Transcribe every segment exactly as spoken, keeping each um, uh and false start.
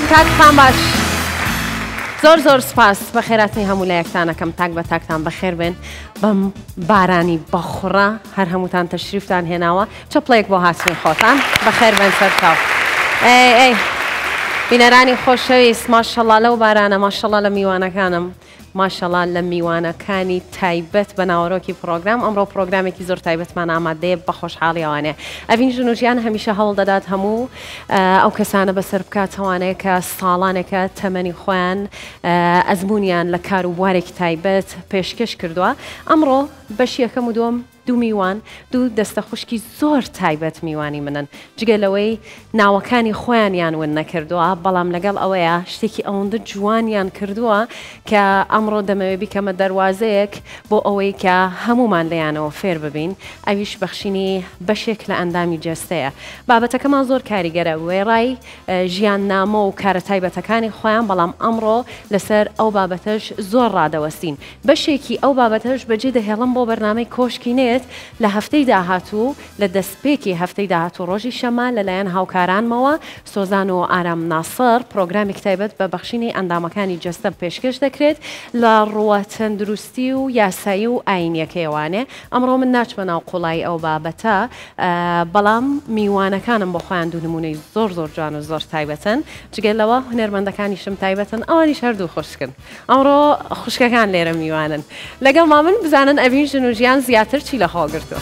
کاتتان باش زۆر زۆر سپاس بە خێراتنی هەموو لە یەکتانەکەم تاک بە تاکتان بەخێر بێن بەم بارانی بەخڕە هەر هەمووتان تەشریفتان هێناوە چەپڵەیەک بۆ هاتنی خۆتان بەخێر بێن سەرچاو ئەی ئەی بینەرانی خۆشەویست ماشەڵڵا لەو بارانە ماشەڵڵا لە میوانەکانم ماشەڵڵا لە میوانەکانی تایبەت بە ناوەڕۆکی پرۆگرام ئەمڕۆ پرۆگرامێکی زۆر تایبەتمان ئامادەیە بە خۆشحاڵیەوانێ ئەڤین ژن و ژیان هەمیشە هەوڵ دەدات هەموو ئەو کەسانە بەسەر بکاتەوانەیە کە ساڵانێکە تەمەنی خۆیان ئەزمونیان لە کار و بوارێکی تایبەت پێشکەش کردووە ئەمڕۆ بەشی یەکەم و دووەم دوو میوان دوو دەستە خوشکی زۆر تایبەت میوانی منن جگەلەوەی ناوەکانی خۆیانیان ون نەکردووە بەڵام لەگەڵ ئەوەیە شتێکی ئەوەندە جوانیان کردووە کە ئەمڕۆ دەمەوێت بیکەمە دەواازەیەک بۆ ئەوەی کە هەمومان لەیانەوە فێر ببین ئەویش بەخشینی بەشێک لە ئەندامی جەستەیە بابەتەکەمان زۆر کاریگەرە وێڕای ژیان نامە و کارە تایبەتەکانی خۆیان بەڵام ئەمڕۆ لەسەر ئەو بابەتەش زۆر ڕادەوەستین بەشێکی ئەو بابەتەش بەجێ دەهێڵم بۆ بەرنامەی کۆشکینێت لە هەفتەی داهاتوو لە دەستپێکی هەفتەی داهاتوو ڕۆژی شەمە لەلایەن هاوکارانمەوە سۆزان و ئارام ناسەر پرۆگرامی تایبەت بە بەخشینی ئەندامەکانی جەستە پێشکەش دەکرێت لە ڕوە تەندروستی و یاسایی و ئاینیەکەیوانێ ئەمڕۆ من ناچمە ناو قوڵای ئەو بابەتە بەڵام میوانەکانم بۆ خۆیان دوو نمونەی زۆر زۆر جوان و زۆر تایبەتن جگەلەوە هونەرمەندەکانیشم تایبەتن ئەوانیش هەردوو خوشکن ئەمڕۆ خوشکەکان لێرە میوانن لەگەڵ ما من بزانن ئەڤین ژن و ژیان زیاتر چی لە خۆگرتووە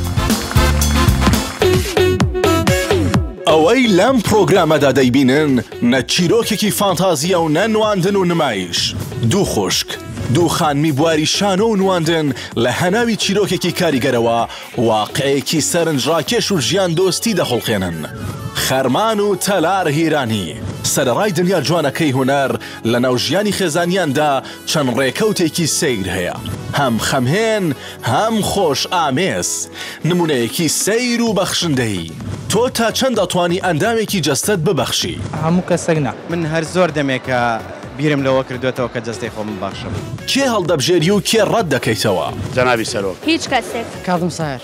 ئەوەی لەم پرۆگرامەدا دەیبینن نە چیرۆکێکی فانتازیە و نەنواندن و نمایش دوو خوشک دوو خانمی بواری شانۆ و نواندن لە هەناوی چیرۆکێکی کاریگەرەوە واقعەیەکی سەرنجڕاکێش و ژیان دۆستی دەخۆڵخێنن خەرمان و تەلار هیرانی سەرەڕای دنیا جوانەکەی هونەر لە ناو ژیانی خێزانیاندا چەند ڕێکەوتێکی سیر هەیە هەم خەمهێن هەم خۆش ئامێز نمونەیەکی سیر و بەخشندەی تۆ تا چەند دەتوانی ئەندامێکی جەستت ببەخشی هەموو کەسەکنا من هەر زۆر دەمێکە بیرم لەوە کردوێتەوە کە جەستەی خۆم ببەخشم کێ هەڵدەبژێری و کێ ڕەت دەکەیتەوە جەنابی سەرۆک هیچ کەسێک کاظم سایر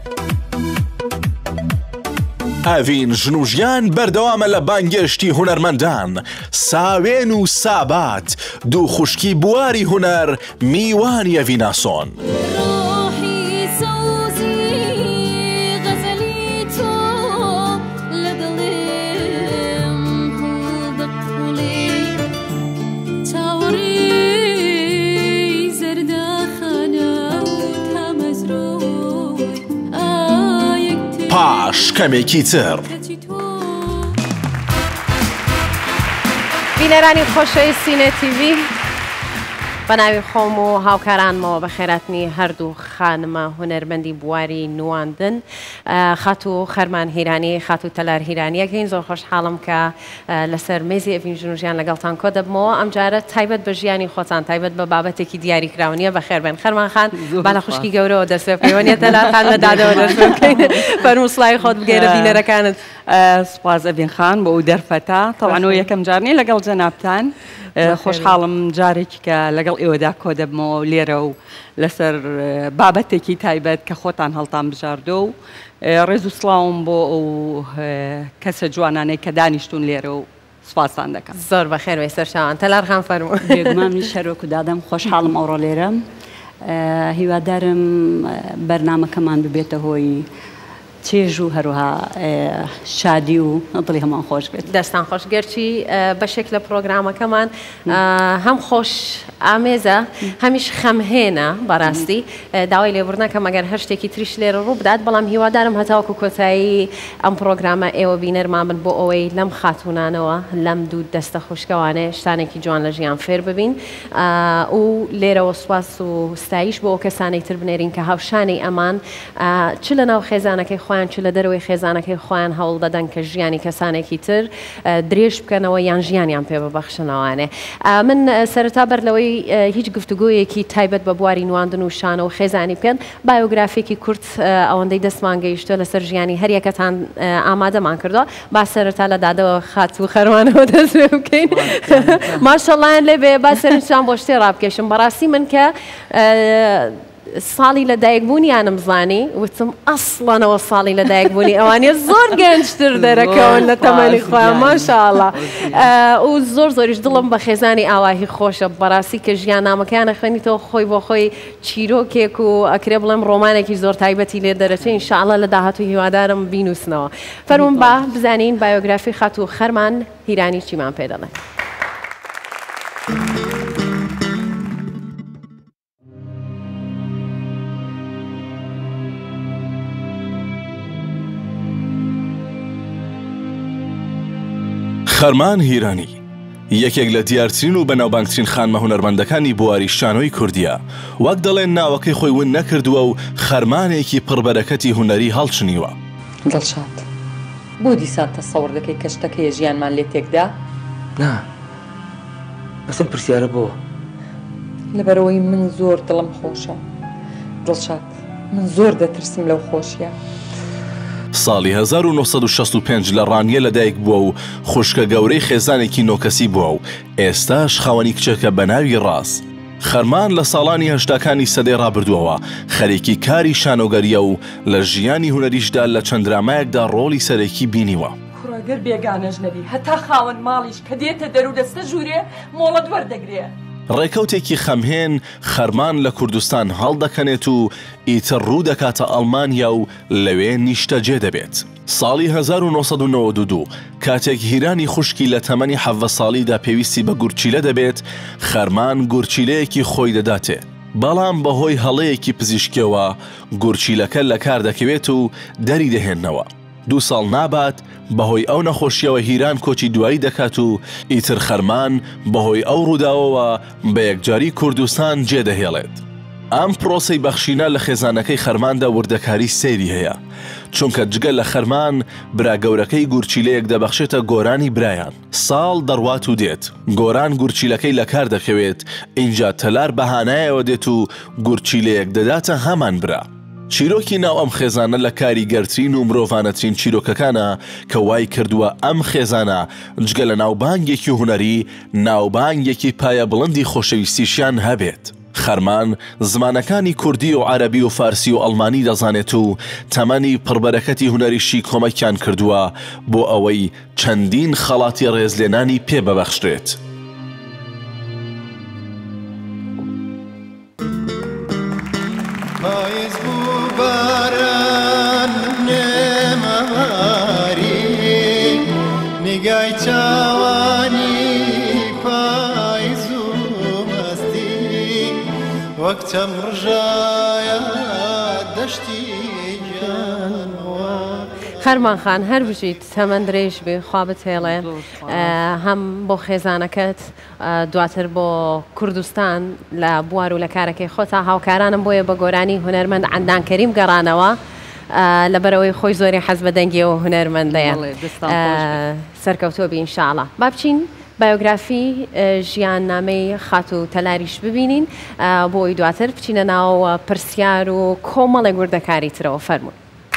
ئەڤین ژن و ژیان بەردەوامە لە بانگێشتی هونەرمەندان ساوێن و سابات دوو خوشکی بواری هونەر میوانی ئەڤیناسۆن پاش کەمێکی تر بینەرانی خۆشەویستی نێت تیڤی بە ناوی خۆم و هاوکارانمەوە بە خێراتنی هەردوو خانمە هونەرمەندی بواری نواندن خات و خەرمان هیرانی خات و تەلار هیرانیەکەین زۆر خۆشحاڵم کە لەسەر مێزی ئەڤین ژن و ژیان لەگەڵتان کۆ دەبمەوە ئەم جارە تایبەت بە ژیانی خۆتان تایبەت بە بابەتێکی دیاریکراونیە بەخێر بێن خەرمان خان با لە خوشکی گەورەوە دەست پێ بکەیت تەلارخان لە دادەوە دەست پێ بکەین فەرموو سڵای خۆت بگەیرە بینەرەکانت سوپاس ئەڤین خان بۆ ئەو دەرفەتە تەوانەوە یەکەم جارنی لەگەڵ جەنابتان خۆشحاڵم جارێکی کە لەگەڵ ئێوەدا کۆ دەبمەوە لێرە و لەسەر بابەتێکی تایبەت کە خۆتان هەڵتان بژاردۆ و ڕێز و سڵاوم بۆ ئەو کەسە جوانانەی کە دانیشتون لێرە و سوپاسان دەکەم زۆر بەخێر وێ سەرچاوان تەلارخان فەرموو بێگومانی شەرۆک و دادەم خۆشحاڵم ئەوڕۆ لێرە هیوادارم بەرنامەکەمان ببێتە هۆی چێژ و هەروها شادی و دڵی هەمان خۆش بێت دەستان خۆش گەرچی بەشێک لە پرۆگرامەکەمان هەم خۆش ئامێزە هەمیش خەمهێنە بەڕاستی داوای لێبوردنەکە مەگەر هەر شتێکی تریش لێرە ڕوو بدات بەڵام هیوادارم هەتاوکو کۆتایی ئەم پرۆگرامە ئێوە بینەرمان بن بۆ ئەوەی لەم خاتونانەوە لەم دوو دەستە خوشکەوانێ شتانێکی جوان لە ژیان فێر ببین و لێرەوە سوپاس و ستایش بۆ ئەو کەسانەی تر بنێرین کە هاوشانەی ئەمان چ لە ناو خێزانەکەی خۆیان چ لە دەروی خێزانەکەی خۆیان هەوڵ دەدەن کە ژیانی کەسانێکی تر درێژ بکەنەوە یان ژیانیان پێ ببەخشنەوەوانێ من سەرەتا بەر لەوەی هیچ گفتوگۆیەکی تایبەت بە بواری نواندن و شانە و خێزانی بکەن بایۆگرافێکی کورت ئەوەندەی دەستمان گەیشتووە لەسەر ژیانی هەریەکەتان ئامادەمان کردووە با سەرەتا لە دادەوە خات و خەرمانەوە دەست پێ بکەین ماشەڵڵایان لێبێ با سەرنجتان بۆ شتێ ڕابکێشم بەڕاستی من کە ساڵی لە دایکبوونیانم زانی وتم ئەسڵانەوە ساڵی لە دایکبوونی ئەوانێ زۆر گەنجتر دەرەکەون لە تەمەنی خۆیان ماشاءڵڵا و زۆر زۆریش دڵم بە خێزانی ئاواهی خۆشە بەڕاستی کە ژیان نامەکەیانە خوێنیتەوە خۆی بۆ خۆی چیرۆکێک و ئەکرێ بڵێم ڕۆمانێکی زۆر تایبەتی لێ دەرەچێت ئینشاءڵڵا لە داهاتوو هیوادارم بینوسنەوە فەرمون با بزانین بایۆگرافی خەتوو خەرمان هیرانی چیمان پێ دەڵێن. خەرمان هیرانی یەکێک لە دیارترین و بەناوبانگترین خانمە هونەرمەندەکانی بواری شانۆی کوردیە وەک دەڵێن ناوەکەی خۆی ون نەکردووە و خەرمانێکی پڕبەرەکەتی هونەری هەڵچنیوە. دڵشاد بۆ دیسان تەسەوڕ دەکەی کە شتەکەیە ژیانمان لێ تێکدا؟ نا بەسم پرسیارە بۆ لەبەرەوەی من زۆر دڵم خۆشە دڵشاد من زۆر دەترسم لەو خۆشیە. ساڵی هەزار و نۆسەد و شەست و پێنج لە ڕانیە لەدایک بووە و خوشکە گەورەی خێزانێکی نۆکەسی بووە و ئێستاش خاوەنی کچێکە بە ناوی ڕاست. خەرمان لە ساڵانی هەشتاکانی سەدەی ڕابردووەوە خەریکی کاری شانۆگەریە و لە ژیانی هونەریشدا لە چەند درامایەکدا ڕۆڵی سەرەکی بینیوە. کوڕەگەر بێگانەش نەبی هەتا خاوەن ماڵیش کە دێتە دەرو دەستە ژوورێ مۆڵەت وەردەگرێ. ڕێکەوتێکی خەمهێن خەرمان لە کوردستان هەڵدەکەنێت و ئیتر ڕوو دەکاتە ئەڵمانیا و لەوێ نیشتەجێ دەبێت. ساڵی هەزار و نۆسەد و نەوەد و دوو کاتێک هیرانی خوشکی لە تەمەنی حەڤە ساڵیدا پێویستی بە گورچیلە دەبێت خەرمان گورچیلەیەکی خۆی دەداتێ. بەڵام بەهۆی هەڵەیەکی پزیشکیەوە گورچیلەکە لە کار دەکەوێت و دەری دەهێننەوە. دوو ساڵ نابات بەهۆی ئەو نەخۆشیەوە هیران کۆچی دوایی دەکات و ئیتر خەرمان بەهۆی ئەو ڕووداوەوە بە یەکجاری کوردستان جێدەهێڵێت. ئەم پرۆسەی بەخشینە لە خێزانەکەی خەرماندا وردەکاری سەیری هەیە چونکە جگە لە خەرمان برا گەورەکەی گورچیلەیەک دەبەخشێتە گۆرانی برایان. ساڵ دەڕوات و دێت گۆران گورچیلەکەی لە کار دەکەوێت اینجا تەلار بەهانایەوە دێت و گورچیلەیەک دەداتە هەمان برا. چیرۆکی ناو ئەم خێزانە لە کاریگەرترین و مرۆڤانەترین چیرۆکەکانە کە وای کردووە ئەم خێزانە جگە لە ناوبانگێکی هونەری ناوبانگێکی پایە بڵندی خۆشەویستیشیان هەبێت. خەرمان زمانەکانی کوردی و عەرەبی و فارسی و ئەڵمانی دەزانێت و تەمەنی پڕبەرەکەتی هونەریشی کۆمەکیان کردووە بۆ ئەوەی چەندین خەڵاتی ڕێزلێنانی پێ ببەخشرێت. نگای چاوانی پاییز و مستی وەکتەم ڕژایە دەشتی گیانەوە. خەرمان خان هەر بژیت تەمەند درێژ بێ خوا بتێڵێ هەم بۆ خێزانەکەت دواتر بۆ کوردستان لە بوار و لە کارەکەی خۆتا هاوکارانم بۆیە بە گۆرانی هونەرمەند عەندان کەریم گەڕانەوە لەبەرەوەی خۆی زۆری حەز بە دەنگیەوە هونەرمەندەیە سەرکەوتۆ بی ئینشاءڵڵا. با بچین بایۆگرافی ژیان نامەی خات و تەلاریش ببینین بۆی دواتر بچینە ناو پرسیار و کۆمەڵێک وردەکاری ترەوە. فەرموون.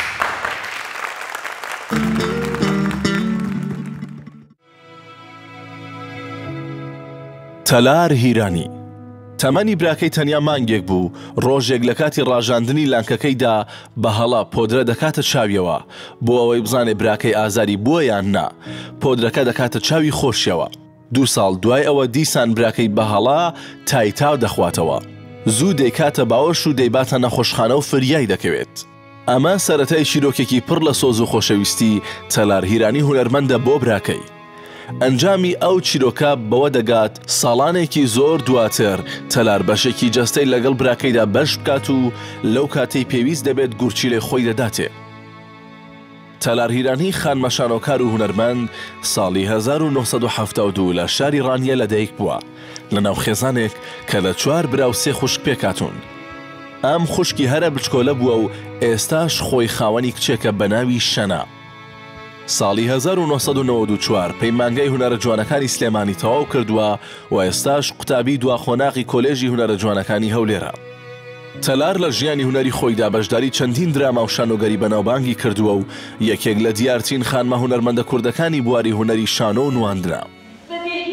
تەلار هیرانی تەمەنی براکەی تەنیا مانگێک بوو ڕۆژێک لە کاتی ڕاژاندنی لانکەکەیدا بە هەڵا پۆدرە دەکاتە چاویەوە بۆ ئەوەی بزانێ براکەی ئازاری بووە یان نا. پۆدرەکە دەکاتە چاوی خۆشیەوە. دوو ساڵ دوای ئەوە دیسان براکەی بە هەڵا تایتاو دەخواتەوە. زوو دەیکاتە باوەش و دەیباتە نەخۆشخانە و فریای دەکەوێت. ئەمە سەرەتای شیرۆکێکی پڕ لە سۆز و خۆشەویستی تەلار هیرانی هونەرمەندە بۆ براکەی. ئەنجامی ئەو چیرۆکە بەوە دەگات ساڵانێکی زۆر دواتر تەلار بەشێکی جەستەی لەگەڵ براکەیدا بەش بکات و لەو کاتەی پێویست دەبێت گورچیلەی خۆی دەداتێ. تەلار هیرانی خانمەشانۆکار و هونەرمەند ساڵی هەزار و نۆسەد و حەڤدە و دوو لە شاری ڕانیە لەدایک بووە لە ناو خێزانێک کە لە چوار برا و سێ خوشک پێکاتون. ئەم خوشکی هەرە بچکۆلە بووە و ئێستاش خۆی خاوەنی کچێکە بە ناوی شەنا. ساڵی هەزار و نۆسەد و نەوەد و چوار پەیمانگەی هونەرە جوانەکانی سلێمانی تەواو کردووە و ئێستاش قوتابی دواخۆناغی کۆلێژی هونەرە جوانەکانی هەولێرە. تەلار لە ژیانی هونەری خۆیدا بەشداری چەندین دراما و شانۆگەری بەناوبانگی کردووە و یەکێک لە دیارترین خانمە هونەرمەندە کوردەکانی بواری هونەری شانۆ و نواندرا.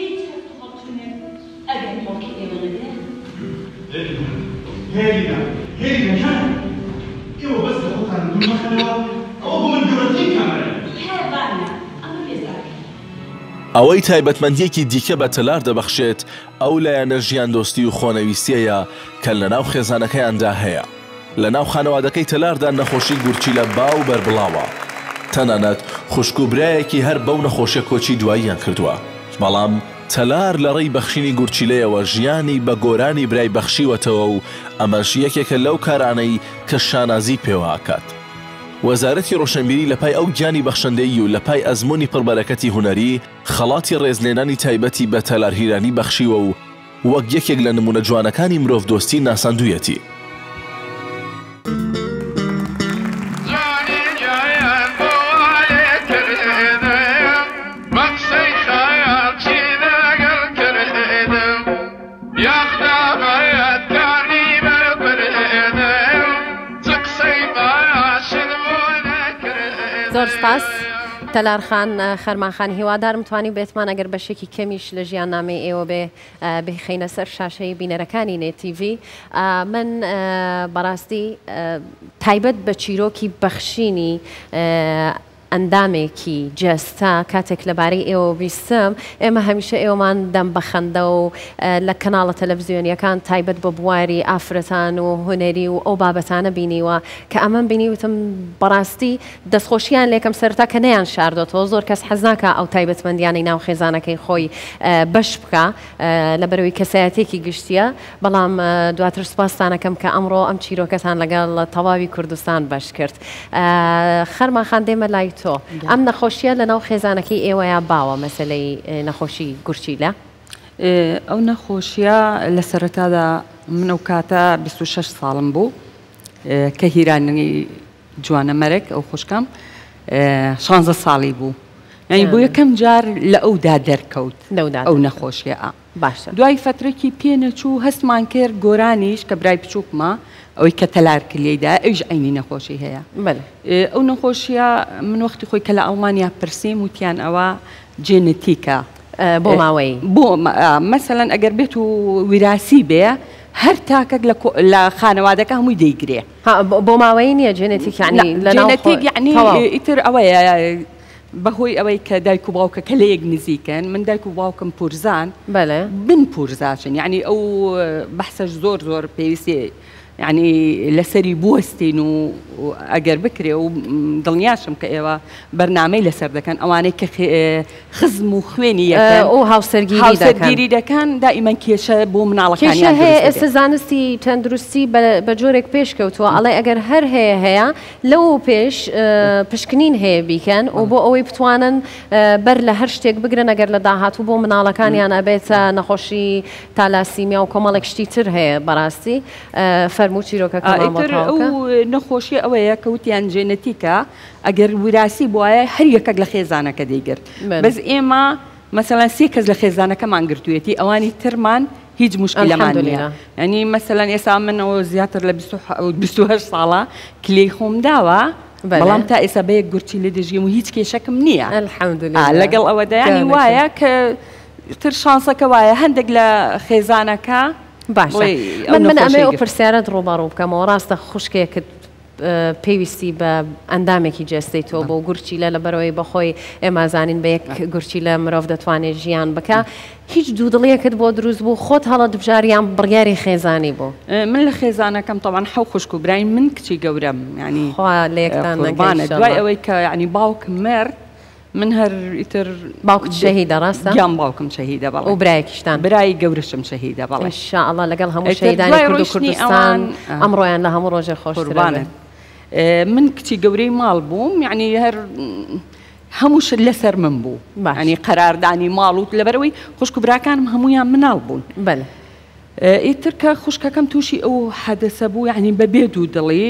هێرینە ئەوەی تایبەتمەندیەکی دیکە بە تەلار دەبەخشێت ئەو لایەنە ژیان دۆستی و خۆنەویستیەیە کە لە ناو خێزانەکەیاندا هەیە. لە ناو خانەوادەکەی تەلاردا نەخۆشی گورچیلە با و بەربڵاوە، تەنانەت خوشک و برایەکی هەر بەو نەخۆشیە کۆچی دواییان کردووە. بەڵام تەلار لە ڕێی بەخشینی گورچیلەیەوە ژیانی بە گۆرانی برای بەخشیوەتەوە و ئەمەش یەکێکە لەو کارانەی کە شانازی پێوەکات. وەزارەتی ڕۆشنبیری لە پای ئەو گیانی بەخشندەیی و لە پای ئەزمموی پڕبەرەکەتی هوەری خەڵاتی ڕێزلێنانی تایبەتی بە تەلار هیرانی بەخشیوە و وەک یەکێک لە نمونە جوانەکانی مرۆڤ دۆستی ناساندوویەتی. زۆر سپاس تەلارخان خەرمانخان هیوادارم توانی بێتمان ئەگەر بەشێکی کەمیش لە ژیان نامەی ئێوە بێ بخینە سەر شاشەی بینەرەکانی نێتیڤی. من بەڕاستی تایبەت بە چیرۆکی بەخشینی ئەندامێکی جەستا کاتێک لەبارەی ئێوە بیستم، ئێمە هەمیشە ئێوەمان دەم بەخەندە و لە کەناڵە تەلەڤیزیۆنیەکان تایبەت بە بواری ئافرەتان و هونەری و ئەو بابەتانە بینیوە کە ئەمەم بینیوتم بەڕاستی دەستخۆشییان لێکم سەرتا کە نەیان شاردۆتەوە. زۆر کەس حەز ناکە ئەو تایبەتمەندیانی ناو خێزانەکەی خۆی بەش بکە لەبەرەوەی کەسایەتێکی گشتیە. بەڵام دواتر سوپاسانەکەم کە ئەمڕۆ ئەم چیرۆکەتان لەگەڵ تەواوی کوردستان بەش کرد. خەرمانخان دێمە لای تۆ، ئەم نەخۆشیە لە ناو خێزانەکەی ئێوەیە باوە مەسەلەی نەخۆشی گورچیلە؟ ئەو نەخۆشیە لە سەرەتادا من ئەو کاتە بیست و شەش ساڵم بوو کە هیرانی جوانە مەرەک ئەو خوشکم شانزە ساڵی بوو، یعنی بۆ یەکەم جار لە ئەودا دەرکەوت ئەو نەخۆشیە. باشە دوای فترێکی پێنەچوو هەستمان کرد گۆرانیش کە برای بچووکمە ئەوەی کە تەلار کلیەیدا ئەوش عینی نەخۆشی هەیە. ئەو نەخۆشیە من وەختی خۆی کە لە ئەڵمانیا پرسیم وتیان ئەوە جێنەتیکە بۆ ماوەی بۆ مەسەلەن ئەگەر بێت و ویراسی بێ هەر تاکەک لە خانەوادەکە هەمووی دەیگرێ. بۆ ماوەی نییە جێنەتیک جێنەتیک یعنی ئیتر ئەوەیە بەهۆی ئەوەی کە دایک و باوکە کە لە یەک نزیکن، من دایک و باوکم پورزان بن پورزاشن، یعنی ئەو بەحسەش زۆر زۆر پێویستی یعنی لەسەری بوەستین و ئەگەر بکرێ و دڵنیاشم کە ئێوە بەرنامەی لەسەر دەکەن ئەوانەی کە خزم و خوێنی یەکەن و هاوسەرگیری دەکەن دائیمەن کێشە بۆ مناڵەکانی هەیە. ئێستا زانستی تەندروستی بە جۆرێک پێشکەوتووە ئەڵێ ئەگەر هەر هەیە هەیە لەو پێش پشکنین هەیە بیکەن و بۆ ئەوەی بتوانن بەر لە هەر شتێک بگرن ئەگەر لە داهاتوو بۆ مناڵەکانیان ئەبێتە نەخۆشی تالاسیمیا و کۆمەڵێک شتی تر هەیە. بەڕاستی ئەو نەخۆشی ئەوەیە کەوتیان جێنەتیکە ئەگەر وراسی بواە هەر یەکەک لە خێزانەکە دەیگرت. بەس ئێمە مەسەلەن سێ کەس لە خێزانەکەمان گرتوێتی ئەوانی ترمان هیچ مشکلەمان نیە. ینی مەسەلەن ئێستا منەوە زیاتر لە بیست و هەشت ساڵە کلێی خۆم داوە، بەڵام تا ئێستا بە یەک گورچی لێ دەژیم و هیچ کێشەکەم نییە لەگەڵ ئەوەدا. ینی وایە کە تر شانسەکە وایە هەندێک لە خێزانەکە باشە. من من ئەمێ ئەو پرسیارەت ڕۆباڕوو بکەمەوە. ڕاستە خوشکێکت پێویستی بە ئەندامێکی جێستەی تۆ بۆ گورچیلە لەبەرەوەی بەخۆی ئێمازانین بە یەک گورچیلە مرۆڤ دەتوانێت ژیان بکە. هیچ دوو دڵیەکت بۆ دروست بوو خۆت هەڵە دبژاریان بڕیاری خێزانی بوو؟ من لە خێزانەکەم تەوان حەو خوشک و براین من کچی گەورەم، ینی لە یەکتان دوای ئەوەی کە ینی باوکم مرد من هەر ئیتر باوکت شەهیدە ڕاستە؟ گیان باوکم شەهیدە بەڵێ و برایەکیشتان برای گەورەشم شەهیدە بەڵێ. ئینشاءڵڵا لەگەڵ هەموو شەهیدانی کورد و کوردستان ئەمڕۆیان لە هەموو ڕۆژێ خۆشترانن. من کچی گەورەی ماڵ بووم، یعنی هەر هەمووش لەسەر من بوو، ینی قەراردانی ماڵ و لەبەرەوەی خوشک و براکانم هەمویان مناڵ بوون. بەڵێ ئیتر کە خوشکەکەم تووشی ئەو حەدەسە بوو، یعنی بەبێ دوو دڵی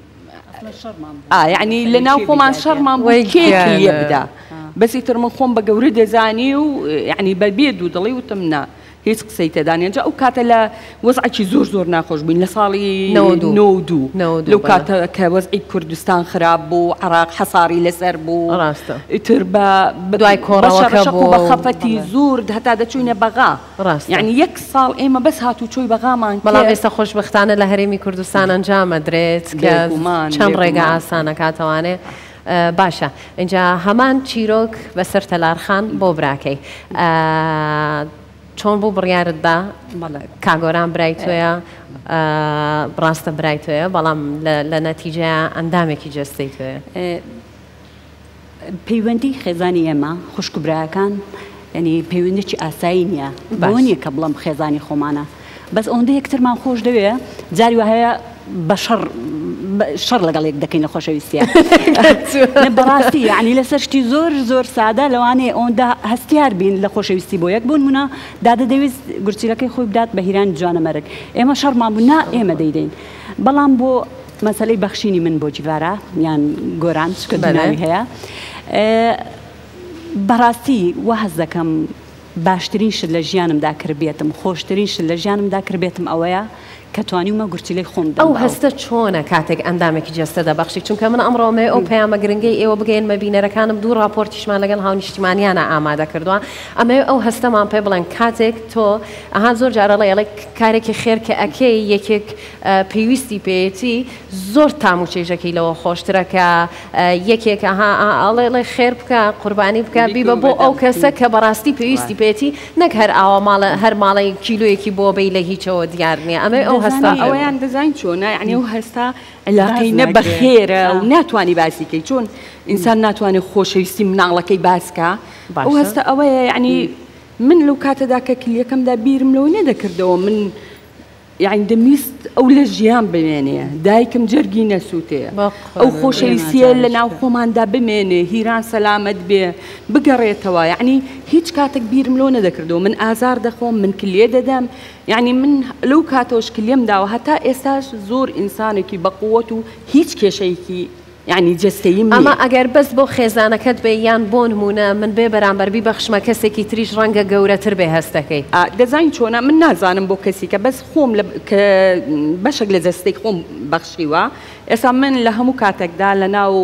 یعنی لە ناو خۆمان شەڕمان بوو کێکی لێ بدا، بەسی تر من خۆم بە گەورە دەزانی و یعنی بەبێ دوو دڵی وتم نا هیچ قسەی تێدانێ جا ئەو کاتە لە وەزعێکی زۆر زۆر ناخۆش بووین لە ساڵی نۆ دوو لەو کاتە کە وەزعی کوردستان خراپ بوو عراق حەساری لەسەر بوو ئیتر بە دوای کۆڕەوەکە بوو بە خەفەتی زۆر هەتا دەچوینە بەغا یعنی یەک ساڵ ئێمە بەس هاتوو چۆی بەغامان بەڵام ئێستا خۆشبەختانە لە هەرێمی کوردستان ئەنجامەدرێت کە چەند ڕێگە ئاسانە کاتەوانێ باشە اینجا هەمان چیرۆک بەسەر تەلارخان بۆ براکەی چۆن بوو بڕیارتدا کاگۆران برای تۆیە ڕاستە برای تۆیە بەڵام لە نەتیجەیە ئەندامێکی جەستەی تۆیە پەیوەندی خێزانی ئێمە خوشکبرایەکان ینی پەیوەندێکی ئاسایی نییە بۆ نییە کە بڵم خێزانی خۆمانە بەس ئەوەندە یەکترمان خۆش دەوێ جاری وە هەیە بە شەڕ شەڕ لەگەڵ یەک دەکەین لە خۆشەویستیە بەڕاستی یعنی لەسەر شتی زۆر زۆر سادە لەوانەیە ئەوەندە هەستیار بین لە خۆشەویستی بۆ یەک بوون منە دادە دەویست گورچیلەکەی خۆی بدات بە هیرانی جوانە مەرگ ئێمە شەڕمان بوو نا ئێمە دەیدەین بەڵام بۆ مەسەلەی بەخشینی من بۆ جیڤارە یان گۆران چکە دناوی هەیە بەڕاستی وە هەز دەکەم باشترین شت لە ژیانمدا کردبێتم خۆشترین شت لە ژیانمدا کردبێتم ئەوەیە کە توانیمە گورچیلەی خۆم ئەو هەستە چۆنە کاتێک ئەندامێکی جەستە دەبەخشی چونکە من ئەمڕۆمێ ئەو پەیامە گرنگەی ئێوە بگەین مەبینەرەکانم دوو راپۆرتیشمان لەگەڵ هاونیشتیمانیانە ئامادە کردووە ئەمە ئەو هەستەمان پێ بڵێن کاتێک تۆ ئەها زۆر جارەڵێ ئەڵێ کارێکی خێر کە ئەکەی یەکێک پێویستی پێیەتی زۆر تام و چێژەکەی لەوە خۆشترە کە یەکێک ئەڵێ خێر بکە قوربانی بکە بیبە بۆ ئەو کەسە کە بەڕاستی پێویستی پێێتی نەک هەر ئاوا ماڵە هەر ماڵی کیلۆیەکی بۆ بەی لە هیچەوە دیار نییە ئەمە ئەو هەستا ئەویان دەزانین چۆنە یعنی ئەو هەستا علاقەی نە بەخێرە و ناتوانانی باسیکەی چۆن ئینسان ناتوانێت خۆشەویستی مناڵەکەی باسکە ئەو هەستا ئەوەیە یعنی من لەو کاتەدا کە کلیەکەمدا بیرم لەوە نەدەکردەوە من یعنی دەمیست ئەو لە ژیان بمێنێ دایکم جەرگی نەسووتێ ئەو خۆشەویستیە لە ناو خۆماندا بمێنێ هیران سەلامەت بێ بگەڕێتەوە یعنی هیچ کاتێک بیرم لەوە نەدەکردەوە من ئازار دەخۆم من کلیێ دەدەم یعنی من لەو کاتەوەش کلیم داوە هەتا ئێستاش زۆر ئینسانێکی بەقووەت و هیچ کێشەیەکی یعنی جستەیی ئەمە ئەگەر بەس بۆ خێزانەکەت بێ یان بۆ نمونە من بێ بەرامبەربی بەخشمە کەسێکی تریش ڕەنگە گەورەتر بێ هەستەکەی دەزانین چۆنە من نازانم بۆ کەسی کە بەس خۆم کە بەشێک لە جستەی خۆم بەخشیوە ئێستا من لە هەموو کاتێکدا لە ناو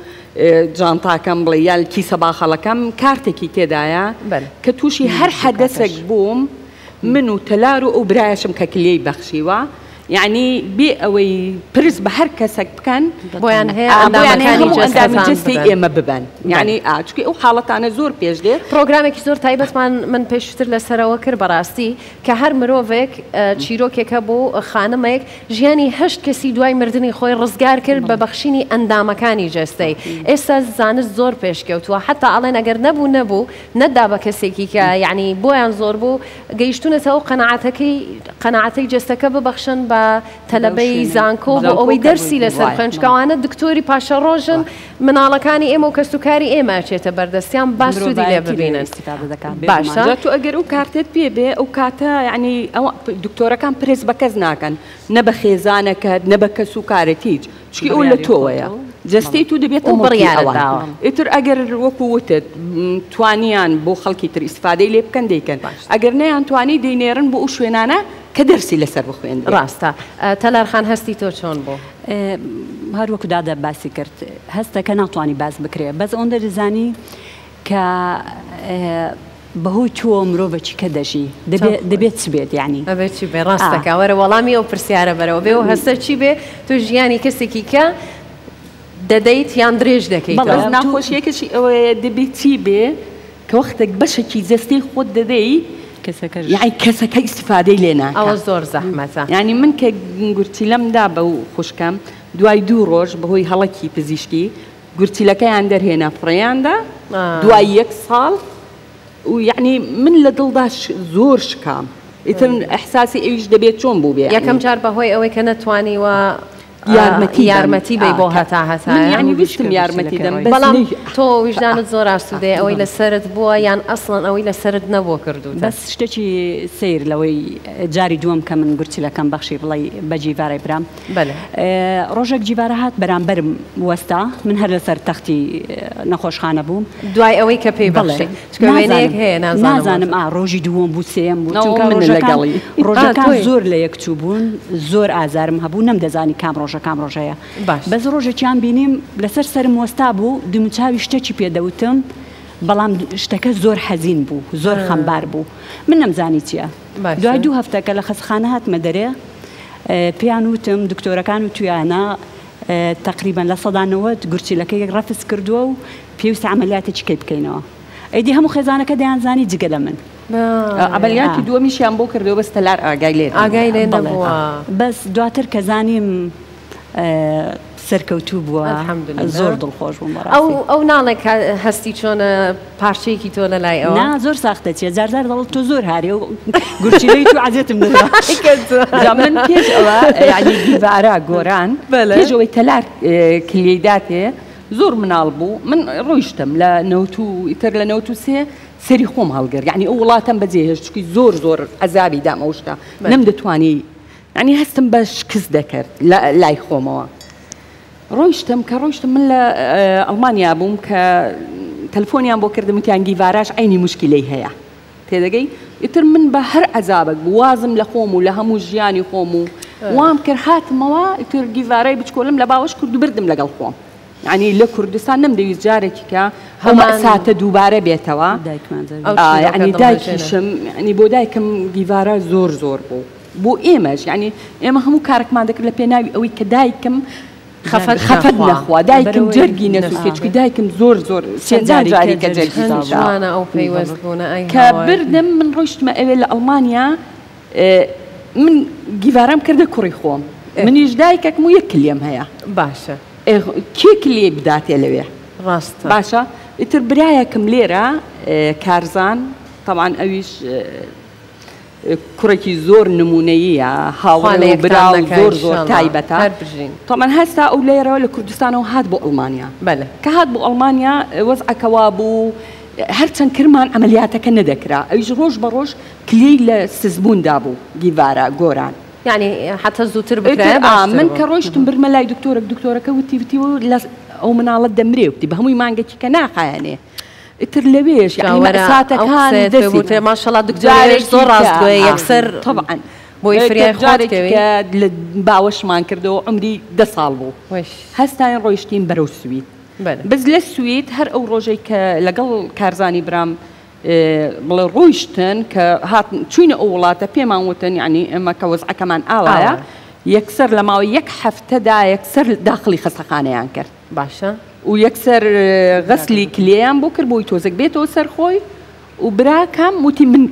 جانتاکەم بڵێ یا کیسە باخەڵەکەم کارتێکی تێدایە کە تووشی هەر حەدەسێک بووم من و تەلار و ئەو برایشم کە کلیەی بەخشیوە یعنی بێ ئەوەی پرس بە هەر کەسێک بکەن بۆیان هەیە ئەندامی جستی ئێمە ببەن یعنی ئاچکی ئەو حاڵەتانە زۆر پێش دێت پرۆگرامێکی زۆر تایبەتمان من پێشتر لەسەرەوە کرد بەڕاستی کە هەر مرۆڤێک چیرۆکێکە بۆ خانمێک ژیانی هەشت کەسی دوای مردنی خۆی ڕزگار کرد بە بەخشینی ئەندامەکانی جەستەی ئێستا زانست زۆر پێشکەوتووە حتا ئەڵێن ئەگەر نەبوو نەبوو نەدا بە کەسێکی کە یعنی بۆیان زۆر بوو گەیشتونەتەوە قەنەعەتەکەی قەنەعەتەی جەستەکە ببەخشن بە تەلەبەی زانکۆ بۆ ئەوەی دەرسی لەسەر خوێنچکەوانە دکتۆری پاشە ڕۆژن مناڵەکانی ئێمە و کەسوکاری ئێمە چێتە بەردەستیان باسوودی لێ ببینن باشە تو ئەگەر ئەو کارتێت پێ بێ ئەو کاتە یعنی ئەو دکتۆرەکان پرس بە کەس ناکەن نە بە خێزانەکەت نە بە کەسوکارێت هیچ چکی ئەو لە تۆوەیە جستی تو دەبێت بڕیارەوە ئیتر ئەگەر وەکو وتت توانیان بۆ خەڵکی تر ئیسفادەی لێ بکەن دەیکەن ئەگەر نەیان توانی دەینێرن بۆ ئەو شوێنانە کە دەرسی لەسەر بخوێن ڕاستە تەلارخان هەستی تۆ چۆن بۆ هەروەکو دادە باسی کرد هەستەکە ناتوانانی باز بکرێ بەس ئەوەن دەزانی کە بەهۆی تۆ مرۆڤێکی کە دەژی دەبێت چ بێت یعنی ئەبێت چی بێ ڕاستەکە وەرە وەڵامی ئەو پرسیارە بەرەوە بێ و هەستە چی بێ تۆ ژیانی کەسێکی کە دەدەیت یان درێژ دەکەیت ناخۆشیەکەشی ئەوەیە دەبێت چی بێ کە وەختێک بەشێکی جەستەی خۆت دەدەی یعنی کەسەکە ئیسفادەی لێ ناکە ئەوە زۆر زەحمەتە یعنی من کە گورچیلەمدا بە و خوشکەم دوای دوو ڕۆژ بەهۆی هەڵەکی پزیشکی گورچیلەکەیان دەرهێنا فڕێیاندا دوای یەک ساڵ و یعنی من لە دڵدا زۆر شکام ئیتر ئەحساسی ئەویش دەبێت چۆن بوو بێ یەکەم جار بەهۆی ئەوەی کە نەتوانیوە یارمەتی یارمەتی بێ بۆ هەتا هەتا یعنی ویستم یارمەتی دەم بەڵام تۆ وجدانت زۆر ئاسوودێ ئەوەی لەسرت بووە یان ئەسڵەن ئەوەی لەسرت نەبوو کردو بەس شتێکی سیر لەوەی جاری دووەم کە من گورچیلەکەم بەخشی بڵێ بە جیڤارەی برام ڕۆژێک جیڤارە هات بەرامبەرم وەستا من هەر لەسەر تەختی نەخۆشخانە بووم دوای ئەوەی کە پێی بەڵێ وێنەیەک هەیە نازانم ئا ڕۆژی دووەم بوو سێم بوو ڕۆژەکان زۆر لە یەکچوو بوون زۆر ئازارم هەبوو نەمدەزانی کام ڕۆژە کام ڕۆژەیە بەس ڕۆژێکیان بینیم لەسەر سەرم وەستا بوو دومچاوی شتێکی پێدەوتم بەڵام شتەکە زۆر حەزین بوو زۆر خەمبار بوو من نەمزانی چییە دوای دوو هەفتەکە لە خەسخانە هاتمە دەرێ پێیان وتم دکتۆرەکان و تویانە تقریبان لە سەدانەوەت گورچیلەکەی ڕەفس کردووە و پێویستە عملیاتێکی کەی بکەینەوە ئەیدی هەموو خێزانەکە دەیانزانی جگە لە من عملیاتی دووەمیشیان بۆ کردەوە بەستە لار ئاگای لێ ئاگای لێ نەبووە بەس دواتر کە زانیم سەرکەوتوو بووە زۆر دڵخۆش بووم ئەو ئەو ناڵێک هەستی چۆنە پارچەیەکی تۆ لە لای ئەوە نا زۆر ساختە چیە جارجار دەڵ تۆ زۆر هارێ و گورچیلەی تو عەزێتم دەدا من پێش ئەوە یعنی دیڤارە گۆران پێش ئەوەی تەلار کلیەی داتێ زۆر مناڵ بوو من ڕۆیشتم لە نەوت و ئیتر لە نەوت و سێ سەری خۆم هەڵگەر یعنی ئەو وڵاتم بەجێهێشت چووکی زۆر زۆر عەزابی دام ئەو شتە نەم دەتوانی یعنی هەستم بە شکست دەکرد لای خۆمەوە ڕۆیشتم کە ڕۆیشتم من لە ئەڵمانیا بووم کە تەلفۆنیان بۆ کردم وتیان گیڤاراش عینی موشکیلەی هەیە تێدەگەی ئیتر من بە هەر عەزابێک وازم لە خۆم و لە هەموو ژیانی خۆم و وام کرد هاتمەوە ئیتر گیڤارەی بچکۆلم لە باوەش کرد و بردم لەگەڵ خۆم یعنی لە کوردستان نەمدەویست جارێکی کە هەموو ساتە دووبارە بێتەوە یعنی دایکیشم ینی بۆ دایکم گیڤارە زۆر زۆر بوو بۆ ئێمەش یعنی ئێمە هەموو کارێکمان دەکرد لە پێناوی ئەوەی کە دایکم خەفەت نەخوا دایکم جەرگی نەسووتێ دایکم زۆر زۆر سێنجار جاری کە جەرگی جوانە ئەو پەیوەست بوونە کە بردم من ڕۆیشتمە ئەوێ لە ئەڵمانیا من گیڤارەم کردە کوڕی خۆم منیش دایکێکم و یەک کلێم هەیە باشە کێ کلێ بداتێ لەوێ ڕاستە باشە ئیتر برایەکم لێرە کارزان طبعا ئەویش کوڕێکی زۆر نمونەیە هاوڵێ براو زۆر زۆر تایبەتە تۆمان هەستا ئەو لێرەوە لە کوردستانەوە هات بۆ ئەڵمانیا کە هات بۆ ئەڵمانیا وەزعەکەوا بوو هەرچەند کرمان عملیاتەکە نەدەکرا ئەویش ڕۆژ بە ڕۆژ کلێی لە سزبووندا بوو گیڤارە گۆران یعنی حتە زووتر بکرێ من کە ڕۆیشتم برمە لای دکتۆرێک دکتۆرەکە وتی وتیوە ئەو مناڵەت دەمرێ وتی بە هەمووی مانگەکی کە ناخایەنێ ئیتر لەوێش ساتەکان ماشەڵا دکتۆرێک زۆر ڕاستگوێ یەکسەر طبعا بۆی فریای خۆتکەوێ لە باوەشمان کردەوە عمری دە ساڵ بوو هەستاین ڕۆیشتین بەرەو سوید بەس لە سوید هەر ئەو ڕۆژەی کە لەگەڵ کارزانی برام بڵێ ڕۆیشتن کە چوینە ئەو وڵاتە پێمان وتن یعنی ئەمە کە وەزعەکەمان ئاوایە یەکسەر لە ماوەی یەک هەفتەدا یەکسەر داخلی خەستەخانەیان کرد باشە و یەکسەر غەسلی کلێیان بۆ کرد بۆی تۆزێک بێتەوە سەرخۆی و براکەم وتی من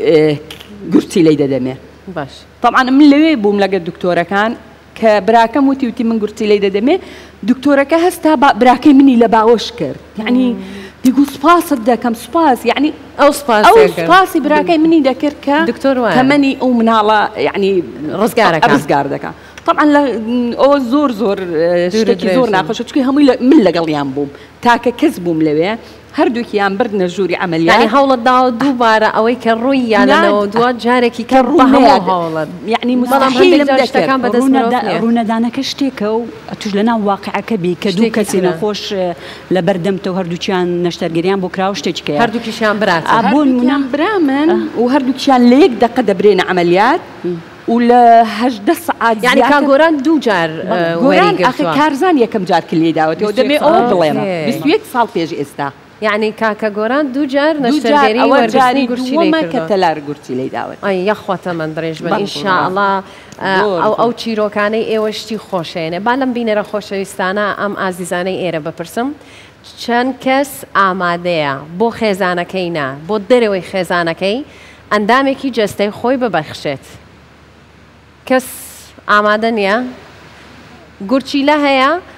گورچیلەی دەدەمێ باش طبعا من لەوێ بووم لەگە دکتۆرەکان کە براکەم وتی وتی من گورچیلەی دەدەمێ دکتۆرەکە هەستا براکەی منی لە باوەش کرد یعنی دیگو سپاست دەکەم سپاس یعنی ئەو سپاس ئەو سپاسی براکەی منی دەکرد کە دکتۆر وایە تەمەنی ئەو مناڵە یعنی ڕزگارەکە ڕزگار دەکە طبعا ئەوە زۆر زۆر شتێکی زۆر ناخۆشە چونکە هەمووی من لەگەڵیان بووم تاکە کەس بووم لەوێ هەردووکیان بردنە ژووری عملیات یعنی هەوڵت داوە دووبارە ئەوەی کە ڕووی یانەوە دووە جارێکی کە ڕوو هەوڵت یعنی مستحیلم دەکەم ڕوونەدانەکە شتێکە و توش لەناو واقعەکە بی کە دوو کەسی نەخۆش لە بەردەمتەوە هەردووکیان نەشتەرگەریان بۆ کراوە شتێکە هەردووکیشیان برات بوون برامن و هەردووکیان لە یەک دەقە دەبرێنە عملیات و لە هەژدە سەعات یعنی کاگۆران دوو جار گۆران ئەخی کارزان یەکەم جار کلی داوەتەوە دەبێ ئەوە بڵێم بیست و یەک ساڵ پێش ئێستا یعنی کاکە گۆران دوو جار نەشتەرگەری وەرگرتنی گورچیلەی کە تەلار گورچیلەی داوەت ئەی یەخواتە من درێژ بن ئینشاءڵڵا ئەو ئەو چیرۆکانەی ئێوە شتی خۆشێنێ با لەم بینەرە خۆشەویستانە ئەم ئازیزانەی ئێرە بپرسم چەند کەس ئامادەیە بۆ خێزانەکەی نا بۆ دەرەوەی خێزانەکەی ئەندامێکی جەستەی خۆی ببەخشێت کەس ئامادە نییە گورچیلە هەیە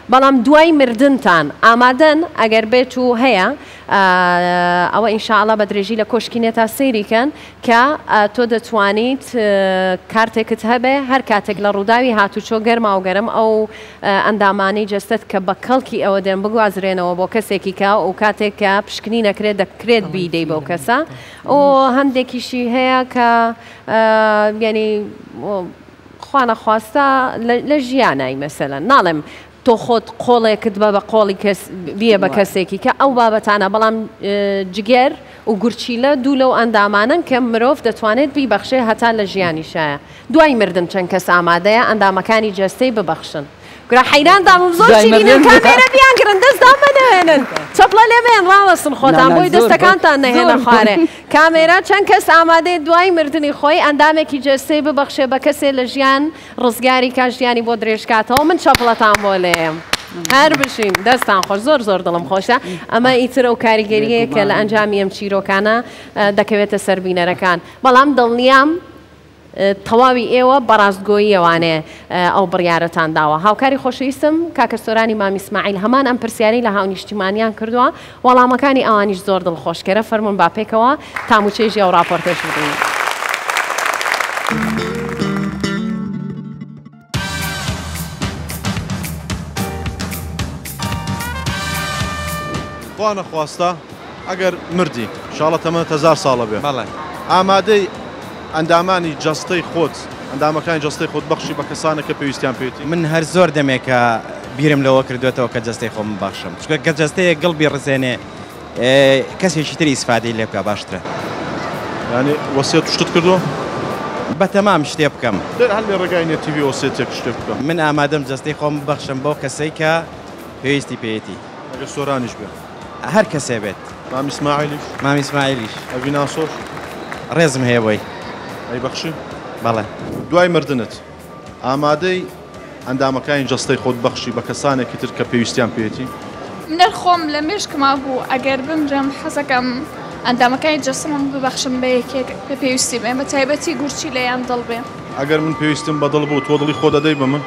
بەڵام دوای مردنتان ئامادەن ئەگەر بێت و هەیە ئەوە ئینشاءڵە بە درێژی لە کۆشکینێتا سەیریکەن کە تۆ دەتوانیت کارتێکت هەبێ هەر کاتێک لە ڕووداوی هاتوچۆ گەرما و گەرم ئەو ئەندامانەی جەستت کە بە کەڵکی ئەوە دێن بگوازرێنەوە بۆ کەسێکی کە و کاتێک کە پشکنی نەکرێت دەکرێت بیدەی بەو کەسە ئەو هەندێکیشی هەیە کە ینی خوانە خواستە لە ژیانای مەسەلەن ناڵێم تۆ خۆت قۆڵێکت بە بە قۆڵی بیە بە کەسێکی کە ئەو بابەتانە بەڵام جگەر و گورچیلە دوو لەو ئەندامانن کە مرۆڤ دەتوانێت بیبەخشێ هەتا لە ژیانی شایە دوای مردن چەند کەس ئامادەیە ئەندامەکانی جەستەی ببەخشن گرا حەیراندام زۆر چینە کامێرە بیانگرن دەستدام بەدەێنن چەپڵە لێبێن ڕاوەستن خۆتان بۆی دەستەکانتان نەهێنە خوارێ کامێرە چەند کەس ئامادەی دوای مردنی خۆی ئەندامێکی جەستەی ببەخشێ بە کەسێ لە ژیان ڕزگاری کا ژیانی بۆ درێژکاتەوە من چەپڵەتان بۆ لێم هەر بشین دەستان خۆش زۆر زۆر دڵم خۆشە ئەمە ئیتر ئەو کاریگەریەیە کە لە ئەنجامی ئەم چیرۆکانە دەکەوێتە سەربینەرەکان بەڵام دڵنیام تەواوی ئێوە بەڕاستگۆیی ئەوانێ ئەو بڕیارەتان داوە هاوکاری خۆشەویستم کاکەسۆرانی مامی ئیسماعیل هەمان ئەم پرسیاری لە هاونیشتیمانیان کردووە وەڵامەکانی ئەوانیش زۆر دڵخۆشکەرە فەرمون با پێکەوە تاموچێژی ئەو راپۆرتێش بدەین. خوا نەخواستە ئەگەر مردی شاڵە تەمەنت هەزار ساڵە بێ ئامادەی ئەندامانی جەستەی خۆت ئەندامەکانی جەستەی خۆت بەخشی بە کەسانە کە پێویستیان پێێتی من هەر زۆر دەمێکە بیرم لەوە کردوێتەوە کە جەستەی خۆم باشم چکە کە جەستەیە گڵبی ڕزێنێ کەسێکی تری ئیسفادەی لێ بکە باشترە ینی وەسیەت شتت کردووە بە تەمام شتێ بکەم هەر لێ ڕێگای نێتیڤی وەسیەتێک شتێ بکەم من ئامادەم جەستەی خۆم بەخشم بۆ کەسەی کە پێویستی پێێتی ئەگە سۆرانیش بێ هەر کەسێ بێت مامی ئیسماعیلیش مامی ئیسماعیلیش ئەڤی ناسۆش ڕێزم هەیە بۆی ئەی بەخشی بەڵێ دوای مردنت ئامادەی ئەندامەکانی جەستەی خۆت بەخشی بە کەسانێکی تر کە پێویستیان پێێتی منەر خۆم لە مێشکما بوو ئەگەر بمرم حەزەکەم ئەندامەکانی جەستەمم ببەخشم بە یەکێک بە پێویستی بێ بە تایبەتی گورچی لەیان دڵ بێ ئەگەر من پێویستم بەدڵ بوو تۆ دڵی خۆ دەدەی بە من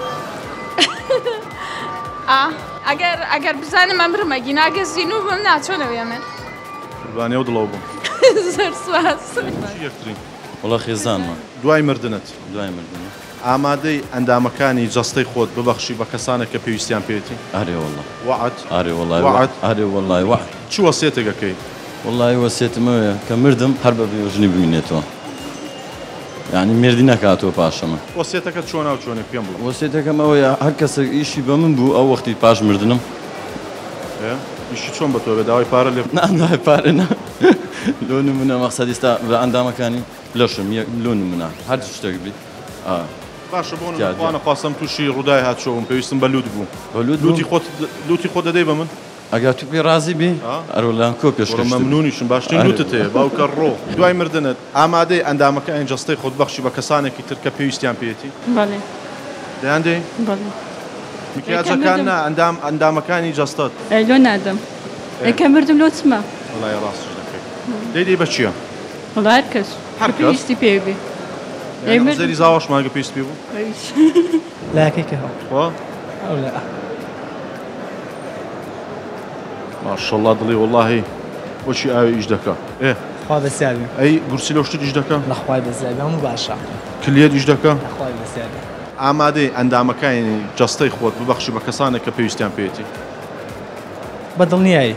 ئەگەر ئەگەر بزانم ئەمرمە گیناگە زین و بم ناچۆنەوێ من قوربانیە و دڵەوە بووم زۆر سوپاس یەکترین وڵا خێزانمە دوای مردنت دوای مردن ئامادەی ئەندامەکانی جەستەی خۆت ببەخشی بە کەسانێک کە پێویستیان پێێتی ئارێ وڵا وعد ئارێ وڵای وعد ئارێ وڵای وعد چی وەسیەتێکەکەی وڵای وەسیەتمەوەیە کە مردم هەر بە بێژنی ببینێتەوە یعنی مردی نەکاتەوە پاشەمە وەسیەتەکە چۆنا و چۆنێک پێم بڵێ وەسیەتەکەم ئەوەیە هەر کەسێک ئیشی بە من بوو ئەو وەختی پاش مردنم ئیشی چۆن بە تۆ بێ داوای پارە لێ نانداوای پارە نا لۆ نمونە مەقسەد ئێستا بە ئەندامەکانی لەشم لۆ نمونە هەر شتێک بیت باشە بۆ نەخوانە خواستم تووشی ڕوودای هاتشەوەم پێویستم بە لوت بوو لوتی خۆت دەدەی بە من ئەگەر تو پێ ڕازی بێ ئەرۆلان کۆ پێشکەش مەمنونیشم باشترین لوتت هەیە باوکە ڕۆ دوای مردنت ئامادەی ئەندامەکانی جەستەی خۆت بەخشی بە کەسانێکی تر کە پێویستیان پێێتی بەڵێ دەیان دێ مکیاجەکان نا ئەندام ئەندامەکانی جەستەت لۆ نادەم ئەکە مردم لۆ چمە وڵای ڕاستش دەکەی دەیدەی بە چییە وڵای هەر کەس هەر پێویستی پێ بێ زەری زاوەشماگە پێویست پێ بوو لاکێکە خۆ ئەو لا ماشەڵڵا دڵی وەڵڵاهی بۆچی ئاوی ئیش دەکا ئێ خوا بەسیاری ئەی گورسی لەو شتت ئیش دەکا لەخوای بەزیاری هەموو باشە کلیەت ئیش دەکا لەخوای بەسیاری ئامادەی ئەندامەکانی جەستەی خۆت ببەخشی بە کەسانێک کە پێویستیان پێێتی بە دڵنیایی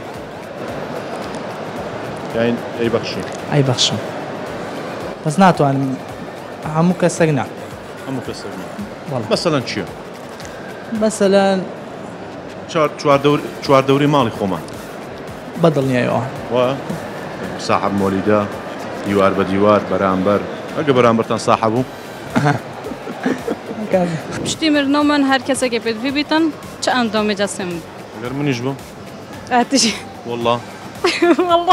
یاین ئەی بەخشی ئەی بەخشم بەس ناتوانم هەموو کەسێک نا هەموو کەسێک نا مەسەلەن چییە مەسەلەن چواردەوری ماڵی خۆمان بە دڵنیایەوە وە ساحەب مۆلیدا دیوار بە دیوار بەرامبەر ئەگە بەرامبەرتان ساحە بوو پشتی مردنەوەمان هەر کەسێکی پێدوی بیتن چ ئەندامی جەستم ئەگەر منیش بوو ئاتیژی وەڵڵا وەڵڵا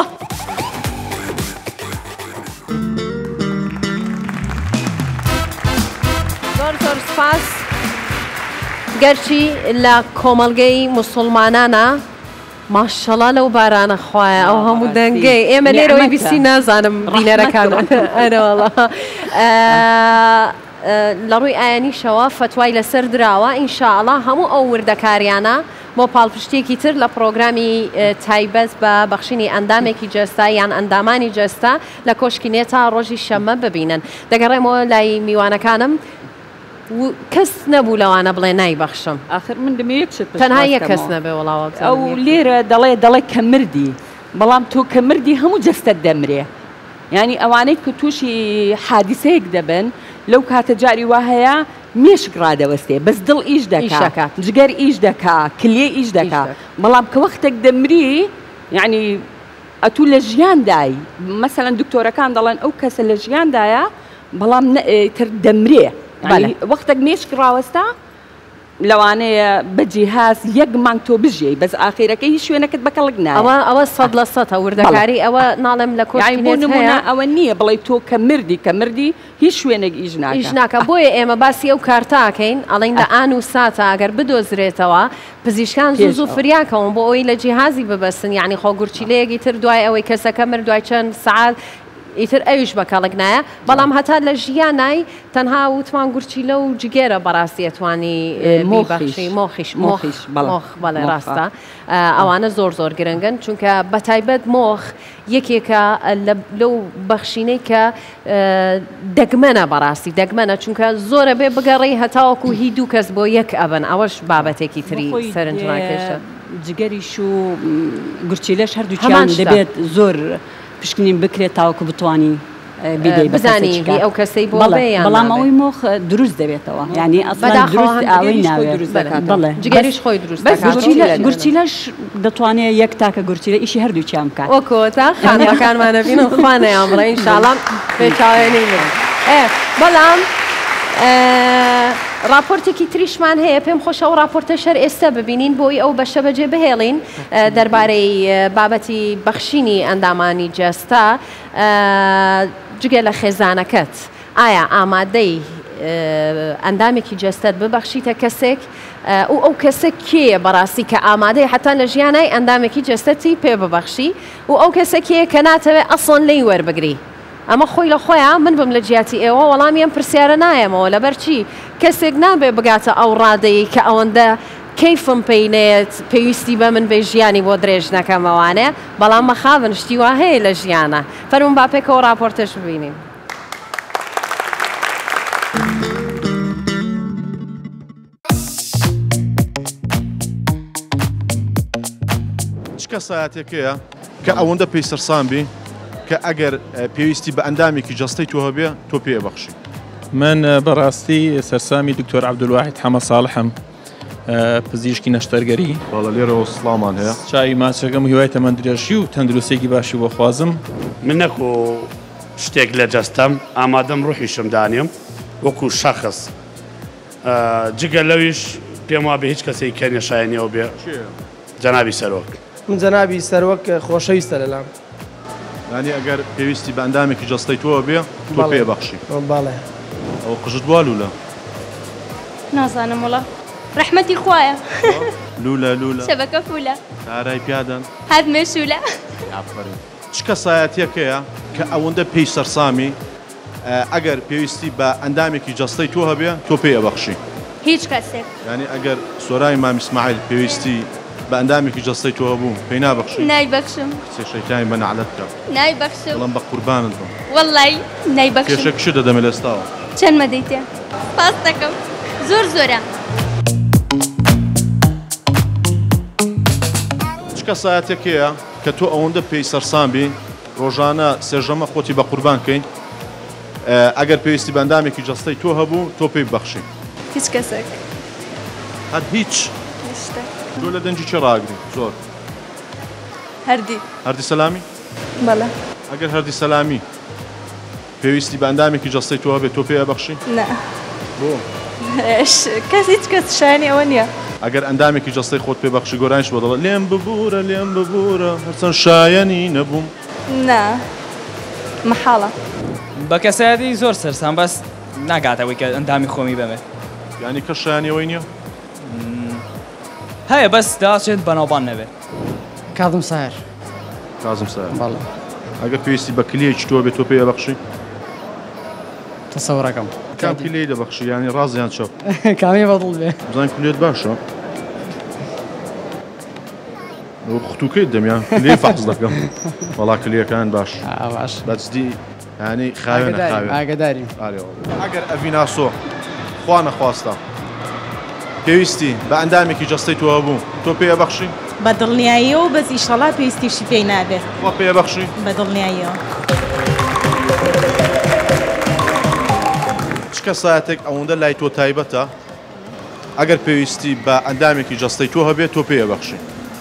زۆر زۆر سپاس گەرچی لە کۆمەڵگەی موسڵمانانە ماشەڵا لەو بارانە خوایە ئەو هەموو دەنگەی ئێمە لێرەوەی بیستی نازانم بینەرەکان ئەرەوەڵە لە ڕووی ئاینیشەوە فتوای لەسەر دراوە ئینشاءڵڵا هەموو ئەو وردەکاریانە بۆ پاڵپشتێکی تر لە پرۆگرامی تایبەت بە بەخشینی ئەندامێکی جەستا یان ئەندامانی جەستا لە کۆشکی نێتا ڕۆژی شەمە ببینن. دەگەڕێمەوە لای میوانەکانم کەس نەبوو لەوانە بڵێ نایبەخشم. آخر من دەمەوێت تەنها یەک کەس نەبێ وەڵاوە ئەو لێرە دەڵێ دەڵێ کە مردی بەڵام تۆ کە مردی هەموو جەستت دەمرێ. ینی ئەوانەی کە تووشی حادیسەیەک دەبن لەو کاتە جاری وا هەیە مێشک ڕادەوەستێ بەس دڵ ئیش دەکات جگەر ئیش دەکا کلێ ئیش دەکا بەڵام کە وەختێک دەمری یعنی ئەتوو لە ژیاندای مەسەلەن دکتۆرەکان دەڵێن ئەو کەسە لە ژیاندایە بەڵام تر دەمرێ وەختێک مێشک ڕاوەستا لەوانەیە بەجیهاز یەک مانگ تۆ بژێ بەس ئاخیرەکە هیچ شوێنەکەت بەکەڵک نایە ئەوە ئەوە سەد لە سەدە وردەکاری ئەوە ناڵێم لە کۆنمونە ئەوە نییە بڵێ تۆ کە مردی کە مردی هیچ شوێنێک ئیش ناکە ئیش ناکە بۆیە ئێمە باسی ئەو کارتاکەین ئەڵین لە ئان و ساتە ئەگەر بدۆزرێتەوە پزیشکان زوو زوو فریاکەون بۆ ئەوی لە جیهازی ببەستن یعنی خۆ گورچیلەیەکی تر دوای ئەوەی کەسەکە مرد دوای چەند سعات ئیتر ئەویش بەکەڵک نایە بەڵام هەتا لە ژیانای تەنها وتمان گورچیلە و جگێرە بەڕاستی ئەتوانی مۆخی مۆخیش مۆخیش مۆخ بەڵێ ڕاستە ئەوانە زۆر زۆر گرنگن چونکە بەتایبەت مۆخ یەکێکە لەو بەخشینەی کە دەگمەنە بەڕاستی دەگمەنە چونکە زۆرە بێ بگەڕی هەتاوەکو هی دوو کەس بۆ یەک ئەبن ئەوەش بابەتێکی تری سەرنجڕاکێشە جگەریش و گورچیلەش هەردووچیان دەبێت زۆر پشکنین بکرێت تاوەکو بتوانی بزانی ئەو کەسەی بۆ بەڵام ئەوەی مۆخ دروست دەبێتەوە ینی ئەسڵان دروست ئاوەی ناوێت بڵێ جگەریش خۆی دروست گورچیلەش دەتوانێت یەک تاکە گورچیلە ئیشی هەردووچیان بکات وەکۆتا خانەکانمانە بینن خوانەیان بڵێ ئینشاڵڵا پێچاوێنی من بەڵام راپۆرتێکی تریشمان هەیە پێم خۆشە ئەو راپۆرتە شەر ئێستا ببینین بۆی ئەو بەشە بەجێ بهێڵین دەربارەی بابەتی بەخشینی ئەندامانی جەستا جگە لە خێزانەکەت ئایا ئامادەی ئەندامێکی جەستت ببەخشیتە کەسێک و ئەو کەسە کێیە بەڕاستی کە ئامادەی حتا لە ژیانای ئەندامێکی جەستەتی پێ ببەخشی و ئەو کەسە کێیە کە ناتەوێت ئەسڵن لی وەربگری ئەمە خۆی لە خۆیان من بم لە جیاتی ئێوە وەڵامیان پرسیارە نایەمەوە لەبەرچی کەسێک نابێ بگاتە ئەو ڕادەیە کە ئەوەندە کەیفم پێینێت پێویستی بە من بێ ژیانی بۆ درێژ نەکەمەوانێ بەڵام مەخاون شتی وا هەیە لە ژیانە فەرمون با پێکەوە راپۆرتەش ببینیم. چ کەسایەتێکەیە کە ئەوەندە پێی سەرسان بی کە ئەگەر پێویستی بە ئەندامێکی جەستەی تۆ هەبێ تۆ پێ بەخشی. من بەڕاستی سەرسامی دکتۆر عەبدولواحید حەمە ساڵحم پزیشکی نەشتەرگەری باڵە لێرەوە سڵامان هەیە چاوی ماچەکەم هیوای تەمەندرێژی و تەندروستێکی باشی بۆ خوازم من نەکو شتێک لە جەستەم ئامادەم ڕوحیشم دانیم وەکو شەخص جگە لەویش پێم وا بە هیچ کەسێک کەنیە شایەنیەوە بێ جەنابی سەرۆک من جەنابی سەرۆک خۆشەویستە لەلام ینی ئەگەر پێویستی بە ئەندامێکی جەستەی تۆ بێ تۆ پێ بەخشی باڵێ ئەو قژت وا لوولە نازانم وڵە ڕەحمەتی خوایە لوولە لوولە شەبەکە فولە کارای پیادەن هەر مێشولە چ کەسایەتێکەیە کە ئەوەندە پێی سەرسامی ئەگەر پێویستی بە ئەندامێکی جەستەی تۆ هەبێ تۆ پێ بەخشی هیچ کەسێک ینی ئەگەر سۆرای مام ئیسماعیل پێویستی بە ئەندامێکی جەستەی تۆ هەبوو پێی نابەخشی نایبەخشم کچێ شەیتانی بە نەعلەت بکە نایبەخشم بەڵام بە قوربانت بم وەڵڵی نایبەخشم کێشە کشە دەدەمە لەستاوە چەند مەدەیتێ پاس دەکەم زۆر زۆرە چ کەسایەتێکەیە کە تۆ ئەوەندە پێی سەرسان بی ڕۆژانە سێژەمە خۆتی بە قوربان کەین ئەگەر پێویستی بە ئەندامێکی جەستەی تۆ هەبوو تۆ پێی بەخشی هیچ کەسێک هەر هیچ تۆ لە دەنجی چێ ڕاگری زۆر هەردی هەردی سەلامی بەڵێ ئەگەر هەردی سەلامی پێویستی بە ئەندامێکی جەستەی تۆ هەبێت تۆ پێ بەخشی نە بۆ کەس هیچ کەس شایانی ئەوە نییە ئەگەر ئەندامێکی جەستەی خۆت پێ بەخشی گۆرانیش بۆ دەڵێت لێم ببوورە لێم ببوورە هەرچەند شایەنی نەبووم نا مەحاڵە بە کەسایەتی زۆر سەرسان بەس ناگاتەوەی کە ئەندامی خۆمی بەمێ یعنی کە شایەنیەوەی نییە هەیە بەس داچێت بەناوبان نەبێت کاظم سایر کاظم سایر بەڵێ ئەگەر پێویستی بە کلێکی تۆ بێت تۆ پێ بەخشی تەسەوڕەکەم کام کلی دەبەخشی ینی ڕازیان چۆ کامی بەدڵ بێ بزانین کولێت باشە خوتوکەیت دەمیان کلێ فەحز دەکەم وەڵا کلێەکان باش باش بەجددی ینی خاوێنە خاوێن ئاگداریم ئەگەر ئەڤیناسۆ خوا نەخواستە پێویستی بە ئەندامێکی جەستەی تۆ بوو تۆ پێ بەخشی بە دڵنیاییەوە بەس ئیشەڵا پێویستیشی پێی نابێت خوا پێ بەخشی بە دڵنیاییەوە چ کەسایەتێک ئەوەندە لای تۆ تایبەتە ئەگەر پێویستی بە ئەندامێکی جەستەی تۆ هەبێت تۆ پێ بەخشی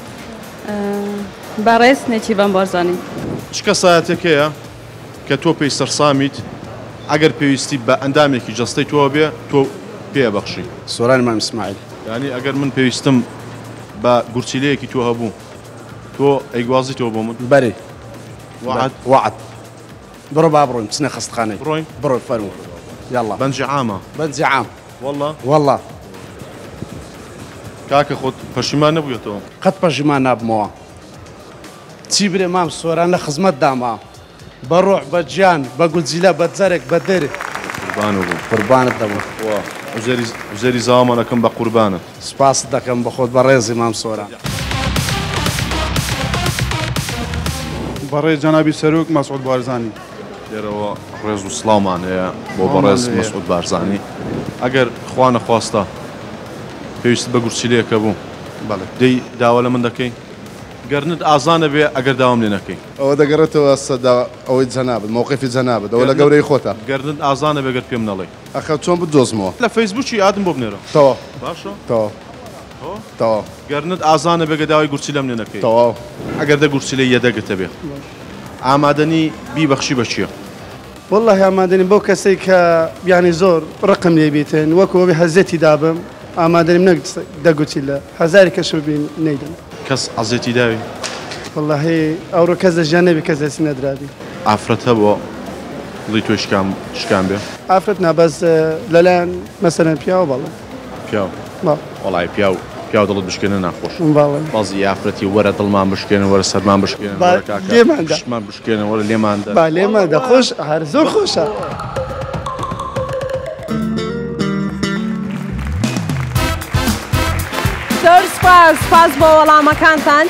بەڕێز نێکی بەم بارزانانی چ کەسایەتێک هەیە کە تۆ پێی سەرسامیت ئەگەر پێویستی بە ئەندامێکی جەستەی تۆ بێ تۆ پێ بەخشی سۆران مام اسماعیل ینی ئەگەر من پێویستم بە گورچیلەیەکی تۆ هەبوو تۆ ئەیگوازیتەوە بۆ من بەری وعد وعد بڕۆ با بڕۆین بچنە خەستخانەی بڕۆین بڕۆ فەرموو یاڵڵا بەنجی عامە بەنجی عام وەڵڵا وەڵڵا کاکە خۆت پەشیمان نەبوویەتەوە قەت پەشیمان نابمەوە چی برێ مام سۆران لە خزمەت داما بە ڕۆح بە گیان بە گولجیلە بە جەرێک بە دەرێ قوربانە بوو قوربانت دەبوو وزەری زاوامەکەم بە قوربانت سپاست دەکەم بە خۆت بە ڕێزی مام سۆران بەڕێز جەنابی سەرۆک مەسعود بارزانی لێرەوە ڕێز و سڵاومان هەیە بۆ بەڕێز مەسعود بارزانی ئەگەر خوا نەخواستە پێویست بە گورچیلەیەکە بوو دەی داوا لە من دەکەی گەرنت ئازانە بێ ئەگەر داوام لێ نەکەی ئەوە دەگەڕێتەوە سەدا ئەوەی جەنابێت مووقفی جەنابێت ئەوە لە گەورەی خۆتە گەرنت ئازانە بێگەر پێم نەڵێ ئەخە چۆن بدۆزمەوە لە فەیسبووکی ئادم بۆ بنێرە تەوا باشە تەوا تەوا گەرنت ئازانە بێگە داوای گورچیلەم لێ نەکەی تەواو ئەگەر دە گورچیلەی یەدەگتە بێ ئامادەنی بیبەخشی بە چییە؟ والله ئامادەنی بۆ کەسێک کە بیانی زۆر ڕقم لێ بیتن وەکەوە بێ هەزێتی دابم ئامادەنیم نەک دەگوتی لە هەزاری کەس بین نەیدن کەس ئازێتی داوی والله ئەوڕۆ کەس دەژیان نەبی کەس دەستی نەدرابی ئافرەت هەبووە دڵی تۆ شکام شکام بێ ئافرەت نابەس لەلایەن مەسەرەن پیاوە بەڵێ پیاو وەڵای پیاو پیاو دڵت بشکێنە ناخۆش بازی ئافرەتی وەرە دڵمان بشکێنە وەرە سەرمان بشکێنە لێمان بشکێنە وەرە لێماندا با لێماندا خۆش هەر زۆر خۆشە زۆر سپاس سپاس بۆ وەڵامەکانتان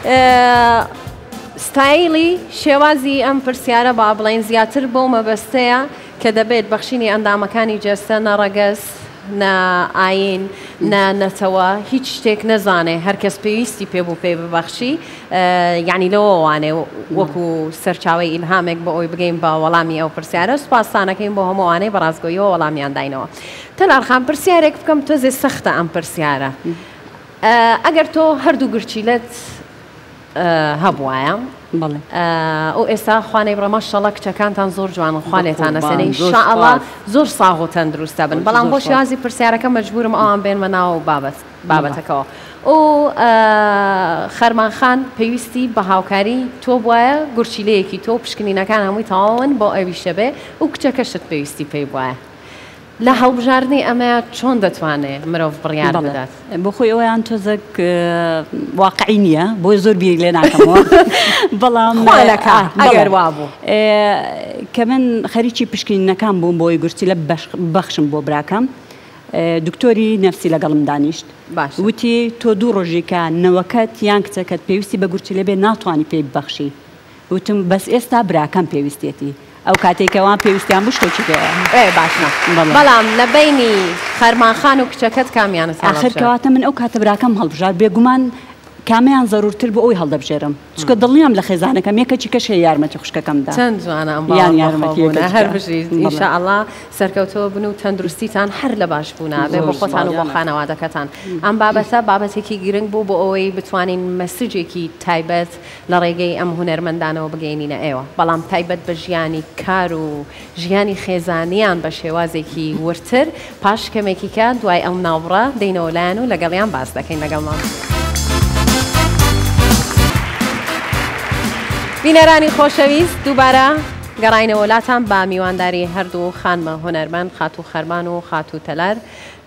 ستایلی شێوازی ئەم پرسیارە با بڵین زیاتر بۆ مەبەستەیە کە دەبێت بەخشینی ئەندامەکانی جەستە نەڕەگەز نە ئاین نە نەتەوە هیچ شتێک نەزانێ هەرکەس پێویستی پێبوو پێ ببەخشی یعنی لەوەوانێ وەکو سەرچاوی ئیلهامێک بۆ ئەوی بگەین بە وەڵامی ئەو پرسیارە سوپاسانەکەین بۆ هەمووانەی بەڕازگۆیەوە وەڵامیان داینەوە تەلارخان پرسیارێک بکەم تۆزێ سەختە ئەم پرسیارە ئەگەر تۆ هەردوو گرچیلت هەبوایە ئەو ئێستا خوانەی بڕە ماشەڵە کچەکانتان زۆر جوان خوانێتان نەسێنەی شاءڵڵا زۆر ساغ و تەندروستە بن بەڵام بۆ شێوازی پرسیارەکە مەجبورم ئەوان بێنمە ناو بابەتەکەەوە ئەو خەرمانخان پێویستی بە هاوکاری تۆ بواە گورچیلەیەکی تۆ پشکنینەکان هەمووی تەواون بۆ ئەویشە بێ و کچەکەشت پێویستی پێی بواە لە هەڵبژاردننی ئەمە چۆن دەتوانێت مرۆڤ بڕیار بدات بۆ خۆی ئەویان تۆزەک واقعی نییە بۆی زۆر بیر لێ ناکەمەوە بەڵام ئەگەر وابوو کە من خەریکی پشکنینەکان بووم بۆی گورچی لە بەخشم بۆ براکەم دکتۆری نەفسی لەگەڵم دانیشت وتی تۆ دوو ڕۆژێکە نەوەکەت یان کچەکەت پێویستی بە گورچی لەبێ ناتوانانی پێی ببەخشی وتم بەس ئێستا براکەم پێویستێتی ئەو کاتێکەوان پێویستیان بشتێکی پێ باشە بەڵام لە بینی خەرمانخان و کچەکەت کامیانە آخر کەواتە من ئەو کاتە براکەم هەڵبژار بێگومان کامیان زەرورتر بۆ ئەوی هەڵدەبژێرم چکە دڵنیام لە خێزانەکەم یەکەکی کەش یارمەتی خوشکەکەمدا چەند جوانە هەر بژیت ئینشاءڵڵا سەرکەوتەوە بن و تەندروستیتان هەر لە باش بوونا بێ بۆ خۆتان و بۆ خانەوادەکەتان ئەم بابەتە بابەتێکی گرنگ بوو بۆ ئەوەی بتوانین مەسجێکی تایبەت لە ڕێگەی ئەم هونەرمەندانەوە بگەینینە ئێوە بەڵام تایبەت بە ژیانی کار و ژیانی خێزانیان بە شێوازێکی ورتر پاش کەمێکی کە دوای ئەم ناوڕە دەینەوە لایەن و لەگەڵیان باس دەکەین لەگەڵمان. بینەرانی خۆشەویست دووبارە گەڕاینە وڵاتان با میوانداری هەردوو خانمە هونەرمەند خات و خەرمان و خات و تەلار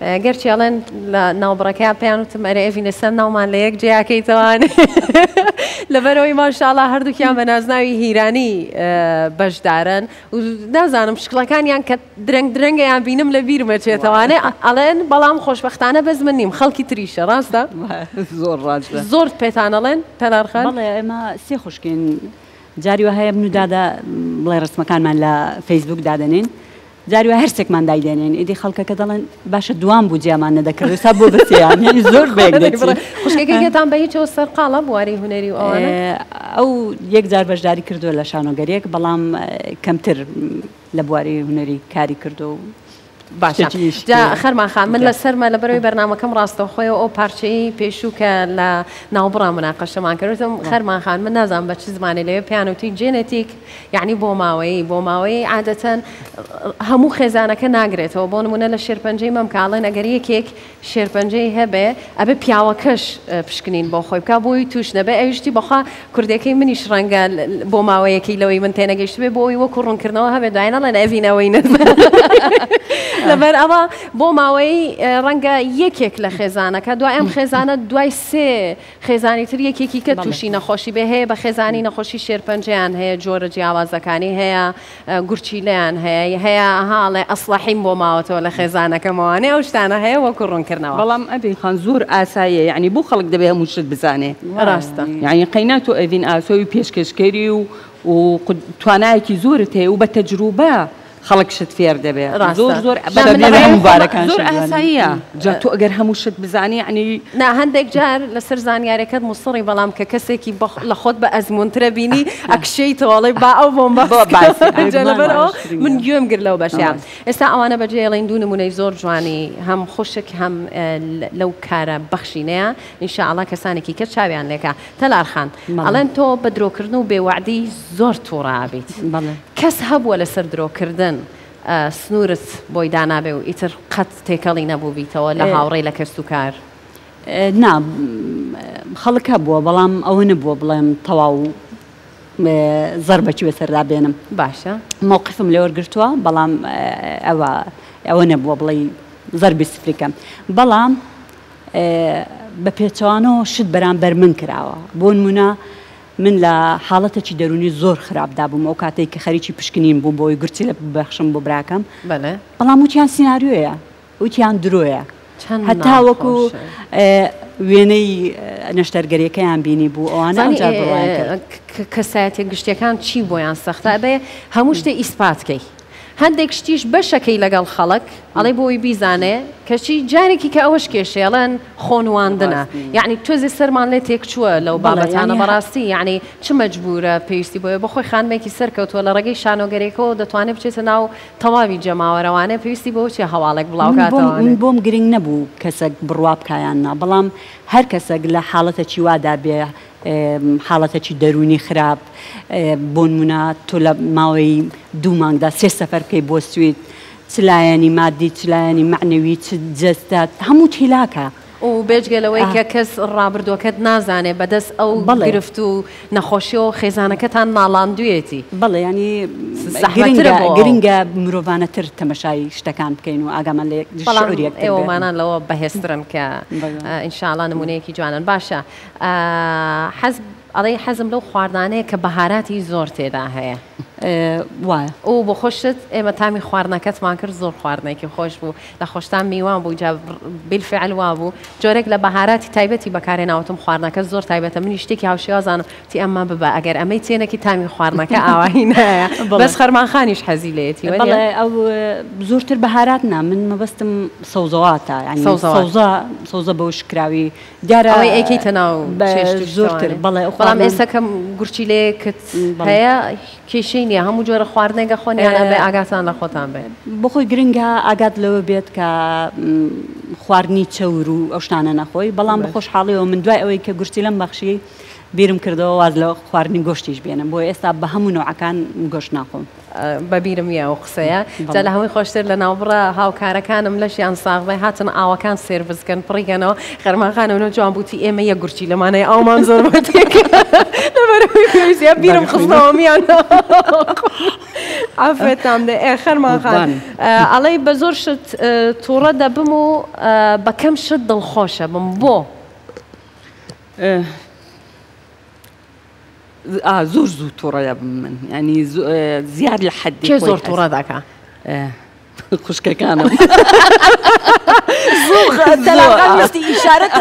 گەرچیاڵێن لە ناوبڕەکە پێیان وتم ئەرە ئەڤینە سەر ناومان لە یەک جیاکەیتەوان لەبەرەوەی ماشاءڵڵا هەردووکیان بە نازناوی هیرانی بەشدارن و نازانم شکڵەکانیان کە درەنگ درەنگەیان بینم لە بیرمە چێتەوانێ ئەڵێن بەڵام خۆشبەختانە بەز من نیم خەڵکی تریشە ڕاستە زۆر ڕاستە زۆر پێتانەڵێن تەلارخان بەڵێ ئێمە سێ خوشکین جاری وە هەیە بنودادا بڵێ ڕسمەکانمان لە فەیسبوک دادەنین جاری وە هەرسێکمان دایدێنین ئیدی خەڵکەکە دەڵێن باشە دوام بوو جیامان نەدەکرد سا بۆ بەسییان زۆر بێک خوشکەکەتان بە هیچەوە سەرقاڵە بواری هوەری و ئەوانە ئەو یەک جار بەشداری کردووە لە شانۆگەریەک بەڵام کەمتر لە بواری هوەری کاری کردو و باشە خەرمان خان من لەسەرمە لە بەرەوەی بەرنامەکەم ڕاستەوخۆی ئەو پارچەی پێشوو کە لە ناوبڕا مناقەشەمان کردم خەرمان خان من نازانم بە چ زمانی لەوێ پیانوتی جێنێتیک یعنی بۆ ماوەی بۆ ماوەی عادەتەن هەموو خێزانەکە ناگرێتەوە بۆ نمونە لە شێرپەنجەی مەمکاڵێن ئەگەر یەکێک شێرپەنجەی هەبێ ئەبێ پیاوەکەش پشکنین بۆ خۆی بکە بۆی توش نەبێ ئەویشتی بەخوا کوردەکەی منیش ڕەنگە بۆ ماوەیەکی لەوەی من تێنەگەیشت بێ بۆی وەکو ڕوونکردنەوە هەبێ دوایە لە ئەڤینەوەی لەبەر ئەوە بۆ ماوەی ڕەنگە یەکێک لە خێزانەکە دوای ئەم خێزانە دوای سێ خێزانی تر یەکێکی کە تووشی نەخۆشی بێ هەیە بە خێزانی نەخۆشی شێرپەنجیان هەیە جۆرە جیاوازەکانی هەیە گورچیلیان هەیە هەیە هاڵێ ئەسڵەحیم بۆ ماوەتەوە لە خێزانەکەمەوانێ ئەو شتانە هەیە وەکو ڕوونکردنەوە بەڵام ئەبێ خان زۆر ئاساییە یعنی بۆ خەڵک دەبێ هەموو شت بزانێ ڕاستە یعنی قەینات و ئەڤین ئاسۆی پێشکەشکەری و و توانایەکی زۆرت هەیە و بە تەجروبە خەڵک شت فێر دەبێت زۆر زۆر مبارەکان زۆر ئاساییە جا تۆ ئەگەر هەموو شت بزانی عنی نا هەندێک جار لەسەر زانیارەکەت مووسڵی بەڵام کە کەسێکی لە خۆت بە ئەزمونترە بینی ئەکشەی تۆڵی با ئەو بۆم بەبەرەوە من گوێم گر لەو بەشیان ئێستا ئەوانە بەجێڵین دوو نمونەی زۆر جوانی هەم خوشک هەم لەو کارە بەخشینەیە ئینشاءڵڵا کەسانێکی کە چاویان لێکە تەلارخان ئەڵێن تۆ بە درۆکردن و بێوەعدی زۆر تووڕابیت کەس هەبووە لەسەر درۆکردن سنوورت بۆی دانابێ و ئیتر قەت تێکەڵی نەبوو بیتەوە لە هاوڕێی لە کەست و کار نا خەڵک هەبووە بەڵام ئەوە نەبووە بڵێم تەواو زەربەکی بەسەردا بێنم باشە مووقفم لێ وەرگرتووە بەڵام ئەوە ئەوە نەبووە بڵێ زەربی سفریکەم بەڵام بە پێچوانەوە شت بەرامبەر من کراوە بۆ نمونە من لە حاڵەتێکی دەرونی زۆر خراپدا بووم ئەو کاتێک کە خەریکی پشکنین بوو بۆی گورچی لە ببەخشم بۆ براکەم بەڵام وتیان سیناریۆیە وتیان درۆیە هەتا وەکو وێنەی نەشتەرگەریەکەیان بینی بوو ئەوانە کەسایەتە گشتەکان چی بۆیان سەختە بێ هەموو شتێ ئیسپاتکەی هەندێک شتیش بەشەکەی لەگەڵ خەڵک ئەڵێ بۆی بیزانێ کەچی جارێکی کە ئەوەش کێشێڵەن خۆنواندنە یعنی تۆزی سەرمان لێ تێک چووە لەو بابەتانە بەڕاستی یعنی چ مەجبورە پێویستی بۆیە بۆ خۆی خانمێکی سەرکەوتووە لە ڕێگەی شانۆگەرێکەوە دەتوانێت بچێتە ناو تەواوی جەماوەرەوانە پێویستی بۆ چێ هەواڵێک بڵاوکاتەوە بۆم گرنگ نەبوو کەسێک بڕوا بکایاننا بەڵام هەر کەسێک لە حاڵەتێکی وادا بێ حاڵەتێکی دەرونی خراپ بۆ نمونە تۆ لە ماوەی دوو مانگدا سێ سەفەر بکەی بۆ سوید چلایەنی مادی چلایەنی معنەوی چ جەستات هەموو تیلاکە و بێجگەلەوەی کە کەس ڕابردووەکەت نازانێ بەدەست ئەو گرفت و نەخۆشی و خێزانەکەتان ناڵاندوێتی بەڵێ ینی گرنگە مرۆڤانەتر تەمەشای شتەکان بکەین و ئاگامان لێ ئێوەمانان لەوە بەهێسترن کە ئینشاءڵڵا نمونەیەکی جوانن باشە حەزب ئەڵێ حەزم لەو خواردانەیە کە بەهاراتی زۆر تێدا هەیە وایە ئەو بۆ خۆشت ئێمە تامی خواردنەکەتمان کرد زۆر خواردنێکی خۆش بوو لە خۆشتان میوان بوو جا بیلفعل وا بوو جۆرێک لە بەهاراتی تایبەتی بەکارهێناوەتم خواردنەکە زۆر تایبەتە منی شتێکی هاوشێوازانم تی ئەمما ببە ئەگەر ئەمەی تێنێکی تامی خواردنەکە ئاوایی نایە بەس خەرمانخانیش حەزی لێتی بەڵێ ئەو زۆرتر بەهارات نا من مەبەستم سەوزەواتە سەوزە سەوزە بەو شکراوی دیارە ئەوەی ئەیکەیتە ناو زۆرتر بەڵێ بەڵام ئێستا کەم گورچی لێکت هەیە کێشەی نییە هەموو جۆرە خواردنێگە خۆنیانە بێ ئاگاتان لە خۆتان بێت بخۆی گرنگە ئاگات لەوە بێت کە خواردنی چەور و ئەو شتانە نەخۆی بەڵام بە خۆشحاڵیەوە من دوای ئەوەی کە گورچی لەم بەخشی بیرم کردەوە واز لە خواردنی گۆشتیش بێنم بۆ ئێستا بە هەموو نوعەکان گۆشت ناخۆم بەبیرم یە ئەو قسەیە جا لە هەمووی خۆشتر لە ناوبڕە هاوکارەکانم لەشیان ساغڵێ هاتن ئاوەکان سێرڤزکەن پڕیگەنەوە خەرمانخانەوە جوان بوتی ئێمە یە گورچی لەمانەیە ئەومان زۆر بەتێکە لەبەرەوەی پێویستە بیرم خستەوە میان ئافرێتان دێ ئێ خەرمانخان ئەڵێ بە زۆر شت تووڕە دەبم و بەکەم شت دڵخۆشە بم بۆ آه زۆر زوو تووڕەیە من ینی زیاد لە حەدی کێ زۆر تووڕە دەکا خوشکەکانم ویستی ئیشارەت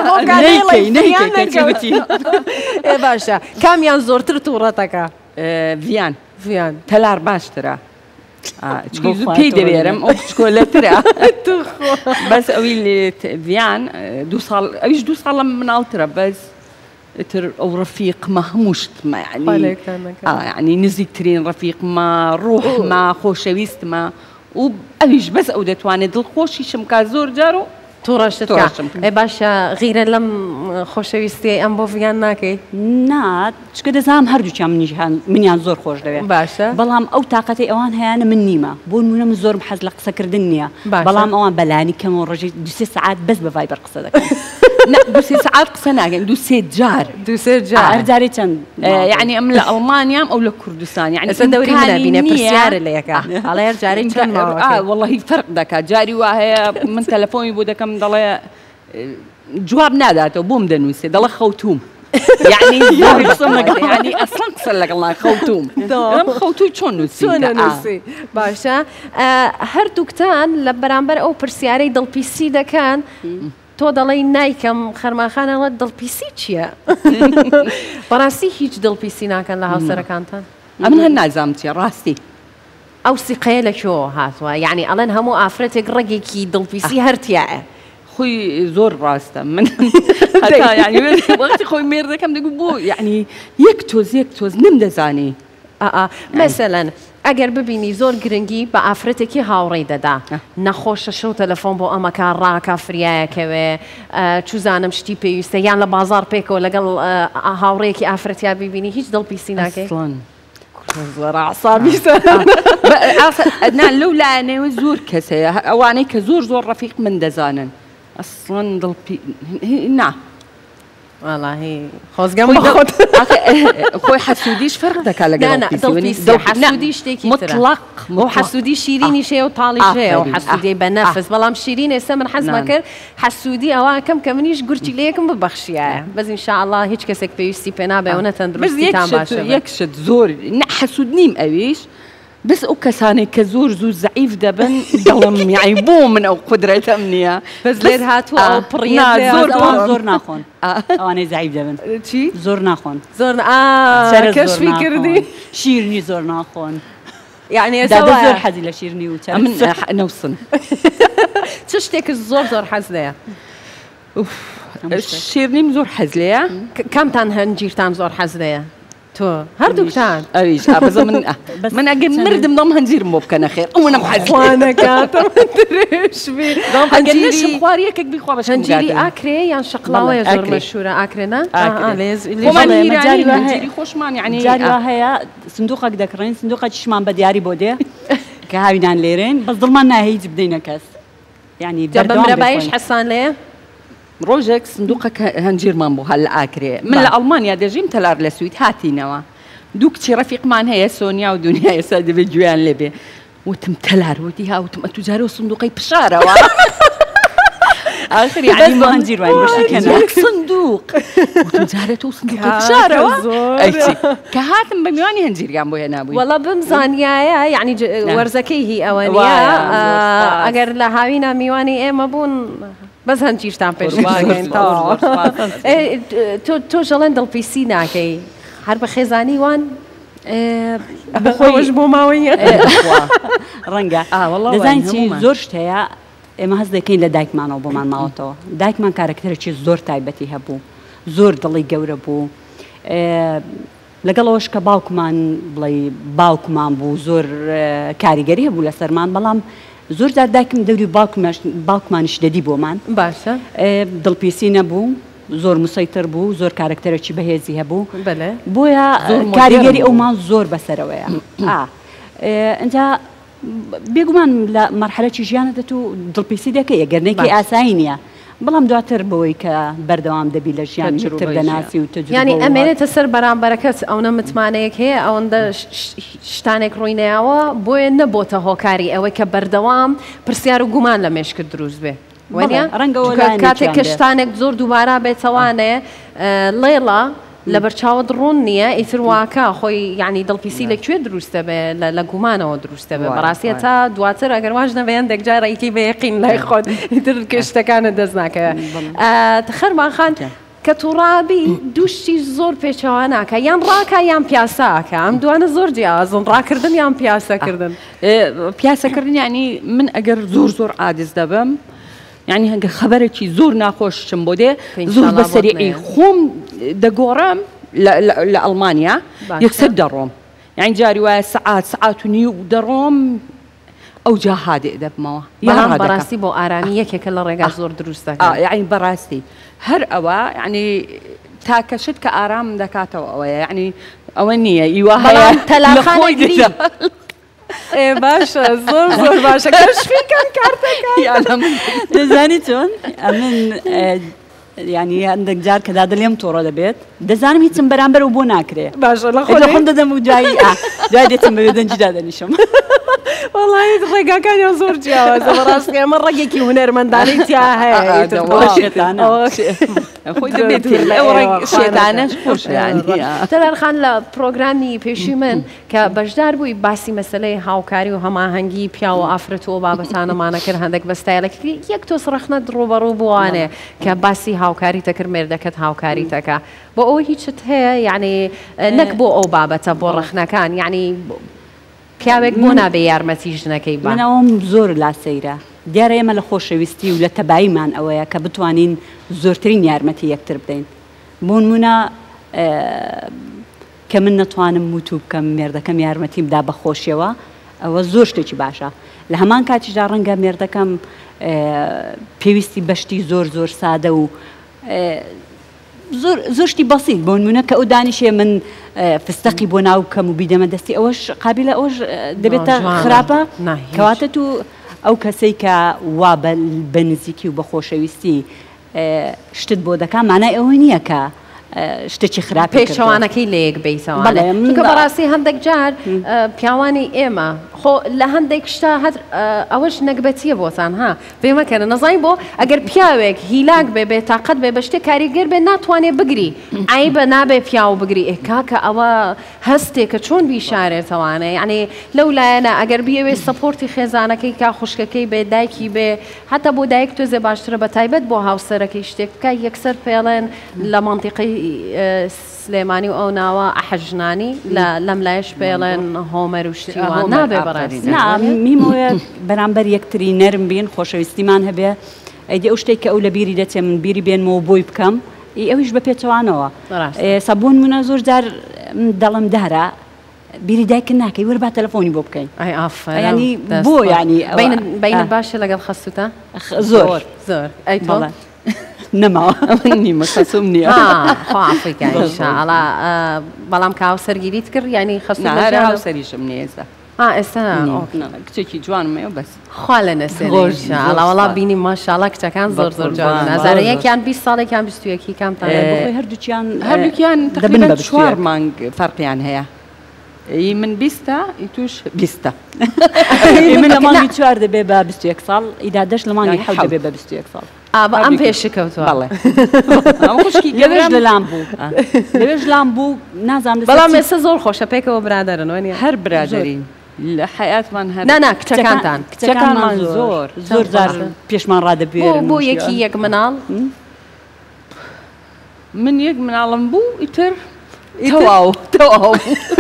ئێ باشە کامیان زۆرتر تووڕەتەکە ڤیان ڤیان تەلار باشترە پێی دەبێرم ئەو بچکۆلەترە بەس ئەوی ڤیان دو ساڵ ئەویش دو ساڵە مناڵترە بەس تر ئەو ڕەفیقمە هەموو شتمە ینی نزیکترین ڕەفیقمە ڕۆحمە خۆشەویستمە و ئەویش بەس ئەو دەتوانێت دڵخۆشیشم کا زۆر جار و تووڕەشتکە ئەی باشە غیرە لەم خۆشەویستی ئەم بۆ ڤیان ناکەی نا چکە دەزانم هەردووچیان منیان زۆر خۆش دەوێت باشە بەڵام ئەو تااقەتی ئەوان هەیەە من نیمە بۆ نمونە من زۆرم حەز لە قسەکردن نییە بەڵام ئەوان بەلانی کەم و ڕژی دوسێ سعات بەس بە ڤایبەر قسە دەکەن دو سێ سعات قسە ناکەن دو سێ جار دو سێ جار هەرجارێ چەند یعنی ئەم لە ئەڵمانیام ئەو لە کوردستان یعنی ئەسەر دەوری منە بینە پرسیارە لە یەکە هەڵێ هەرجارێ چەند ماوە وەڵڵەهی فەرق دەکات جاری وا هەیە من تەلەفۆنی بۆ دەکەم دەڵێ جواب ناداتەوە بۆم دەنووسێ دەڵێ خەوتوم یعنی ینی ئەسڵان قسە لەگەڵ خەوتوم ئەم خەوتوی چۆن نووسی باشە هەردووکتان لە بەرامبەر ئەو پرسیارەی دڵپیسی دەکەن تۆ دەڵێی نایکەم خەرماخانەوە دڵپیسی چییە؟ بەڕاستی هیچ دڵپیسی ناکەن لە هاوسەرەکانتان؟ ئەمن هەر نازام چیە ڕاستی ئەو سیقەیە لەکوێوە هاتووە یعنی ئەڵێن هەموو ئافرەتێک ڕێگێکی دڵپیسی هەرتیایە خۆی زۆر ڕاستە من وەختی خۆی مێر دەکەم دەگو بۆ یعنی یەک تۆز یەک تۆز نم دەزانی مەسەلەن ئەگەر ببینی زۆر گرنگی بە ئافرەتێکی هاوڕێی دەدا نەخۆشە شەو تەلەفۆن بۆ ئەمەکە ڕاکە فریایەکەوێ چوزانم شتی پێویستە یان لە بازار پێکەوە لەگەڵ هاوڕێکی ئافرەتیا ببینی هیچ دڵپیسی ناکەی نا لەو لایەنەوە زۆر کەسەیە ئەوانەی کە زۆر زۆر ڕەفیق من دەزانن ئەسڵەن دڵپی نا والله خۆزگەم بەخۆت خۆی حەسوودیش فەرق دەکات لەگەڵ حەسوودی شتێکی مطلق بۆ حەسوودی شیرینی شێ و تاڵی شێ و حەسوودی بە نەفس بەڵام شیرین ئێستا من حەزمە کرد حەسوودی ئەوە کەم کە منیش گورچی لە یەکم ببەخشیایە بەس ئینشاءالله هیچ کەسێک پێویستی پێ نابێ ئەوە تەندروستیتان باشە یەک شت زۆر حەسوود نیم ئەویش بس ئەو کەسانێک کە زۆر زوو زەعیف دەبن دڵم یعنی بۆ من ئەو قودرەتەم نییە بەس لێر هاتووە ئەو پڕیە زۆر زۆر ناخۆن ئەوانەی زەعیف دەبن چی زۆر ناخۆن زۆر کەشفی کردی شیرنی زۆر ناخۆن یعنی زۆر حەزی لە شیرنی و من نەوسن چ شتێک زۆر زۆر حەز لەیە شیرنیم زۆر حەز لەیە کامتان هەنجیرتان زۆر حەز لەیە تۆ هەردووکتان ئەویش بەزە من من ئەگەر مردم دەم هەنجیرم بۆ بکەنە خێر ئەوەنەم حەزیشم خواریەکێک بیخوا بە هەنجیری ئاکرێ یان شەقڵاوەیە زۆر مەشهورە ئاکرێنە هەنجیری خۆشمان یعنی جاری وا هەیە سندوقێک دەکڕین سندوقێکیشمان بە دیاری بۆ دێ کە هاوینان لێرێن بەس دڵمان ناهەیە هیچ بدەینە کەس یعنی بەمرەبایش حەسان لێ ڕۆژێک سندوقەکە هەنجیرمان بۆ هەل لە ئاکرێ من لە ئەڵمانیا دەژیم تەلار لە سوید هاتینەوە دوو کچی ڕەفیقمان هەیە سۆنیا و دنیا ئێستا دەبێت گوێیان لێبێ وتم تەلار وتی هاوتم ئەتو جارەوە سندوقەی پشارەوە آخر يعني بۆ هەنجیر وای بەشی یەک سندوق وتم جارە تۆ سندوقەی پشارەوە کە هاتم بە میوانی هەنجیریان بۆ هێنابووی وەڵا بمزانیایە یعنی وەرزەکەی هی ئەوە نیە ئەگەر لە هاوینە میوانی ئێمە بوون بەس هەنجیرتان پێشواگەین تۆ ژەڵێن دڵپیسی ناکەی هەر بە خێزانی وان بەخۆیش بۆ ماوەیە ڕەنگە دەزانین چی زۆر شت هەیە ئێمە هەست دەکەین لە دایکمانەوە بۆمان ماوەتەوە دایکمان کارکتەرێکی زۆر تایبەتی هەبوو زۆر دڵی گەورە بوو لەگەڵەوەش کە باوکمان بڵێ باوکمان بوو زۆر کاریگەری هەبوو لەسەرمان بەڵام زۆر جار دایکم دەوری باوکمانیش دەدی بۆمان باشە دڵپیسی نەبوو زۆر مسەیتر بوو زۆر کارکتەرێکی بەهێزی هەبوو بەڵێ بۆیە کاریگەری ئەومان زۆر بەسەرەوەیە ئەجا بێگومان لە مەرحەلەی ژیانەدەت و دڵپیسی دەکەی ئەگەرنێکی ئاسایی نییە بەڵام دواتر بۆی کە بەردەوام دەبی لە ژیان تر دەناسی و تجربە ینی ئەمێنێتە سەر بەرامبەرەکەت ئەوە متمانەیەک هەیە ئەوەندە شتانێک ڕووینەوە بۆیە نەبۆتە هۆکاری ئەوەی کە بەردەوام پرسیار و گومان لە مێشکرد دروست بێ کاتێک کە شتانێک زۆر دووبارە بێتەوانێ لێڵە لە بەرچاوت ڕوون نییە ئیتر واکە خۆی ینی دڵپیسی لەکوێ دروستە بێ لە گومانەوە دروستە بێ بەڕاستیە تا دواتر ئەگەر واژ نەبێن دەکجارڕیکی بە یەقین لای خۆت ئیتر کەشتەکانە دەست ناکەوە خەرمان خان کە تووڕابی دووشتی زۆر پێچەوە ناکە یان ڕاکە یان پیاساکە ئەم دوانە زۆر جیازن ڕاکردن یان پیاسەکردن پیاسەکردن ینی من ئەگەر زۆر زۆر عادز دەبم یعنی هەنگە خەبەرێکی زۆر ناخۆشم بۆ دێ زۆر بەسەریعی خۆم دەگۆڕم لە ئەڵمانیا یەکسەر دەڕۆم یعنی جاری وایە سعات سعات و نیو دەڕۆم ئەو جا هادێ دەبمەوە بەڵام بەڕاستی بۆ ئارامی یەکێکە لە ڕێگا زۆر دروستە یعنی بەڕاستی هەر ئەوە یعنی تاکەشت کە ئارام دەکاتەوە ئەوەیە یعنی ئەوە نییە ئیوا هەیە تەلاخۆی باشە زۆر زۆر باشە کەشفیکەم کارتەکە دەزانی چۆن من ینی هەندێک جار کە دادڵێم تۆڕە دەبێت دەزانم هیچم بەرامبەر و بۆ ناکرێ باشە لە خۆم دەدەم و جایی جای دێتم بە دەنجدا دەنیشم وڵی ڕێگاکانی زۆر جیاوازە بەڕاستی ئەمە ڕێگێکی هونەرمەندانەی تیا هەیە خۆی دەبێت شێتانەش تەلەرخان لە پرۆگرامی پێشی من کە بەشدار بووی باسی مەسلەی هاوکاری و هەماهەنگی پیا و ئافرەت و بابەتانەمانە کرد هەندێک بەستایلێکی یەک تۆ سڕەخنە ڕوبەڕوو بووانێ کە باسی هاوکاری تەکرد مێردەکەت هاوکاری تەکە بۆ ئەوە هیچت هەیە یعنی نەک بۆ ئەو بابەتە بۆ ڕەخنەکان یعنی پیاوێک بۆ نابێ یارمەتی ژنەکەی بە منەوەم زۆر لاسەیرە دیارە ئێمە لە خۆشەویستی و لە تەباییمان ئەوەیە کە بتوانین زۆرترین یارمەتی یەکتر بدەین بۆ نمونە کە من نەتوانم وتو بکەم مێردەکەم یارمەتی بدا بە خۆشیەوە ئەوە زۆر شتێکی باشە لە هەمان کاتیشدا ڕەنگە مێردەکەم پێویستی بەشتی زۆر زۆر سادە و زۆر شتی بەسیط بۆ نمونە کە ئەو دانیشێ من فستەقی بۆ ناو بکەم و بیدەمە دەستی ئەوەش قابلە ئەوش دەبێتە خراپە کەواتە تو ئەو کەسەی کە وا بە نزیکی و بە خۆشەویستی شتت بۆ دەکا مانای ئەوە نییە کە شتێکی خراپ پێشەوانەکەی لە یەک بیتەوە بەڕاستی هەندێک جار پیاوانی ئێمە خۆ لە هەندێک شتا هەر ئەوەش نەکبەتیە بۆتان ها پێمەکەنە نەزای بۆ ئەگەر پیاوێک هیلاک بێ بێتاقەت بێ بە شتێک کاریگەر بێ ناتوانێت بگری ئای بە نابێ پیاو بگری ئێکاکە ئەوە هەستێکە چۆن بیشارێتەوانێ یعنی لەو لایەنە ئەگەر بیەوێ سەپۆرتی خێزانەکەی کا خوشکەکەی بێ دایکی بێ حتا بۆ دایک تۆزێ باشترە بە تایبەت بۆ هاوسەرەکەی شتێک بکە یەکسەر پێڵێن لە مانتیقی سلێمانی و ئەو ناوە ئەحەژنانی لەم لایش پێڵێن هۆمەر و شتیوان نابێ بەڕاستی میمەوە بەرامبەر یەکتری نەرم بین خۆشەویستیمان هەبێ ئەیدی ئەو شتێک کە ئەو لە بیری دەچێ من بیری بێنمەوە بۆی بکەم ئەویش بە پێچەوانەوە سەبوون منە زۆر جار دەڵم دارە بیری دایکن ناکەی وەربا تەلەفۆنی بۆ بکەین ینی بۆ ینی بینت باشە لەگەڵ خەسووتە زۆر زۆر ئەی تۆڵە نەماوە نیمە خەسوم نییە خۆفریکانشاءڵا بەڵام کاو سەرگیریت کرد ینی خەسوو سەریشم نێزە ئێستا کچێکی جوانمەوە بەس خوا لە نەسێڵاوەڵا بینی ماشاءڵا کچەکان زۆر زۆر جوان نازانە یەکیان بیست ساڵێکیان بیست و یەکی کامتان هەردووچیان هەردووکیان تقریبا چوار مانگ فەرقیان هەیە ئی من بیستە ئی توش بیستە من لە مانگی چوار دەبێ بە بیست و یەک ساڵ ئیدادەش لە مانگی حەوت دەبێ بە بیست و یەک ساڵ ئەم پێشکەوتوە لەوێش لە لام بوو لەوێش لام بوو نازانم بەڵام ئێستا زۆر خۆشە پێکەوە برادەرن وێنێ هەر برادەرین لە حیاتمان هەر نانا کچەکانتان کچەکانمان زۆر زۆر جار پێشمان ڕادەبێت بۆ یەکی یەک مناڵ من یەک مناڵم بوو ئیتر تەواو تەواو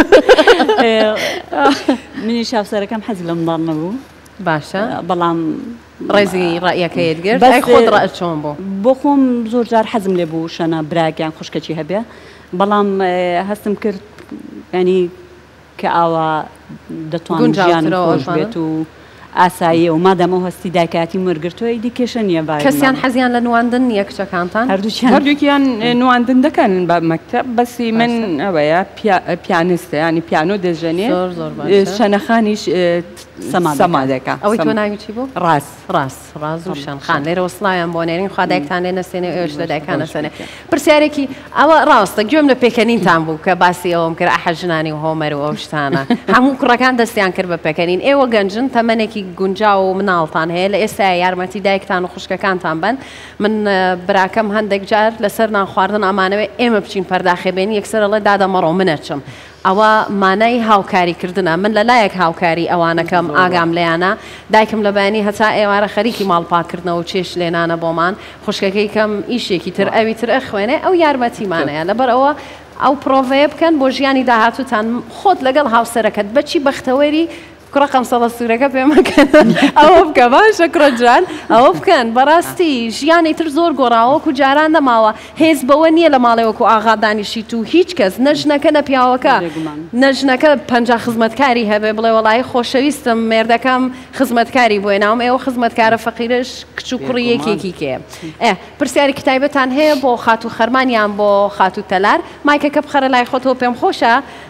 منی شاوسەرەکەم حەز لە منداڵ نەبوو باشە بەڵام ڕێزی ڕائیەکەیت گرت ئەی خۆت ڕائت چۆن بۆ بۆ خۆم زۆر جار حەزم لێ بوو شەنە براگیان خوشکەکی هەبێ بەڵام هەستم کرد ینی کە ئاوا دەتوان ژیان خۆش بێت و ئاساییە و مادەمە هەستی داکاتی وەرگرتووە دی کێشە نییە باید کەسیان حەزیان لە نواندن نییە کچەکانتان هەردووکیان نواندن دەکەن بە مەکتەب بەسی من ئەوەیە پیانستە ینی پیانۆ دەژەنێ شەنەخانیش سەما دەکا ئەوەی تۆ ناوی چی بوو؟ ڕاست ڕاست ڕاز و شەنخان لێرە وەسڵایان بۆ نێرین خوا دایکتان لێ نەسێنێ ئێوەش لە دایکان نەسێنێ پرسیارێکی ئەوە ڕاستە گوێم لە پێکەنینتان بوو کە باسی ئەوم کرد ئەحەژنانی و هۆمەر و ئەو شتانە هەموو کوڕەکان دەستیان کرد بە پێکەنین ئێوە گەنجن تەمەنێکی گونجاو و مناڵتان هەیە لە ئێستا یارمەتی دایکتان و خوشکەکانتان بن من براکەم هەندێک جار لەسەر نان خواردن ئەمانەوێ ئێمە بچین پەرداخێبێنی یەکسەرەڵێ دادەمەڕۆ منەچم ئەوە مانای هاوکاریکردنە من لەلایەک هاوکاری ئەوانەکەم ئاگام لەیانە دایکم لە بەیانی هەتا ئێوارە خەریکی ماڵپاکردنەوە و چێش لێنانە بۆمان خوشکەکەی کەم ئیشێکی تر ئەوی تر ئەخوێنێ ئەو یارمەتیمانەیە لەبەر ئەوە ئەو پرۆڤەیە بکەن بۆ ژیانی داهاتوتان خۆت لەگەڵ هاوسەرەکەت بەچی بەختەوەری کوڕە قەمسەڵە سوورەکە پێمەکەن ئەوە بکە باشە کوڕەجان ئەوە بکەن بەڕاستی ژیانی تر زۆر گۆڕاوەکو جاران نەماوە هێز بەوە نییە لە ماڵێوەکو ئاغادانیشیت و هیچ کەس نەژنەکە نە پیاوەکە نەژنەکە پەنجا خزمەتکاری هەبێ بڵێ وەڵی خۆشەویستم مێردەکەم خزمەتکاری بۆی ناوم ئێوە خزمەتکارە فەقیرش کچ و کوڕی یەکێکی کێ ئێ پرسیاری کتایبەتان هەیە بۆ خات و خەرمانیان بۆ خات و تەلار مایکەکە بخەرە لای خۆتەوە پێم خۆشە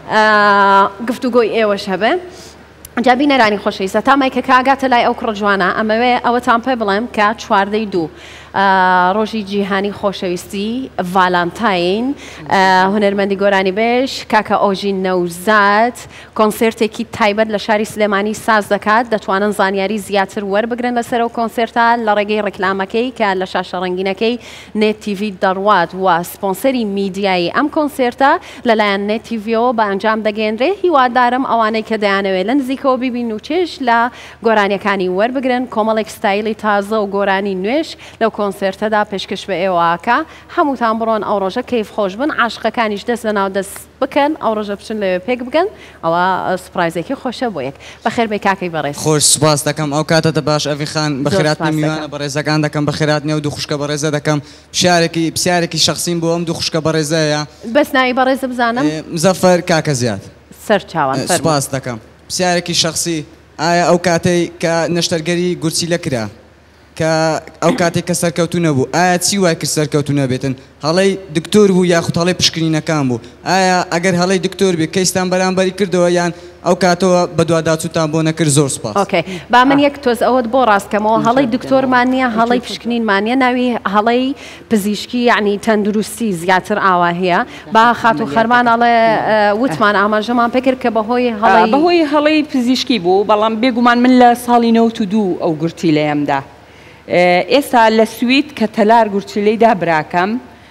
گفتوگۆی ئێوەش هەبێ جابی نەرانی خۆشەویستە تا مایکە کاگاتە لای ئەو کوڕە جوانە ئەمەوێ ئەوەتان پێ بڵێم کە چواردەی دوو ڕۆژی جیهانی خۆشەویستی ڤالانتاین هونەرمەندی گۆرانی بێژ کاکە ئۆژی نەوزات کۆنسرتێکی تایبەت لە شاری سلێمانی ساز دەکات دەتوانن زانیاری زیاتر وەربگرن لەسەر ئەو کۆنسرتە لە ڕێگەی ڕێکلامەکەی کە لە شاشە ڕەنگینەکەی نێت تیڤی دەڕوات و سپۆنسەری میدیایی ئەم کۆنسرتە لەلایەن نێت تیڤیەوە بە ئەنجام دەگەێنرێ هیوادارم ئەوانەی کە دەیانەوێت لە نزیکەوە بیبین و چێش لە گۆرانیەکانی وەربگرن کۆمەڵێک ستایلی تازە و گۆرانی نوێش لەو کۆنسرتەدا پێشکەش بە ئێوەکە هەمووتان بڕۆن ئەو ڕۆژە کەیف خۆش بن عاشقەکانیش دەست لە ناو دەست بکەن ئەو ڕۆژە بچن لەوێ پێک بگەن ئەوە سپرایزێکی خۆشە بۆ یەک بەخێر بێ کاکەی بەڕێز خۆش سوپاس دەکەم ئەو کاتەتە باش ئەڤی خان بەخێراتنی میوانە بەڕێزەکان دەکەم بەخێراتنی و دوو خوشکە بەڕێزە دەکەم پشارێکی پرسیارێکی شخصیم بۆ ئەم دوو خوشکە بەڕێزەیە بەس ناوی بەڕێزە بزانم مزەفەر کاکە زیاد سەر چاوان سوپاس دەکەم پرسیارێکی شخصی ئایا ئەو کاتەی کە نەشتەرگەری گورچی لەکرا کە ئەو کاتێک کە سەرکەوتو نەبوو ئایا چی وای کرد سەرکەوتو نەبێتن هەڵەی دکتۆر بوو یاخود هەڵەی پشکنینەکان بوو ئایا ئەگەر هەڵەی دکتۆر بێ کەیستان بەرامبەری کردەوە یان ئەو کاتەوە بەدواداچوتان بۆ نەکرد زۆر سپاس ئۆکەی با من یەک تۆز ئەوەت بۆ ڕاستکەمەوە هەڵەی دکتۆرمان نییە هەڵەی پشکنینمانە ناوی هەڵەی پزیشکی یعنی تەندروستی زیاتر ئاوا هەیە با خات و خەرمان ئەڵێ وتمان ئاماژەمان پێکرد کە بەهۆی هەڵەی بەهۆی هەڵەی پزیشکی بوو بەڵام بێگومان من لە ساڵی نەوت و دوو ئەو گورتی لێمدا ئێستا لە سوید کە تەلار گورچیلەیدا براکەم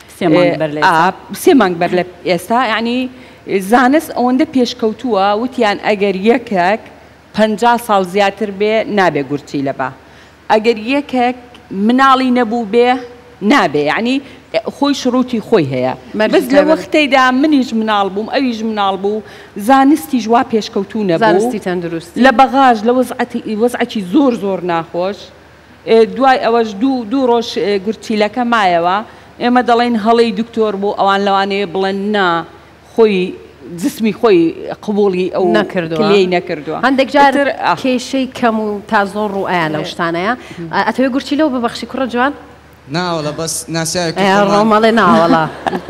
سێ مانگ بەر لە ئێستا یعنی زانست ئەوەندە پێشکەوتووە وتیان ئەگەر یەکێک پەنجا ساڵ زیاتر بێ نابێ گورچی لەبا ئەگەر یەکێک مناڵی نەبوو بێ نابێ یعنی خۆی شڕوتی خۆی هەیە بەس لە وەختەیدا منیش مناڵ بووم ئەویش مناڵ بوو زانستی ژوا پێشکەوتو نەبوو لە بەغاژ لە وەزعەکی زۆر زۆر ناخۆش دوای ئەوەش دوو دوو ڕۆژ گورچیلەکە مایەوە ئێمە دەڵێن هەڵەی دکتۆر بوو ئەوان لەوانەیە بڵێن نا خۆی جسمی خۆی قبوڵی ئەو نەکردووە نەکردووە هەندێک جار کێشەی کەم و تا زۆر ڕوئایە لەو شتانەیە ئەتەوێ گورچیلەوە ببەخشی کوڕە جوان ناوەڵە بەس ناسیاوێکی ڕۆمەڵێ ناوەڵە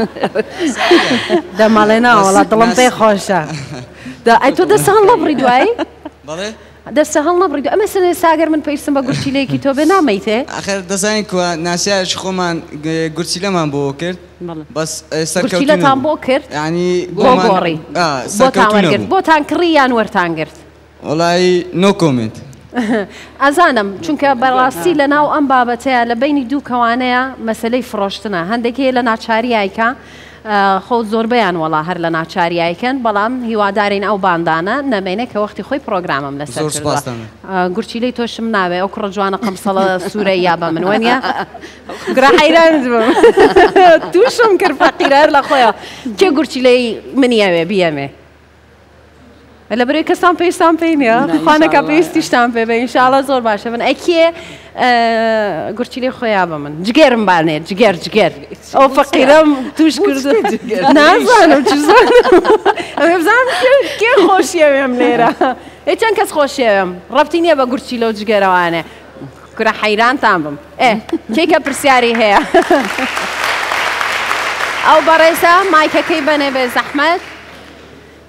دەمەڵێ ناوەڵە دڵم پێی خۆشە ئەی تۆ دەستە هەڵ نەبڕی دوایی بەڵێ دەستە هەڵ نەبڕی ئەمە سنێ ساگەر من پێویستم بە گورچیلەیەکی تۆ بێ نامەیتێ ئەخر دەزانین کووە ناسیاش خۆمان گورچیلەمان بۆ کرد بەس گورچیلەتان بۆ کرد ینی بۆ گۆڕی بۆتان وەرگرت بۆتان کڕی یان وەرتان گرت وەڵایی نۆ کۆمنت ئازانم چونکە بەڕاستی لە ناو ئەم بابەتەیە لە بینی دوو کەوانەیە مەسلەی فرۆشتنە هەندێکی لە ناچاریایکە خۆ زۆربیان وەڵا هەر لە ناچاریایکەن بەڵام هیوادارین ئەو باندانە نەمێنێ کە وەختی خۆی پرۆگرامم لەسەر گورچیلەی تۆشم ناوێ ئەو کوڕە جوانە قەمسەڵە سوورەی یا بە من وەنیە گرا حەیران بم تووشم کرد فەقیرە لە خۆیە کێ گورچیلەی منیاوێ بیەمێ لە بەرەوەی کەسان پێویستان پێی نییە خوانەکە پێویستیشتان پێ بێ ئینشاڵە زۆر باشە من ئەکێ گورچیلەی خۆیان بە من جگێرم بانێت جگەر جگەر ئەو فەقیرەم توش کرد نازانم ئەمێ بزانم کێ خۆشیەوێم لێرە هیچ چەند کەس خۆشیەوێم ڕەبتی نییە بە گورچیلە و جگەرەوانێ کورە حەیرانتان بم ئێ کێکە پرسیاری هەیە ئەو بەڕێزە مایکەکەی بەنێ بێ زەحمەت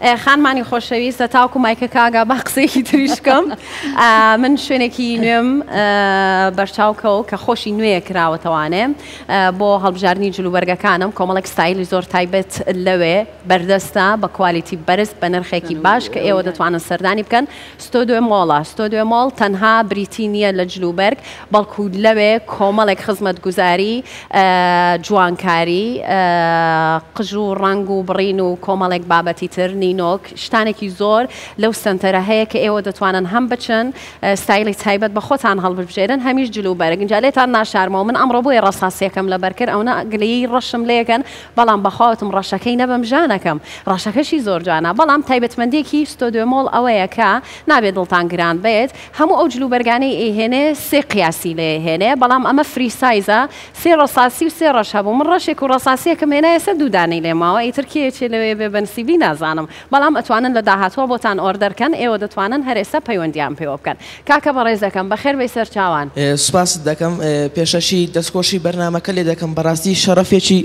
خانمانی خۆشەویستە تاوکو مایکە کاگا با قسەیەکی تریشکەم من شوێنێکی نوێم بەرچاوکەوە کە خۆشی نوێیە کراوەتەوانێ بۆ هەڵبژاردننی جلوبەرگەکانم کۆمەڵێک ستایلی زۆر تایبەت لەوێ بەردەستە بە کوالیتی بەرز بە نرخێکی باش کە ئێوە دەتوانن سەردانی بکەن ستۆدیۆ مۆڵە ستۆدیۆ مۆڵ تەنها بریتی نییە لە جلوبەرگ بەڵکو لەوێ کۆمەڵێک خزمەتگوزاری جوانکاری قژ و ڕنگ و بڕین و کۆمەڵێک بابەتی تر نینۆک شتانێکی زۆر لەو سنتەرە هەیە کە ئێوە دەتوانن هەم بچن ستایلی تایبەت بە خۆتان هەڵبژێرن هەمیش جلوبەرگ گنجالێتان ناشارمەوە من ئەمڕۆ بۆی ڕەساسیەکەم لە بەرکرد ئەوە گلەیی ڕەشم لێکەن بەڵام بەخواوتم ڕەشەکەی نەبم ژانەکەم ڕەشەکەشی زۆر جوانە بەڵام تایبەتمەندێکی ستۆدیۆ مۆڵ ئەوەیە کە نابێت دڵتان گران بێت هەموو ئەو جلوبەرگانەی ئێهێنێ سێ قیاسی لێهێنێ بەڵام ئەمە فری سایزە سێ ڕەساسی و سێ ڕەش هەبوو من ڕەشێک و ڕەساسیەکەم هێنایە سە دوودانەی لێماوە ئیترکیەکێ لەوێ بێ بەنسیبی نازانم بەڵام ئەتوانن لە داهاتوە بۆتان ئۆردەرکەن ئێوە دەتوانن هەرێستا پەیوەندیان پێوە بکەن کاکە بەڕێزەکەم بەخێر بەی سەر چاوان سوپاس دەکەم پێشەشی دەستخۆشی بەرنامەکە لێ دەکەم بەڕاستی شەرەفێکی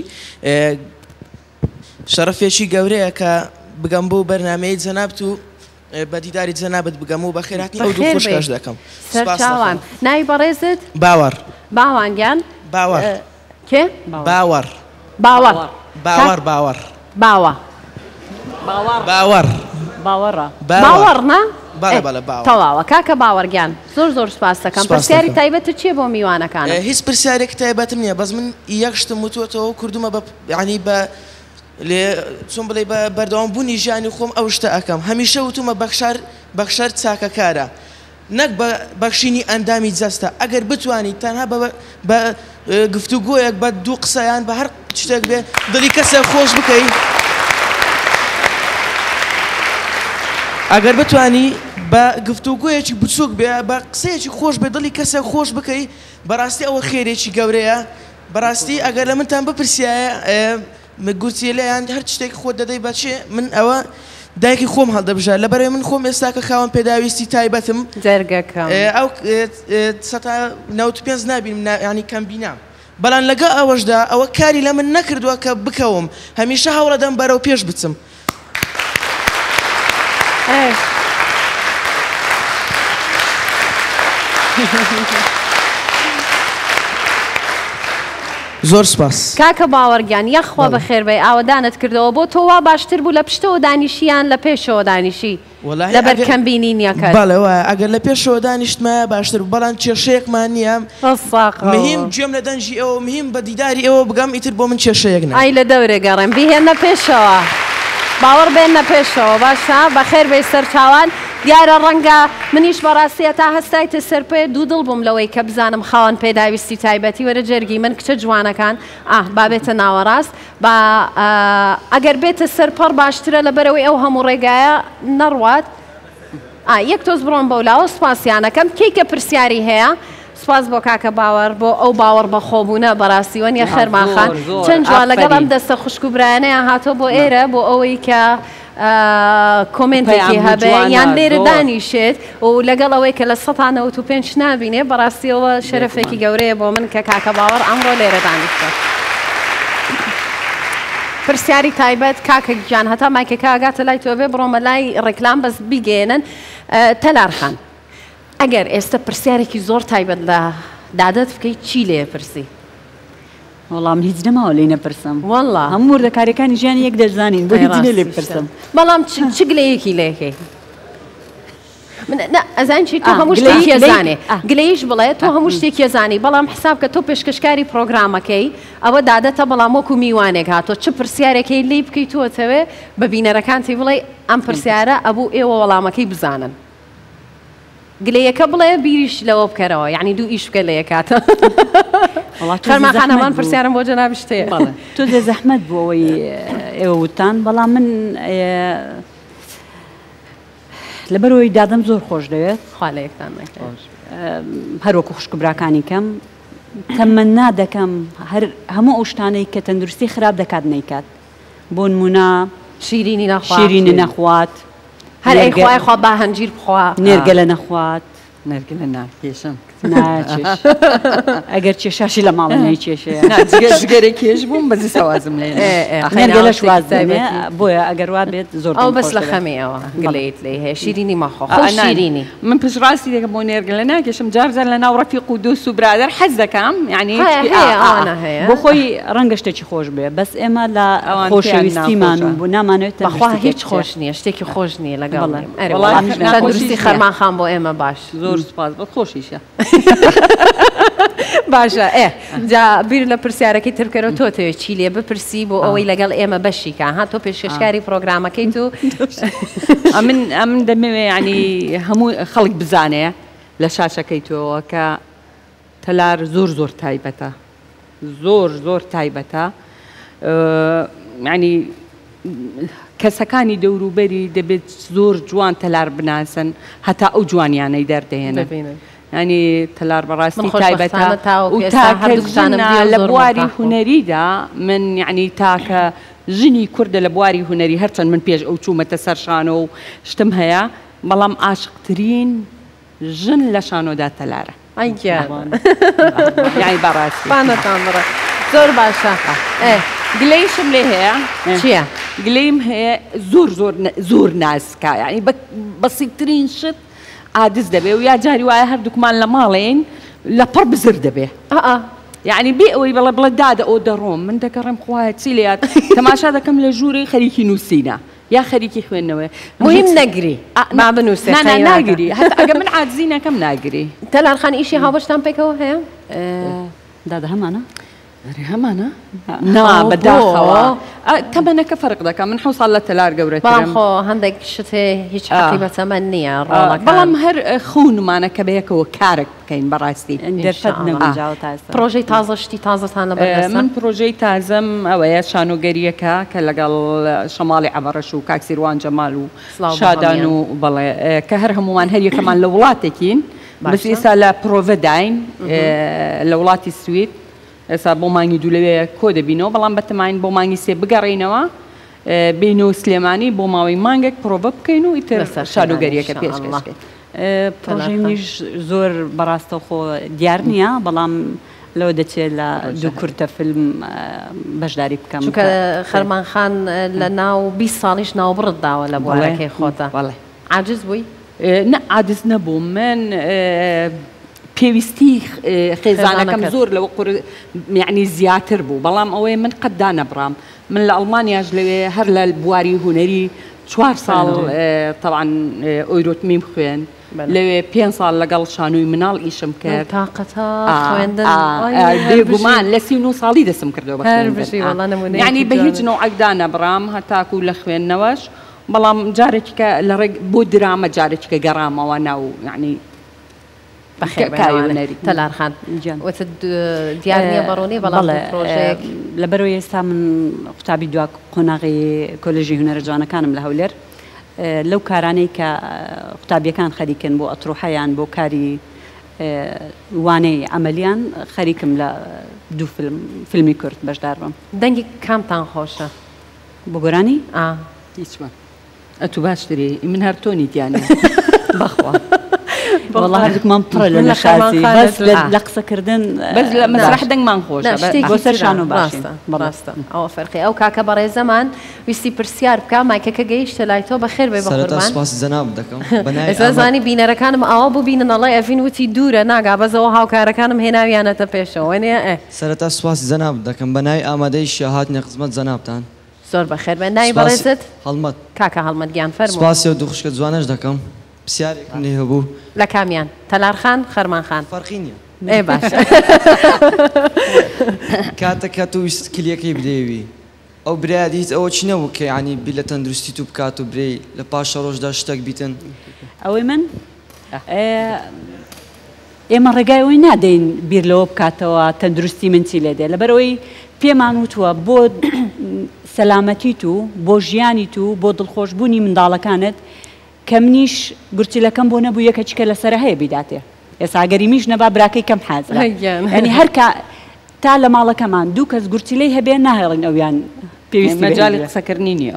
شەرەفێکی گەورەیە کە بگەم بۆ بەرنامەی جەنابەت و بە دیداری جەنابەت بگەم و بەخێرهاتنی ئەو دوو خۆشکەش دەکەم سەر چاوان ناوی بەڕێزت باوەڕ باوانگیان باوەڕ کێ باوەڕ باوەڕ باوەڕ باوەڕ باوە باوەڕ باوەڕە باوەڕ نا بەڵێ بەڵێ باوەڕ تەواوە کاکە باوەڕگیان زۆر زۆر سوپاس دەکەم پرسیاری تایبەتت چییە بۆ میوانەکانە هیچ پرسیارێک تایبەتم نییە بەس من یەک شتم وتوەتەوە و کردومە بە یعنی بە لێ چۆن بڵێ بە بەردەوامبوونی ژیانی خۆم ئەو شتە ئەەکەم هەمیشە وتومە بەخشار بەخشەر چاکەکارە نەک بە بەخشینی ئەندامی جەستە ئەگەر بتوانیت تەنها بە گفتوگۆیەک بە دوو قسەیان بە هەر شتێک بێ دڵی کەسە خۆش بکەیت ئەگەر بتوانی بە گفتوگۆیەکی بچووک بێ بە قسەیەکی خۆش بێ دڵی کەسە خۆش بکەیت بەڕاستی ئەوە خێرێکی گەورەیە بەڕاستی ئەگەر لە منتان بپرسیایە گوتی لەیان هەر شتێک خۆت دەدەی بەچێ من ئەوە دایکی خۆم هەڵدەبژار لەبەرەوەی من خۆم ئێستا کە خاوەن پێداویستی تایبەتم جەرگەکەم ئەو نەوت پێنج نابینم ینی کەم بینام بەڵام لەگە ئەوەشدا ئەوە کاری لە من نەکردووە کە بکەوم هەمیشە هەوڵەدەم بەرەو پێش بچم زۆر سپاس کاکە باوەڕگیان یەخوا بەخێر بێ ئاوەدانت کردەوە بۆ تۆوا باشتر بوو لە پشتەوە دانیشیان لە پێشەوە دانیشی لەبەر کەمبینینیەکە بەڵێوە ئەگەر لە پێشەوە دانیشتمایە باشتر بەڵام کێشەیەکمان نییە مهم گوێم لە دەنجی ئەوە مهم بە دیداری ئەوە بگەم ئیتر بۆ من کێشەیەک نە ئای لە دەورێ گەڕێم بیهێنە پێشەوە باوەڕ بێنە پێشەوە باشە بەخێر بێ سەر چاوان دیارە ڕەنگە منیش بەڕاستیە تا هەستایتە سەر پێ دوو دڵ بووم لەوەی کە بزانم خاوەن پێداویستی تایبەتی وەرە جەرگی من کچە جوانەکان ئاه با بێتە ناوەڕاست با ئەگەر بێتە سەرپەڕ باشترە لەبەرەوەی ئەو هەموو ڕێگایە نەڕوات یەک تۆز بڕۆم بەولاوە سوپاسیانەکەم کەیکە پرسیاری هەیە سپاس بۆ کاکە باوەڕ بۆ ئەو باوەڕ بەخۆبوونە بەڕاستیوە نیە خەرماخان چەند جوان لەگەڵ ئەم دەستە خوشک و برایانەیە هاتۆ بۆ ئێرە بۆ ئەوەی کە کۆمنتێکی هەبێ یان لێرە دانیشێت و لەگەڵ ئەوەی کە لە سەدانەوە و پێنج نابینێ بەڕاستیەوە شەرەفێکی گەورەیە بۆ من کە کاکە باوەڕ ئەمڕۆ لێرە دانیشتە پرسیاری تایبەت کاکە گیان هەتا مایکەکە ئاگاتە لای تۆ بێ بڕۆمە لای ڕێکلام بەس بیگەێنن تەلارخان ئەگەر ئێستا پرسیارێکی زۆر تایبەت لە دادەت بکەیت چی لێ پرسی وەڵام هیچ نەماوە لێ نەپرسم وەڵا هەموو وردەکاریەکانی ژیانی یەک دەزانین بۆ هیچ لێ پرسم بەڵام چ گلەیەکی لێکەی ئەزان چی تۆ هەموو شتێکی زانێ گلەیش بڵێ تۆ هەموو شتێکی زانی بەڵام حساب کە تۆ پێشکەشکاری پرۆگرامەکەی ئەوە دادەتە بەڵام وەکو میوانێک هاتۆ چ پرسیارێکی لی بکەیتوەتەوێ بە بینەرەکانتی بڵێ ئەم پرسیارە ئەبوو ئێوە وەڵامەکەی بزانن گلەیەکە بڵێ بیریش لەوە بکەرەوە یعنی دوو ئیش بکە لە یەکاتە خەرماخان هەمان پرسیارم بۆ جەناب شتەیە تۆ دێ زەحمەت بۆ ئەوەی ئێوە وتان بەڵام من لەبەرەوەی دادەم زۆر خۆش دەوێت خوا لە یەکتان هەروەکو خوشکبراکانی کەم تەمەنا دەکەم هەموو ئەو شتانەی کە تەندروستی خراپ دەکات نەیکات بۆ نمونە شیرینی نەخوات شیرینی نەخوات هەر ئەی خوای خوا با هەنجیر بخوا نێرگە لە نەخوات نەرگە لە ناکێشم ناچێش ئەگەر کێشاشی لە ماڵ نەیکێشەیە جگەرێک کێش بووم بەزی سەوازم لێ گەلە شواز دەبێ بۆیە ئەگەر وا بێت زۆر ئەو بەس لە خەمێەوە گڵێت لێ هەیە شیرینی مەخۆ شیرینی من پشڕاستی دەکەم بۆ نێرگلە ناکێشم جارجار لە ناو ڕەفیق و دۆست و برادەر حەز دەکەم یعنی بۆ خۆی ڕەنگە شتێکی خۆش بێ بەس ئێمە لە خۆشەویستیمان و بۆ نامانوێت بەخوا هیچ خۆش نییە شتێکی خۆش نییە لەگەڵ درستی خەرمان خام بۆ ئێمە باش زۆر سپاس بە خۆشیشە باشە ئێ جا بیر لە پرسیارەکەی ترکەرەوە تۆ چی لێ بپرسی بۆ ئەوەی لەگەڵ ئێمە بەشیکە ها تۆ پێشکەشکاری پرۆگرامەکەیت و من ئەم دەمەوێ ینی هەموو خەڵک بزانێ لە شاشەکەی تۆەوە کە تەلار زۆر زۆر تایبەتە زۆر زۆر تایبەتە ینی کەسەکانی دەوروبەری دەبێت زۆر جوان تەلار بناسن هەتا ئەو جوانیانەی دەردەهێنن ینی تەلار بەڕاستی تایبەتە و تاکەژانە لە بواری هوەریدا من یعنی تاکە ژنی کوردە لە بواری هوەری هەرچەند من پێش ئەو چوومەتە سەر شانۆ و شتم هەیە بەڵام عاشقترین ژن لە شانۆدا تەلارە یعنی بەڕاستی زۆر باشە گلەیشم لێ هەیە چییە؟ گلەیم هەیە زۆر زۆر زۆر نازکە یعنی بەسیترین شت عادز دەبێ و یا جاری وایە هەردووکمان لە ماڵێن لە پڕ بزر دەبێ یعنی بێ ئەوەی بەڵێ بڵێ دادە ئەو دەڕۆم من دەگەڕێم خوایە چی لێات تەماشا دەکەم لە ژووری خەریکی نووسینە یا خەریکی خوێندنەوە مهم نەگری ما بنووسێ ناگری هەتا ئەگە من عاجزی نەکەم ناگری تەلارخان ئیشی هاوبەشتان پێکەوە هەیە دادە هەمانە هەمانە نا بەداخەوە تەمەنەکە فەرق دەکەم من حەوت ساڵ لە تەلار گەورەترم خۆ هەندێک شتێ هیچ حەقی بەتەمەن نییە بەڵام هەر خوونمانە کە بەیەکەوە کارێک بکەین بەڕاستی پرۆژەی تازە شتی تازەتان لە بەردەستە من پرۆژەی تازەم ئەوەیە شانۆگەریەکە کە لەگەڵ شەماڵی عەبەڕەش و کاکسیروان جەمال و شادان و بەڵێ کە هەر هەمومان هەر یەکەمان لە وڵاتێکین بەس ئێستا لە پرۆڤەداین لە وڵاتی سوید ئێستا بۆ مانگی دوو لەوەیە کۆ دەبینەوە بەڵام بەتەماین بۆ مانگی سێ بگەڕێنەوە بینەوە سلێمانی بۆ ماوەی مانگێک پرۆڤە بکەین و ئیتر شانۆگەریەکە پێشکەشکەین پرۆژەی منیش زۆر بەڕاستە خۆ دیار نییە بەڵام لەوە دەچێت لە دوو کورتە فیلم بەشداری بکەم چونکە خەرمان خان لە ناو بیست ساڵیش ناوبڕت داوە لە بوارەکەی خۆتە عاجز بووی؟ نە عاجز نەبووم من پێویستی خێزانەکەم زۆر لەوە یعنی زیاتر بوو بەڵام ئەوەی من قەتدا نەبڕام من لە ئەڵمانیاش لەوێ هەر لە بواری هوەری چوار ساڵ تەوان ئۆیرۆتمیم خوێن لەوێ پێنج ساڵ لەگەڵ شانووی مناڵ ئیشم کرد بێگومان لە سی و نۆ ساڵی دەسم کردەوە یعنی بە هیچ نەوعێکدا نەبڕام هەتاکو لە خوێندنەوەش بەڵام جارێکیکە لە ڕێک بۆ درامە جارێکیکە گەڕامەوە ناو یعنی تەلارخان دیار نییە بەڕۆنی بەڵام پرۆژەیەک لەبەرەوەی ئێستا من قوتابی دوا قۆناغی کۆلێژی هونەرە جوانەکانم لە هەولێر لەو کارانەی کە قوتابیەکان خەریکن بۆ ئەتروحەیان بۆ کاری وانەی ئەمەلیان خەریکم لە دوو فیلمی کورد بەشدار بم دەنگی کامتان خۆشە بۆ گۆرانی؟ هیچمان ئەتو باشتری من هەر تۆنی دیانە بەخوا والله هەردووکمان پڕە لە نەشازی بەس لە قسەکردن بەس لە مەسرح دەنگمان خۆشە بۆ سەر شان و باشین بەڕاستە ئەوە فەرقی ئەو کاکە بەڕێزەمان ویستی پرسیار بکە مایکەکە گەیشتە لای تۆ بەخێر بێ بە قوربان سپاس جەناب دەکەم ئێستا زانی بینەرەکانم ئەوە بوو بینن ئەڵێ ئەڤین وتی دوورە ناگا بەزەوە هاوکارەکانم هێناویانەتە پێشەوە نێ ئێ سەرەتا سپاسی جەناب دەکەم بە ناوی ئامادەی شاهاتنی خزمەت جەنابتان زۆر بەخێر بێ ناوی بەڕێزت هەڵمەت کاکە هەڵمەت گیان فەرموو سپاسی و دوو خوشکە جوانەش دەکەم پرسیارێکم لێ هەبوو لە کامیان تەلارخان خەرمانخان فەرقی نییە ئێ باش کاتێک کە تۆ ویست کلیەکەی بدەیەوی ئەو برایەت هیچ ئەوە چی نەبوو کە یعنی بیر لە تەندروستی تو بکات و برێ لە پاشە ڕۆژدا شتێک بیتن ئەوەی من ئێمە ڕێگای ئەوی نادەین بیر لەوە بکاتەوە تەندروستی من چی لێ دێ لەبەرەوەی پێمان وتووە بۆ سەلامەتیت و بۆ ژیانیت و بۆ دڵخۆشبوونی منداڵەکانت کە منیش گورچیلەکەم بۆ نەبوو یەکەچکە لەسەر هەیە بیداتێ ئێستا ئەگەریمیش نەبا براکەی کەم حازرە ینی هەر تا لە ماڵەکەمان دوو کەس گورچیلەی هەبێ ناهێڵین ئەویان پێویستی مەجای قسەکردنی نییە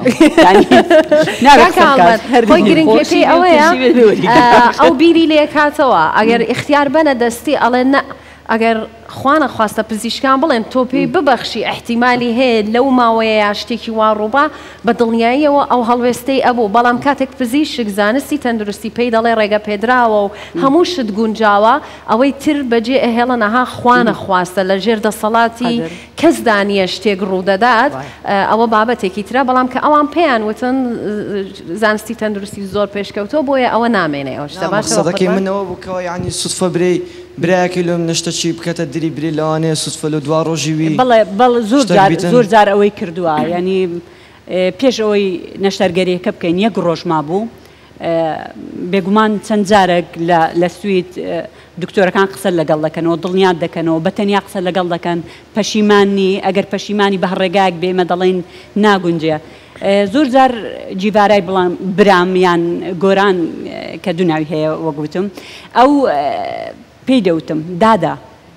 خۆی گرنگێتی ئەوەیە ئەو بیری لێ کاتەوە ئەگەر اختیار بەنە دەستی ئەڵێ نە ئەگەر خوانە خواستە پزیشکان بڵێن تۆ پێی ببەخشی احتیمالی هەیە لەو ماوەیە یا شتێکی وا ڕووبا بە دڵنیاییەوە ئەو هەڵوێستەی ئەبوو بەڵام کاتێک پزیشک زانستی تەندروستی پێی دەڵێ ڕێگە پێدراوە و هەموو شت گونجاوە ئەوەی تر بەجێ ئەهێڵە نەها خوانە خواستە لە ژێر دەسەڵاتی کەس دانیە شتێک ڕوودەدات ئەوە بابەتێکی ترە بەڵام کە ئەوان پێیان وتن زانستی تەندروستی زۆر پێشکەوتەوە بۆیە ئەوە نامێنێ ئەو شتە باشە سەدەکەی منەوە بووکەوە یعنی سوتفە برێ برایەکی لەم نەشتە چی بکەتە دری بری لەوانەیە سوتفە لە دوا ڕۆژیوی بەڵێ بەڵ زۆر جار ئەوەی کردووە ینی پێش ئەوەی نەشتەرگەریەکە بکەین یەک ڕۆژ مابوو بێگومان چەند جارێک لە سویت دکتۆرەکان قسە لەگەڵ دەکەنەوە دڵنیات دەکەنەوە بەتەنیا قسە لەگەڵ دەکەن پەشیمانی ئەگەر پەشیمانی بە هەڕێگایك بێمە دەڵێن ناگونجێ زۆر جار جیڤارای بڵام برام یان گۆران کە دووناوی هەیە وەگوتم ئەو پێی دەوتم دادا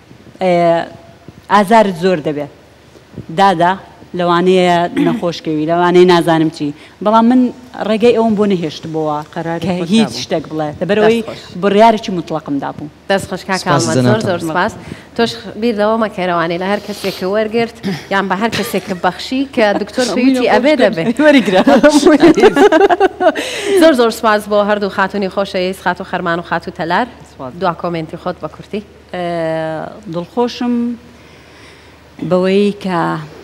ئازارت زۆر دەبێت دادا لەوانەیە نەخۆشکەوی لەوانەیە نازانم چی بەڵام من ڕێگەی ئەوم بۆ نەهێشتبەوە کە هیچ شتێک بڵێ دەبەرەوەی بڕیارێکی مطلقمدا بوو دەست خۆشکا کاڵمە زۆر زۆر سپاس تۆش بیر لەوە مەکەرەوانەی لە هەر کەسێکە وەرگرت یان بە هەر کەسێکە بەخشی کە دکتۆر پێویستی ئەبێ دەبێت وەریگرە زۆر زۆر سپاس بۆ هەردوو خاتونی خۆشەویست خاتو خەرمان و خاتو تەلار دوا کۆمنتی خۆت بە کورتی دڵخۆشم بەوەی کە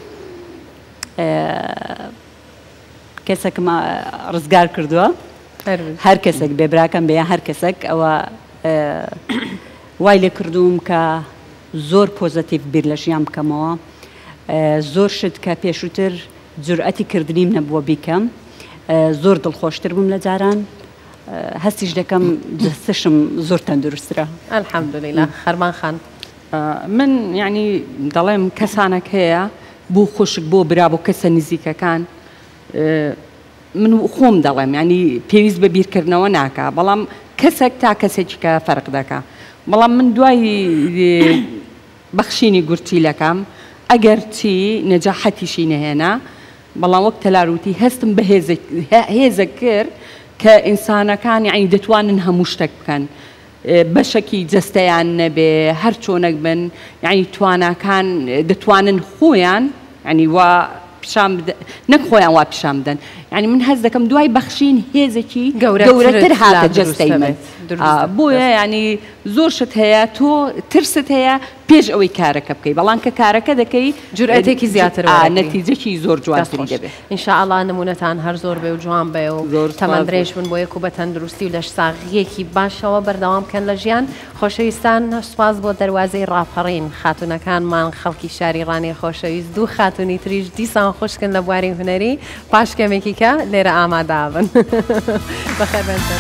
کەسێکم ڕزگار کردووە هەر کەسێک بێبراکەم بێ هەر کەسێک ئەوە وای لێ کردووم کە زۆر پۆزتیڤ بیر لە ژیان بکەمەوە زۆر شت کە پێشووتر جورئەتی کردنیم نەبووە بیکەم زۆر دڵخۆشتر بووم لە جاران هەستیش دەکەم دەستشم زۆر تەندروسترە ئەلحەمدولیلا خەرمان خان من یعنی دەڵێم کەسانێک هەیە بۆ خوشک بۆ برا بۆ کەسە نزیکەکان من خۆم دەڵێم ینی پێویست بە بیرکردنەوە ناکە بەڵام کەسێک تا کەسێکی کە فەرق دەکا بەڵام من دوای بەخشینی گورچیلەکەم ئەگەر چی نەجاحەتیشی نەهێنا بەڵام وەک تەلاروتی هەستم بە هێزە کرد کە ئینسانەکان یعنی دەتوانن هەموو شتێک بکەن بەشێکی جەستەیان نەبێ هەر چۆنێک بن یعنی تواناکان دەتوانن خۆیان ینی وا پیشان نەک خۆیان وا پیشان بدەن یعنی من هەز دەکەم دوای بەخشین هێزێکی گەورەتر هاتە جەستەی من بۆیە ینی زۆر شت هەیە تۆ ترست هەیە پێش ئەوەی کارەکە بکەی بەڵام کە کارەکە دەکەی جورئەتێکی زیاتر نەتیجەکی زۆر جوانتری دەبێت ئینشاءڵڵا نمونەتان هەر زۆر بێ و جوان بێ و تەمەندرێژ بن بۆ یەک و بە تەندروستی و لە ساغیەکی باشەوە بەردەوام بکەن لە ژیان خۆشەویستان سوپاس بۆ دەواازەی ڕاپەڕین خاتونەکانمان خەڵکی شاری ڕانی خۆشەویست دوو خاتونی تریش دیسان خوشکن لە بواری هونەری پاشکەمێکی کە لێرە ئامادابن بەخێربێنتر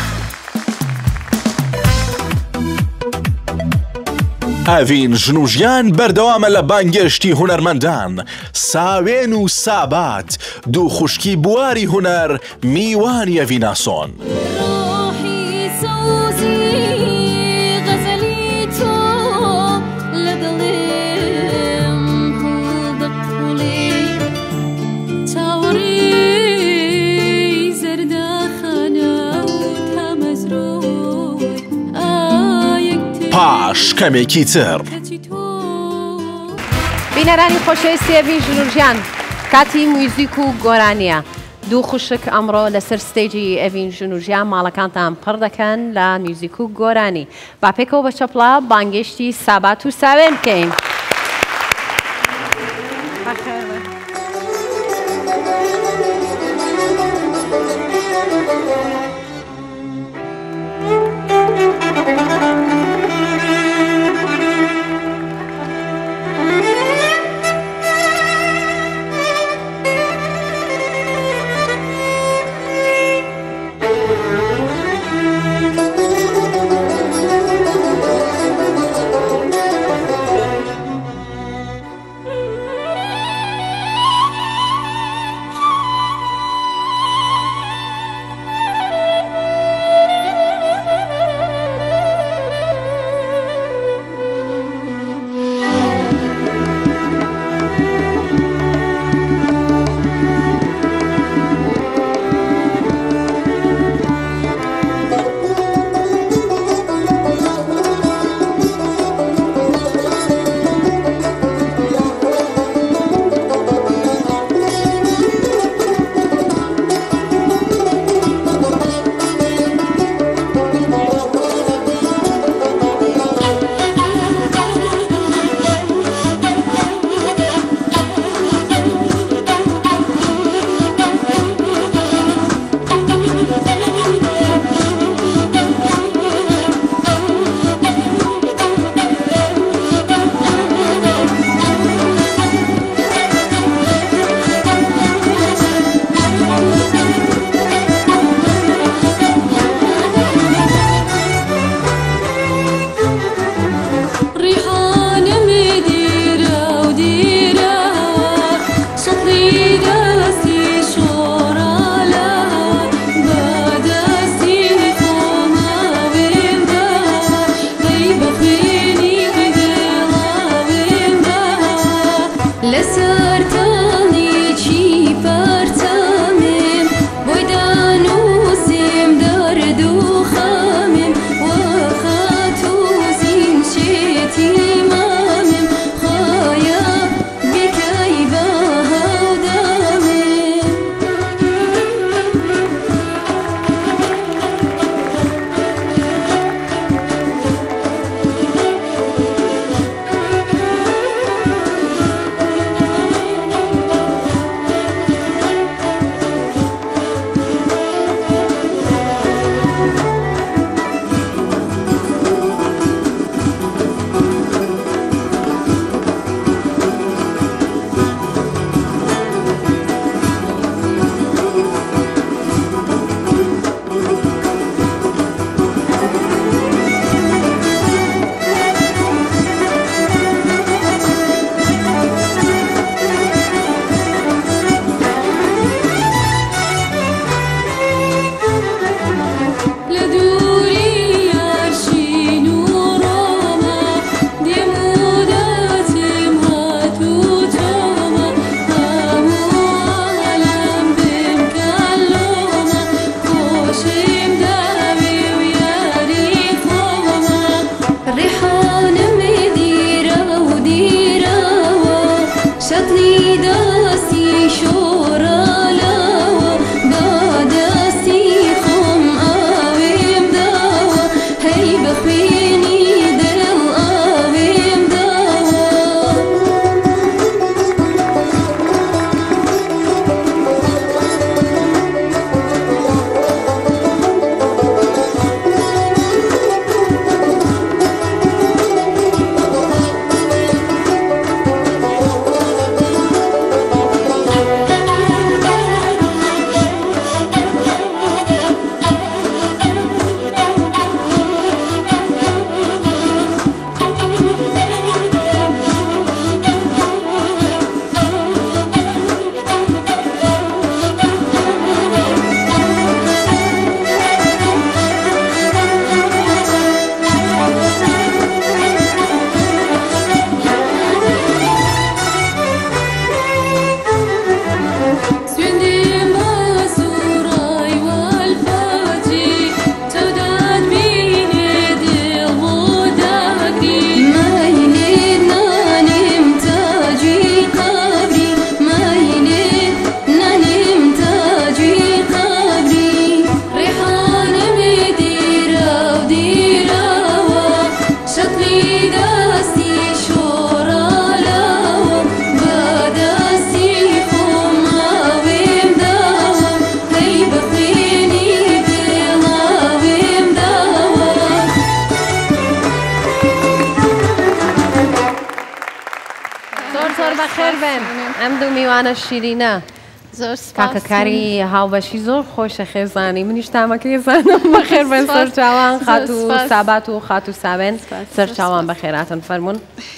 ئەڤین ژنوژیان بەردەوامە لە بانگێشتی هونەرمەندان ساوێن و سابات دوو خوشکی بواری هونەر میوانی ئەڤیناسۆن پاش کەمێکی تر بینەرانی خۆشەویستی ئەڤین ژنوژیان کاتی مویزیک و گۆرانیە دوو خوشک ئەمڕۆ لەسەر ستێجی ئەڤین ژنوژیان ماڵەکانتان پڕ دەکەن لە میوزیک و گۆرانی با پێکەوە بە چەپڵا بانگێشتی سابات و ساوێن بکەین. ئەم دوو میوانە شیرینە زۆر سپاس کاکەکاری هاوبەشی زۆر خۆشە خێزانی منیش تامەکەی زانم بەخێر بن سەرچاوان خات و سابات و خات و ساوێن سەرچاوان بەخێراتن فەرمونون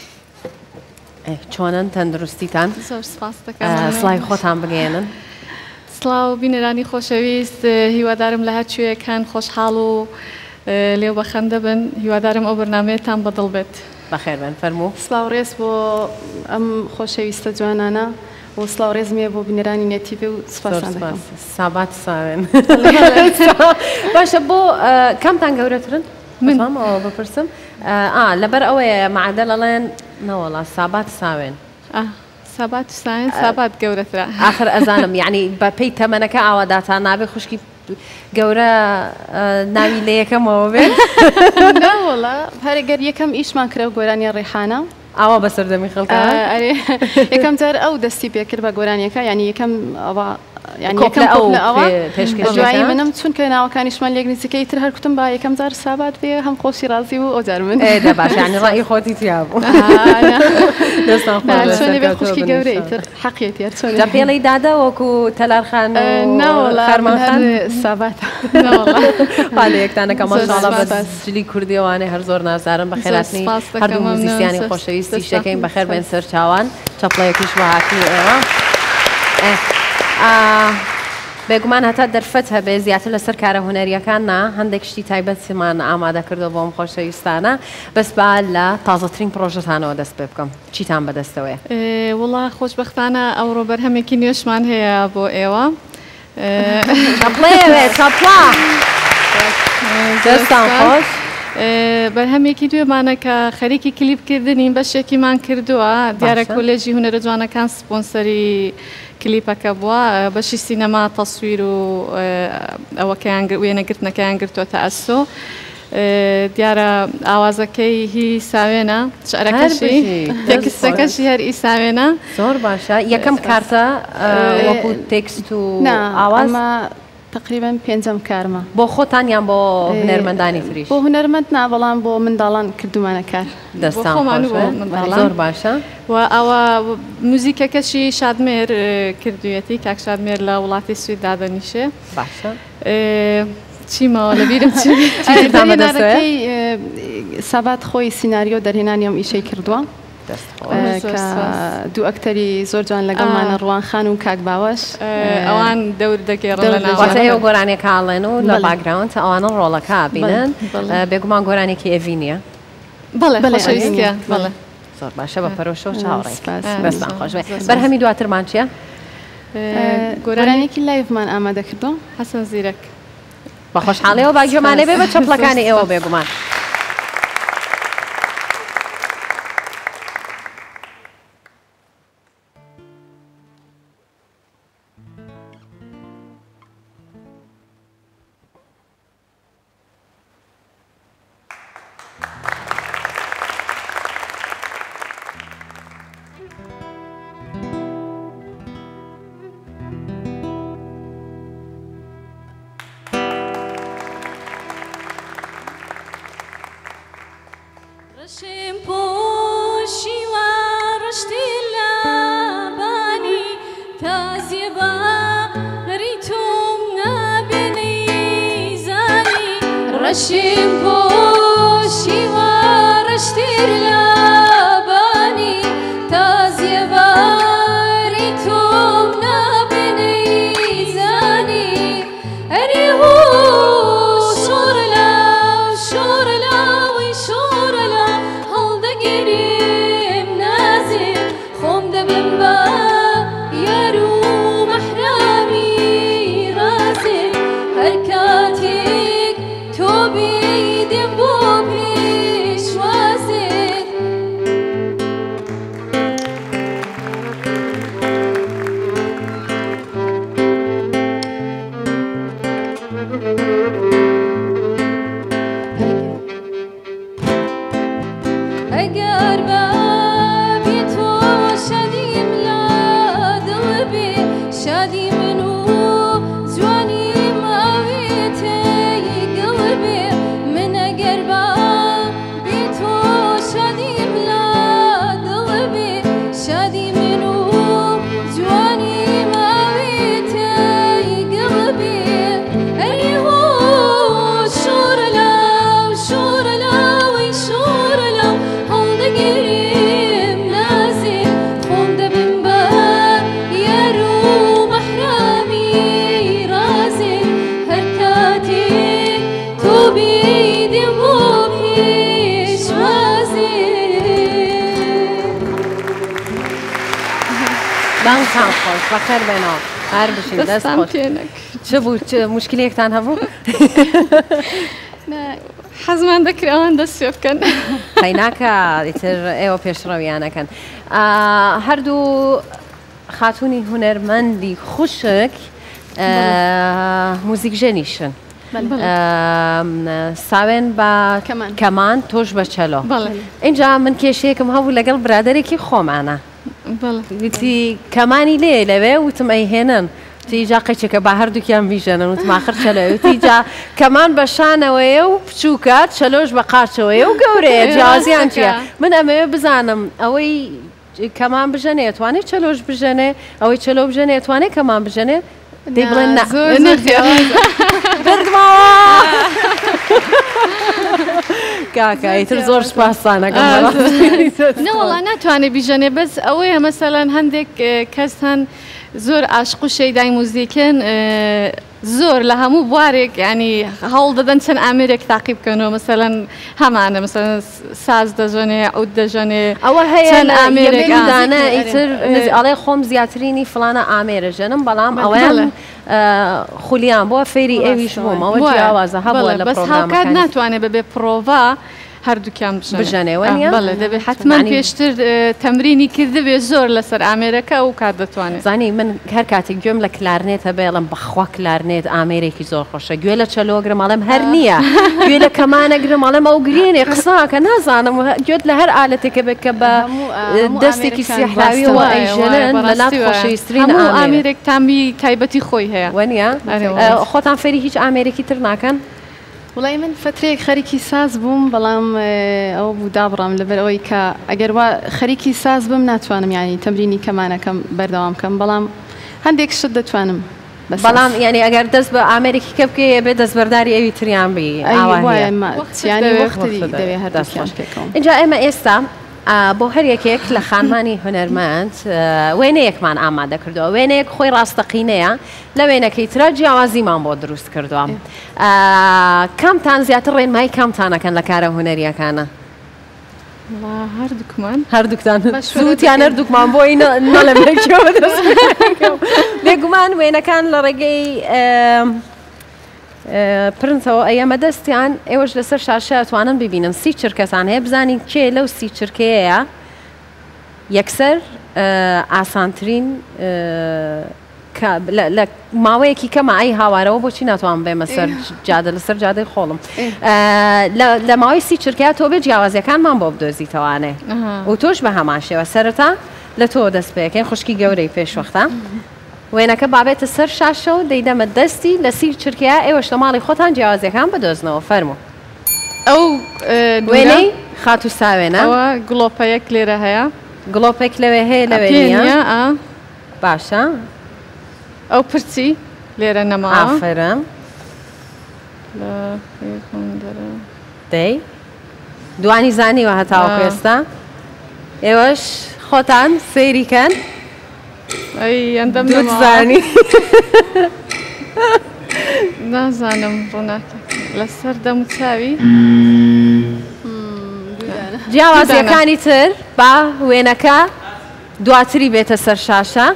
چۆنن تەندروستیتان زۆر سپاس دەکەم سڵای خۆتان بگەێنن سڵاو بینەرانی خۆشەویست هیوادارم لە هەرچوویەکان خۆشحاڵ و لێو بەخەندە بن هیوادارم ئەو بەرنامەیەتان بەدڵ بێت بەخێر بن فەرموو سڵاو ڕێز بۆ ئەم خۆشەویستە جوانانە و سڵاو ڕێزمیە بۆ بینەرانی نێتیڤ و سپاسان دەکەم سابات ساوێن باشە بۆ کامتان گەورەترن منەوە بپرسم لەبەر ئەوەیە معادە لەڵێن نەوەڵا سابات ساوێن سابات ساوێن سابات گەورەترە آخر ئەزانم یعنی بە پێی تەمەنەکە ئاواداتان نابێ خوشکی گەورە ناوی لە یەکەمەوە بێت ناوەڵا هەرگەر یەکەم ئیشمان کرە و گۆرانی ڕێحانە ئاوا بەسەردەمی خەڵکە یەکەم جار ئەو دەستی پێکرد بە گۆرانیەکە ینی یەکەم ئەوە ینی یەکەم ئەوە دوایی منم چونکە ناوەکانیشمان لێک نزیکەی تر هەرکوتم با یەکەم جار سابات بێ هەم خۆشی ڕازی و ئەوجار من ئێدە باش ینی ڕای خۆتی تیا بوو چۆنێ بێ خوشکی گەورەی تر حەقیەتی هەر چۆن جا پێڵی دادا وەکو تەلارخان ناوەڵا خەرمانخان سابات حاڵە یەکتانەکە ماشاءڵڵا بەس جلی کوردیەوانەی هەر زۆر نازارم بەخێراتنی هەردوو موزیسیانی خۆشەویستی شەکەین بەخێر بێن سەر چاوان چەپڵەیەکیش بە هاتنی ئێوە بێگومان هەتا دەرفەت هەبێ زیاتر لەسەر کارە هونەریەکاننا هەندێک شتی تایبەتمان ئامادە کردو بۆم خۆشەویستانە بەس با لە تازەترین پرۆژەتانەوە دەست پێ بکەم چیتان بەدەستەوەیە وڵا خۆشبەختانە ئەوڕۆ بەرهەمێکی نوێشمان هەیە بۆ ئێوە چاپڵا دەستان خۆش بەرهەمێکی دوێمانە کە خەریکی کلیپکردنین بەشێکیمان کردووە دیارە کۆلێژی هونەرە جوانەکان سپۆنسەری کلیپەکە بووە بەشی سینەما تەسویر و ئەوەکەیان وێنەگرتنەکەیان گرتووەتە ئەسۆ دیارە ئاوازەکەی هی ساوێنە شعرەکەشی تێکستەکەشی هەر ئی ساوێنە زۆر باشە یەکەم کارتە وەکو تێکست و ئاواز تقریبا پێنجەم کارمە بۆ خۆتان یان بۆ هونەرمەندانی تریش بۆ هونەرمەند نا بەڵام بۆ منداڵان کردومانە کار دەستان زۆر باشە و ئەوە موزیکەکەشی شادمێر کردوێتی کاک شادمێر لە وڵاتی سویددا دەنیشێ باشە چیمەوە لە بیرم چی سابات خۆی سیناریۆ دەرهێنانیم ئیشەی کردووە دوو ئەکتەری زۆر جوان لەگەڵمانە ڕوان خان و کاک باوەش ئەوان دەور دەگەڕێنەوە گۆرانێک کاڵێن و لە باگراوند ئەوانە ڕۆڵەکە بینن بێگومان گۆرانێکی ئەڤینیە بەڵێ خۆشەویستە بەڵێ زۆر باشە بە پەرۆشە و چاوەڕێک بەستان خۆش بەرهەمی دواترمان چییە؟ گۆرانێکی لایڤمان ئامادە کردووە حەسەن زیرەک بە خۆشحاڵیەوە باگوێمانێ بێ بە چەپڵەکانی ئێوە بێگومان بانتان خۆش بەخێر بێنەوە هەر بشین دەست خۆش چ بوو موشکلێکتان هەبوو؟ حەزمان دەکرێت ئەوان دەست پێ بکەن قەیناکە ئیتر ئێوە پێشڕەویانەکەن هەردوو خاتوونی هونەرمەندی خوشک موزیکژێنیشن ساوێن بە کەمان تۆش بە چەلۆ اینجا من کێشەیەکم هەبوو لەگەڵ برادێکی خۆمانە وتی کەمانی لێ لەوێ وتم ئەی هێنن تیجا قەچێکە با هەردووکیان بیژەنن وتم آخر چەلۆ تیجا کەمان بە شانەوەیە و بچووکات چەلۆش بە قاچەوەیە و گەورەیە جیازیان چییە من ئەمەوێ بزانم ئەوەی کەمان بژەنێ توانێت چەلۆش بژەنێ ئەوەی چەلۆ بژەنێ توانێت کەمان بژەنێ دەی بڵێن بردمەوە کاکە ئیتر زۆر سپاسانەکەم نەوەڵا ناتوانێت بیژەنێ بەس ئەوەیە مەسەلەن هەندێک کەس هەن زۆر عاشق و شەیدای موزیکن زۆر لە هەموو بوارێک ینی هەوڵ دەدەن چەند ئامێرێک تاقی بکەنەوە مەسەلەن هەمانە مەسەلەن ساز دەژەنێ ئەو دەژەنێ ئەوە هەیە ئامێرێکدانە ئیتر ئەڵێ خۆم زیاترینی فلانە ئامێرەژەنم بەڵام ئەوەیان خولیان بۆ فێری ئەویش بووم ئەوە جیاوازە هەبووە لە بەس هاوکات ناتوانێت بەبێ پرۆڤا هەردووکیان بژەنێوە بەڵێ دەبێت حتمما پێشتر تەمرینی کردبێ زۆر لەسەر ئامێرەکە و کار دەتوانێت زانی من هەر کاتێک گوێم لە کلارنێتە بێڵم بەخوا کلارنێت ئامێرێکی زۆر خۆشە گوێ لە چەلۆگرم ئەڵێم هەر نییە گوێ لە کەمانەگرم ئەڵێم ئەو گرێنێ قساکە نازانم گوێت لە هەر ئالەتێکە بێت کە بە دەستێکی سیحراویەوە ئەیژەنن لە لاات خۆشەویستترین ئامێرێک تامی تایبەتی خۆی هەیە وەنیە خۆتان فێری هیچ ئامێرێکی تر ناکەن؟ وڵای من فترێک خەریکی ساز بووم بەڵام ئەو بوو دابڕام لەبەر ئەوەی کە ئەگەر وا خەریکی ساز بم ناتوانم ینی تەمرینی کەمانەکەم بەردەوام بکەم بەڵام هەندێک شت دەتوانم بەڵام ینی ئەگەر دەست بە ئامێرێکی کە بکە بێ دەستبەرداری ئەوی تریان بی اینجا ئێمە ئێستا بۆ هەر یەکێک لە خانمانی هونەرمەند وێنەیەکمان ئامادە کردووە وێنەیەک خۆی ڕاستەقینەیە لە وێنەکەی ترە جیاوازیمان بۆ دروست کردووە کامتان زیاتر ڕێنمای کامتانەکەن لە کارە هونەریەکانە هەردووکمان هەردووکتان زووتیان هەردووکمان بۆی نەڵێمێکەوە بێگومان وێنەکان لە ڕێگەی پرنتەوە ئەمە دەستیان ئێوەش لەسەر شاشە توانن ببینم سی چرکەتان هەیە بزانین کێ لەو سی چرکەیە یەکسەر ئاسانترین لە ماوەیەکی کەمە ئای هاوارەوە بۆچی ناتوان بێمە سەر جادە لەسەر جادەی خۆڵم لە ماوەی سی چرکەیە تۆ بێ جیاوازیەکانمان بۆ بدۆزیتەوانێ و تۆش بە هەمان شێوە سەرەتا لە تۆ دەست پێکەین خوشکی گەورەی پێشوەختە وێنەکە بابێتە سەر شاشە و دەیدەمە دەستی لە سی چرکەیە ئێوەش لە ماڵی خۆتان جیاوازیەکان بدۆزنەوە فەرمو ئەو وێنەی خات و ساوێنە ئەوە گڵۆپەیەک لێرە هەیە گڵۆپێک لەوێ هەیە لەوێنە باشە ئەو پرچی لێرە نەما ئافرم دەی دوانی زانیوە هەتاوە ئێستا ئێوەش خۆتان سەیریکەن ئەندەم زانی نازانم ڕووناکە لەسەر دەم و چاوی جیاوازیەکانی تر با وێنەکە دواتری بێتە سەر شاشە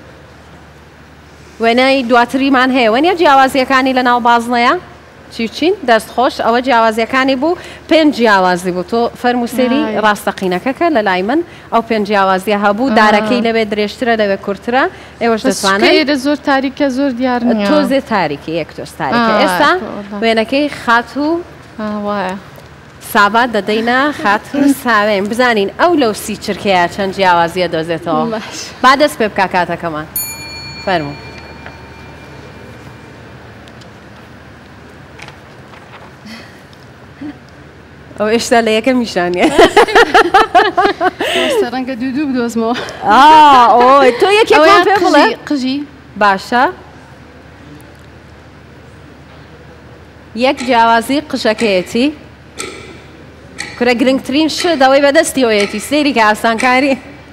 وێنەی دواتریمان هەیە وێنە جیاوازیەکانی لە ناو بازنەیە چیچین دەستخۆش ئەوە جیاوازیەکانی بوو پێنج جیاوازی بوو تۆ فەرموسێری ڕاستەقینەکەکە لە لای من ئەو پێنج جیاوازیە هەبوو دارەکەی لەوێ درێژترە لەوێ کورترە ئێوەش دەتوانێت زۆر تاریکە زۆر دیار تۆزێ تاریکی یەک تۆز تاریکە ئێستا وێنەکەی خات و سابات دەدەینە خات و ساوێن بزانین ئەو لەو سی چرکەیە چەند جیاوازیە دۆزێتەوە با دەست پێ بکا کاتەکەمان فەرموو ئەو ئێشتا لە یەکە میشانە ڕەنگە دوو دوو بدۆزمەوە ئۆی تۆ یەکێکیان پێ بڵێ قژی باشە یەک جیاوازی قژەکەیەتی کورە گرنگترین شت ئەوەی بەدەستیەوەیەتی سێری کە ئاسانکاری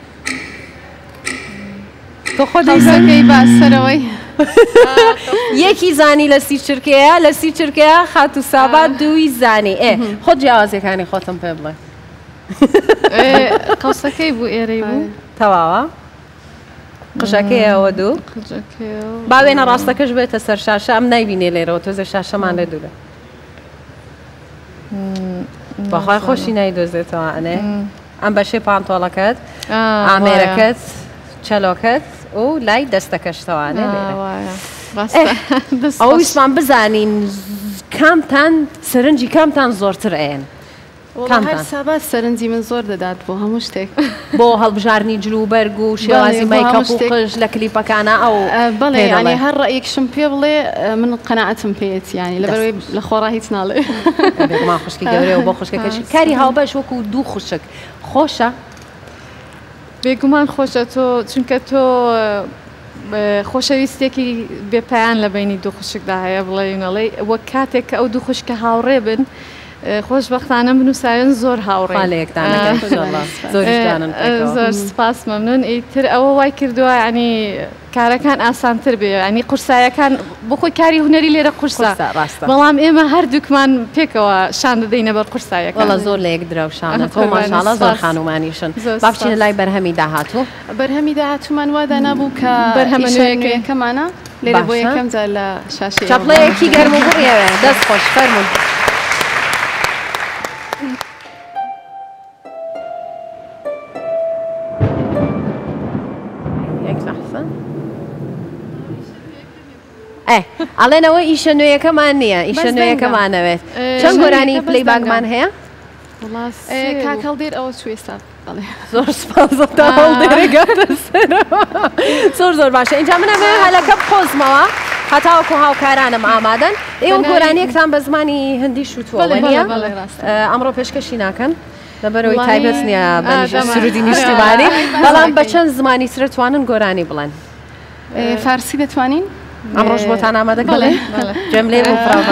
تۆ خۆ دەسەکەی باسەرەوەی یەکی زانی لە سی چرکەیە لە سی چرکەیە خات و سابات دووی زانی ئێ خۆت جیاوازیەکانی خۆتم پێ بڵێ قەوسەکەی بوو ئێرەی بوو تەواوە قژەکەیەوە دوو با وێنە ڕاستەکەش بێتە سەر شاشە ئەم نایبینێ لێرەوە تۆزە شاشەمان لێ دوورە بەخوای خۆشی نایدۆزێتەوە ئەنێ ئەم بەشێ پانتۆڵەکەت ئامێرەکەت چەلۆکەت و لای دەستەکەشتەوانێ ئەو ویسمان بزانین کامتان سەرنجی کامتان زۆرتر ئێن هەر سابات سەرنجی من زۆر دەدات بۆ هەموو شتێک بۆ هەڵبژارنی جلوبەرگ و شێوازی مایکەپ و قژ لە کلیپەکانە ئەو بەڵێ ینی هەر ڕێیەکشم پێ بڵێ من قەنەعەتم پێێت ینی لەبەرەوەی لە خۆڕا هیچ ناڵێ بێگومان خوشکی گەورەیە و بۆ خوشکەکەش کاری هاوبەش وەکو دوو خوشک خۆشە بێگومان خۆشە تۆ چونکە تۆ خۆشەویستێکی بێپیان لە بینی دوو خوشکدا هەیە بڵێنەڵێ وەک کاتێک کە ئەو دوو خوشکە هاوڕێ بن خۆشبەختانە من و ساوێن زۆر هاوڕێ زۆر سپاس مەمنون. ئیتر ئەوە وای کردووە ینی کارەکان ئاسانتر بێ ینی قورسایەکان بۆ خۆی کاری هوەری لێرە قورسە بەڵام ئێمە هەردووکمان پێکەوە شان دەدەینە بەر قورسایەکە وڵە زۆر لە یەک درەوشانە تۆ ماشاڵە زۆر خانومانیشن با بچینە لای بەرهەمی داهاتوو بەرهەمی داهاتوومان وادا نەبوو کە بەرهەمەکەمانە لێرە بۆ یەکەم جار لە شاشەی چاپڵەیەکی گەرم و بڕیەوە دەست خۆش فەرمون. ئەڵێنەوە ئیشە نوێیەکەمان نییە ئیشە نوێیەکەمانەوێت چەند گۆرانی پلەی باگمان هەیە؟ کاکەڵ دێر ئەوە سوێستا زۆر سپاسەتە هەڵدێرەگاتە سەرەوە زۆر زۆر باشە اینجا منە بێ هەلەکە بخۆزمەوە هەتاوەکو هاوکارانم ئامادەن ئێوە گۆرانیەکتان بە زمانی هەندی شوتووە نییە ئەمڕۆ پێشکەشی ناکەن لەبەرەوەی تایبەت نییە بە سرودی نیشتیمانی بەڵام بە چەند زمانی سرەتوانن گۆرانی بڵێن فارسی دەتوانین؟ ئەمڕۆژ بۆتان ئامادەکەڵێ جەم لێ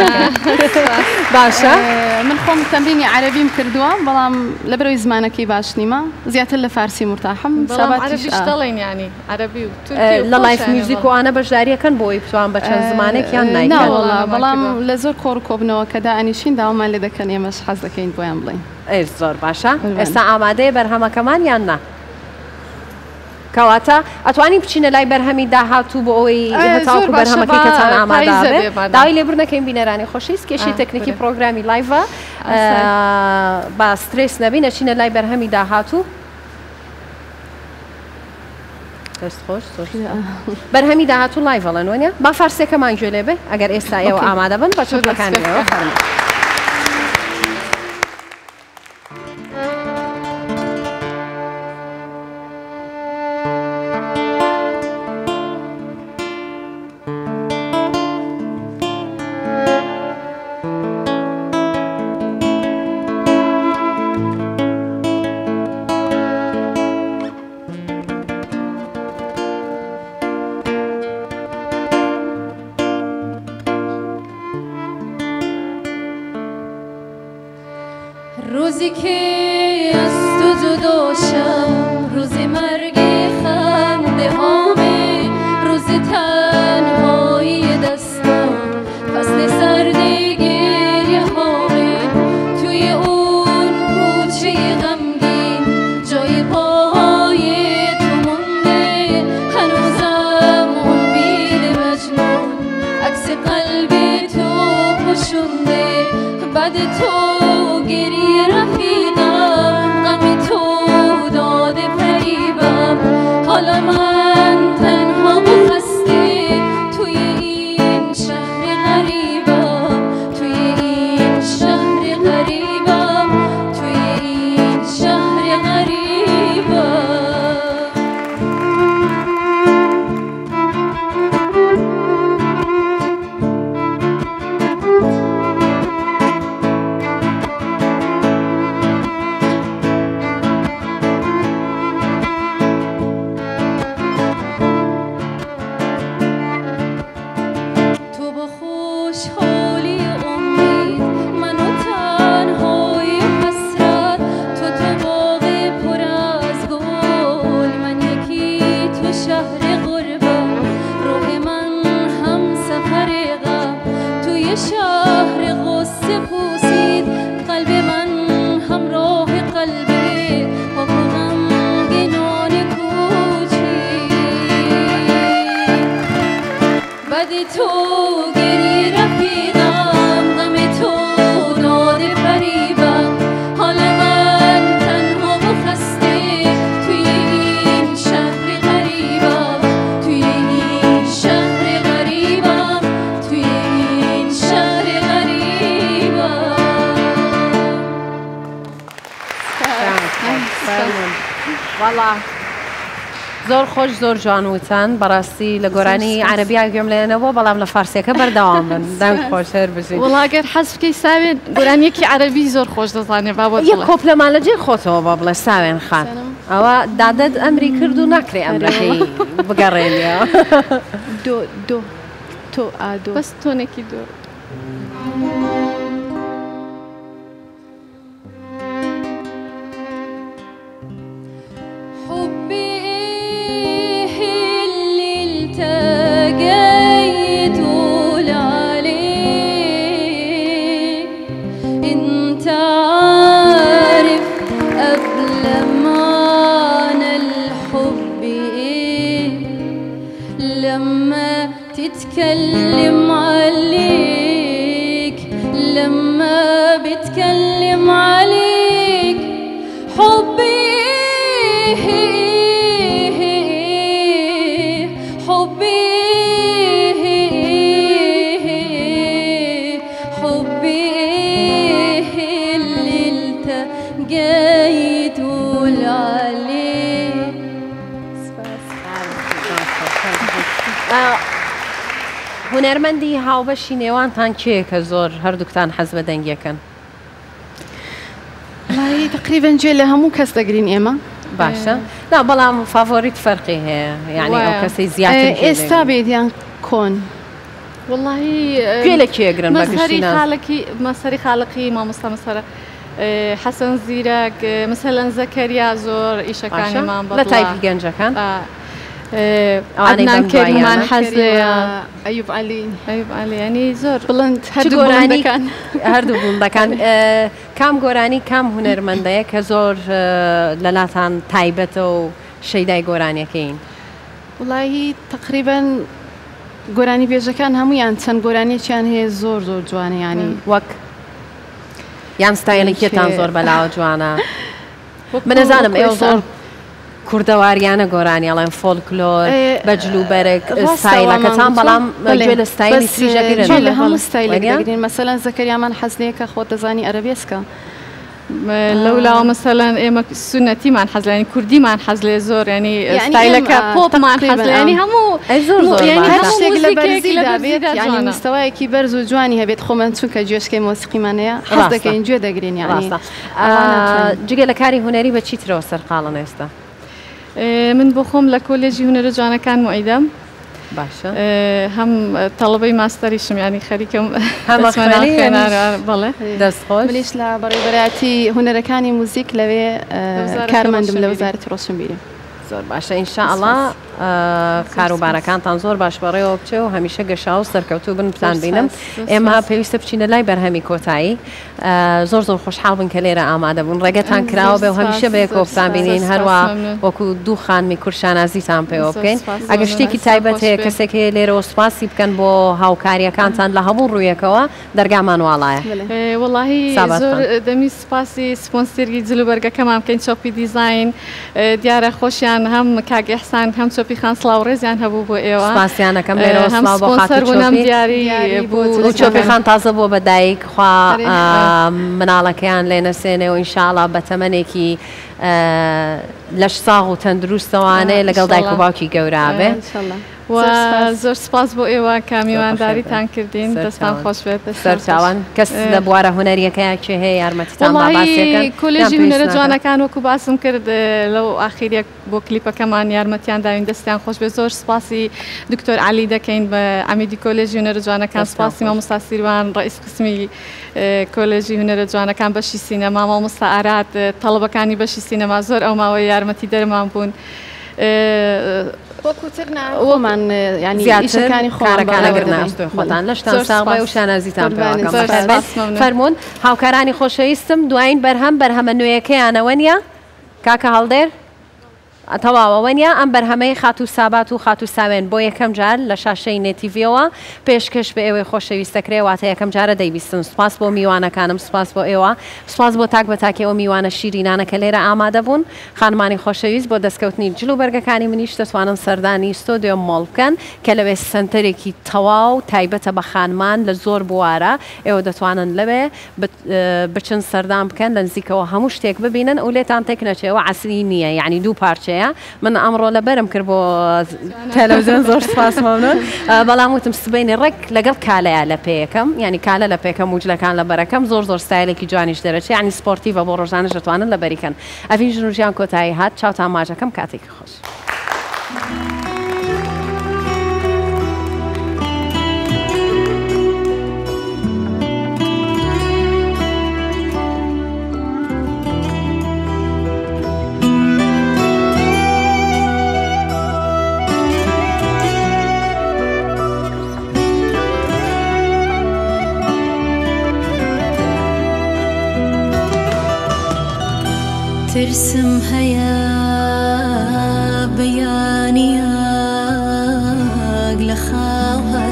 باشە من خۆم تەمرینی عەرەبیم کردووە بەڵام لەبەرەوەی زمانەکەی باش نیمە زیاتر لە فارسی مرتاحم دەڵێن ینی عەرەبی و لە لایف میوزیک و ئانە بەشداریەکەن بۆی بتوان بە چەند زمانێک یان نایوەڵا بەڵام لە زۆر کۆڕ کۆبنەوە کە دائنیشین داوامان لێ دەکەن ئێمەش حەز دەکەین بۆیان بڵین ئێ زۆر باشە ئێستا ئامادەیە بەرهەمەکەمان یان نا کەواتە ئەتوانین بچینە لای بەرهەمی داهاتوو بۆ ئەوەی هەتاوەکو بەرهەمەکەی کەتان ئامادە بێت داوای لێبوردنەکەین بینەرانی خۆشەویست کێشەی تەکنیکی پرۆگرامی لایڤە با سترێس نەبی نەچینە لای بەرهەمی داهاتوو خۆش بەرهەمی داهاتوو لایڤەڵەن وانە با فارسێکەمان گوێ لێ بێ ئەگەر ئێستا ئێوە ئامادە بن بە چۆتەکانیەوە فەرموو. روزی که از تو جدا شم روزی مرگ خنده هامه روزی تنهایی دستم فصل سرد گریه هامه توی اون کوچه غمگین جای پاهای تو مونده هنوزم اون بیل مجنون عکس قلب تو پشونده بعد تو گریه رفیقم غم تو داده فریبم حالا من تنها و خسته توی این شهر غریبم توی این شهر غریبم توی این شهر غریبم زۆر خۆش زۆر جوان وتان بەڕاستی لە گۆرانی عەرەبیا گوێم لێنەوە بەڵام لە فارسیەکە بەردەوام بن دەنگ خۆشەر بژین وڵاگەر حەز بکەی ساوێن گۆرانیەکی عەرەبی زۆر خۆش دەزانێ با یەک کۆپلەمان لەجێ خۆتەوە بە بڵێ ساوێن خان ئەوە دادەت ئەمری کرد و ناکرێ ئەمرەکەی بگەڕێنیەوە دۆ دۆ تۆ ئادۆ بەس تۆنێکی دۆ لما تتكلم عليك لما بتكلم عليك حبي حبي حبي اللي انت جاي تقول عليه. هونەرمەندی هاوبەشی نێوانتان کێ کە زۆر هەردووکتان حەز بە دەنگیەکەن؟ وڵی تقریبەن گوێ لە هەموو کەس دەگرین ئێمە. باشە نا بەڵام فاڤۆریت فەرقی هەیە یعنی ئەو کەسەی زیاتر ئێستا بێتیان کۆن واللهی گوێ لە کێگرن مەسەری خاڵقی مامۆستا مەسەرە حەسەن زیرەک مثلەن زەکەریا زۆر ئیشەکانیمان لە تایپی گەنجەکان عدنان کەریمان حەزەیە ئەیوب عەلی ئەیوب عەلی ینی زۆر بڵند هەردوو بوڵندەکان کام گۆرانی کام هونەرمەندەیە کە زۆر لەلاتان تایبەتە و شەیدای گۆرانیەکەین؟ وڵی تقریبەن گۆرانی بێژەکان هەمویان چەند گۆرانیەکیان هەیە زۆر زۆر جوانە ینی وەک یان ستایلێکیتان زۆر بەلاوە جوانە. بنەزانم ئێوە زۆر کوردەواریانە گۆرانی ئەڵێن فۆلکلۆر بەجلوبەرێک ستایلەکەتان بەڵام گوێ لە ستایلی تریژەگرن لە هەموو ستایلێک دەگرین مەسەلەن زەکەریامان حەزنەیە کە خۆ دەزانی عەرەبێسکە لەولاوە مەسەلەن ئێمە سونەتیمان حەز لێ کوردیمان حەز لێ زۆر ینی ستایلەکە پۆپمان حەز لێ ینی هەموو هەشتێک لە بەرزیدا بێت ینی مستەوایەکی بەرز و جوانی هەبێت خۆمان چونکە گوێشکەی مۆسیقیمانەیە حەز دەکەین گوێ دەگرین ینی جگە لە کاری هونەری بە چیترەوە سەرقاڵن ئێستا؟ من بۆ خۆم لە کۆلێژی هونەرە جوانەکان مۆیدەم باشە هەم تەڵەبەی ماستەریشم ینی خەریکەم بەڵێ دەستخۆش منیش لە بەڕێوەبەراتی هونەرەکانی موزیک لەوێ کارمەندم لە وەزارەتی ڕۆشنبیری. زۆر باشە ئینشاءڵڵا کاروبارەکانتان زۆر باش بەڕێوە بچێ و هەمیشە گەشا و سەرکەوتوو بن بتان بینم. ئێمە پێویستە بچینە لای بەرهەمی کۆتایی زۆر زۆر خۆشحاڵ بن کە لێرە ئامادە بوون ڕێگەتان کراوە بێ و هەمیشە بەیەکەوە بتان بینین هەروە وەکو دوو خانمی کورشانازیتان پێوە بکەین. ئەگەر شتێکی تایبەت هەیە کەسێک هەیە لێرەوە سوپاسی بکەن بۆ هاوکاریەکانتان لە هەموو ڕوویەکەوە دەرگامان واڵایە. وەڵاهی زۆر دەمی سوپاسی سپۆنسەری جلوبەرگەکەمان بکەین چۆپی دیزاین دیارە خۆشیان هەم کاک ئێحسان هەم چۆپی خان سڵاو ڕێزیان هەبوو بۆ ئێوە سپاسیانەکەم لێرەوە سڵاو بۆ خاتر بوونم دیاری بوو چۆپی خان تازە بۆ بەدایک خوا مناڵەکەیان لێ نەسێنێ و ئینشاءڵڵا بە تەمەنێکی لەش ساغ و تەندروستەوانەیە لەگەڵ دایک و باوکی گەورابێ. زۆر سپاس بۆ ئێوە کە میوانداریتان کردین دەستان خۆش بێت سەرچاوان کەس لە بوارە هونەریەکەیە چێ هەیە یارمەتیتان باسیەکەن کۆلێژی هونەرە جوانەکان وەکو باسم کرد لەو ئاخیرێک بۆ کلیپەکەمان یارمەتیان داوین دەستیان خۆش بێت. زۆر سپاسی دکتۆر عەلی دەکەین بە ئەمیدی کۆلێژی هونەرە جوانەکان سپاسی مامۆستا سیروان ڕئیس قسمی کۆلێژی هونەرە جوانەکان بەشی سینەما مامۆستا ئارات تەڵەبەکانی بەشی سینەما زۆر ئەو ماوەی یارمەتی دەرمان بوون. ئەومان ینی ئیشەکانی خۆتان لەشتان ساڵبای و شانازیتان فەرمونون هاوکارانی خۆشەویستم دوایین بەرهەم بەرهەمە نوێیەکەیانەوە نیە کاکە هەڵدێر تەواوەوە نیە ئەم بەرهەمەی خات و سابات و خات و ساوێن بۆ یەکەم جار لە شاشەی نێتیڤیەوە پێشکەش بە ئێوەی خۆشەویستەکرێ واتە یەکەم جارە دەیبیستن. سپاس بۆ میوانەکانم سپاس بۆ ئێوە سپاس بۆ تاک بە تاکەوە میوانە شیرینانەکە لێرە ئامادە بوون. خانمانی خۆشەویست بۆ دەستکەوتنی جلوبەرگەکانی منیش دەتوانن سەردانی ستۆدیۆ مۆڵ بکەن کە لەوێ سنتەرێکی تەواو تایبەتە بە خانمان لە زۆر بوارە ئێوە دەتوانن لەوێ بچن سەردان بکەن لە نزیکەوە هەموو شتێک ببینن و لێتان تێک نەچێەوە عسری نییە یعنی دوو پارچەیە. من ئەمڕۆ لە بەرم کرد بۆ تەلەڤیزیۆن زۆر سپاس مەمنون بەڵام وتم سبەینی ڕێک لەگەڵ کالەیە لە پێیەکەم ینی کالە لە پێکەم موجلەکان لە بەرەکەم زۆر زۆر ستایلێکی جوانیش دەرەچێ ینی سپۆرتیڤە بۆ ڕۆژانە دەتوانن لە بەریکەن. ئەڤین ژنوژیان کۆتایی هات چاوتان ماژەکەم کاتێکی خۆش. ترسم هيا بيا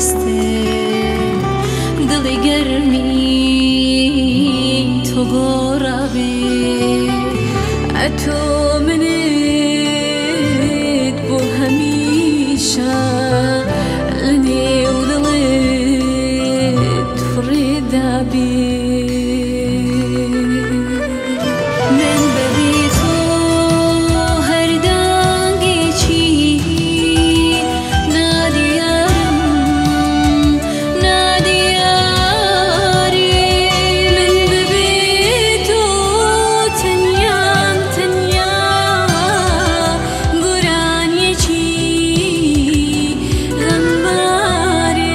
هەستێ دڵی گەرمی تۆ گۆڕابێ ئەتۆ منت بۆ هەمیشە لە نێو دڵێت فڕێدا بێ من بەبێ تۆ هەردانگێکی نادیارم نادیاری من بەبێ تۆ تەنیام تەنیا گۆرانیەکی غەمبارێ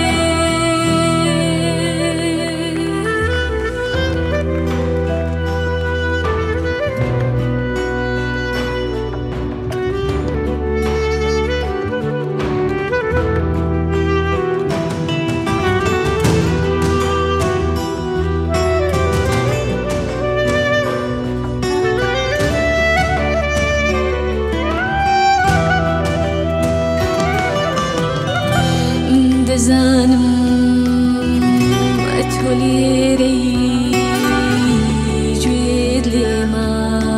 دەزانم ئەتۆ لێرەی گوێت لێما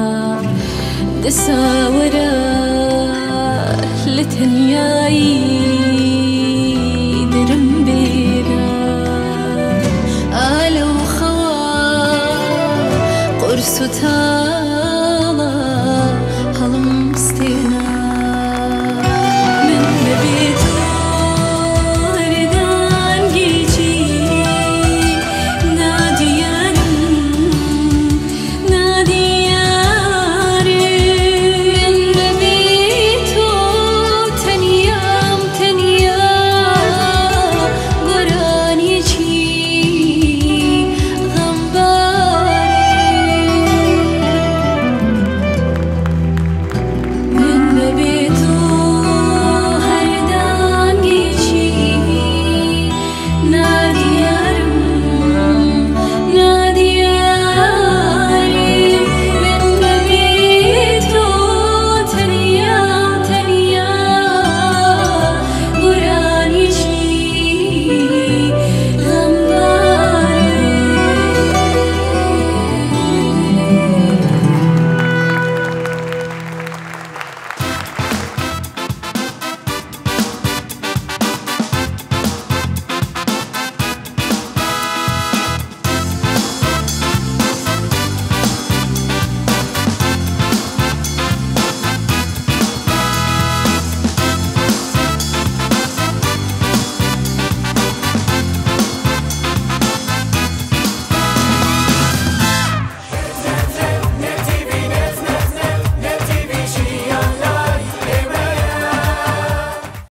دەساوەرە لە تەنیایی دەرم بێرە ئالە و خەوا قورس و تا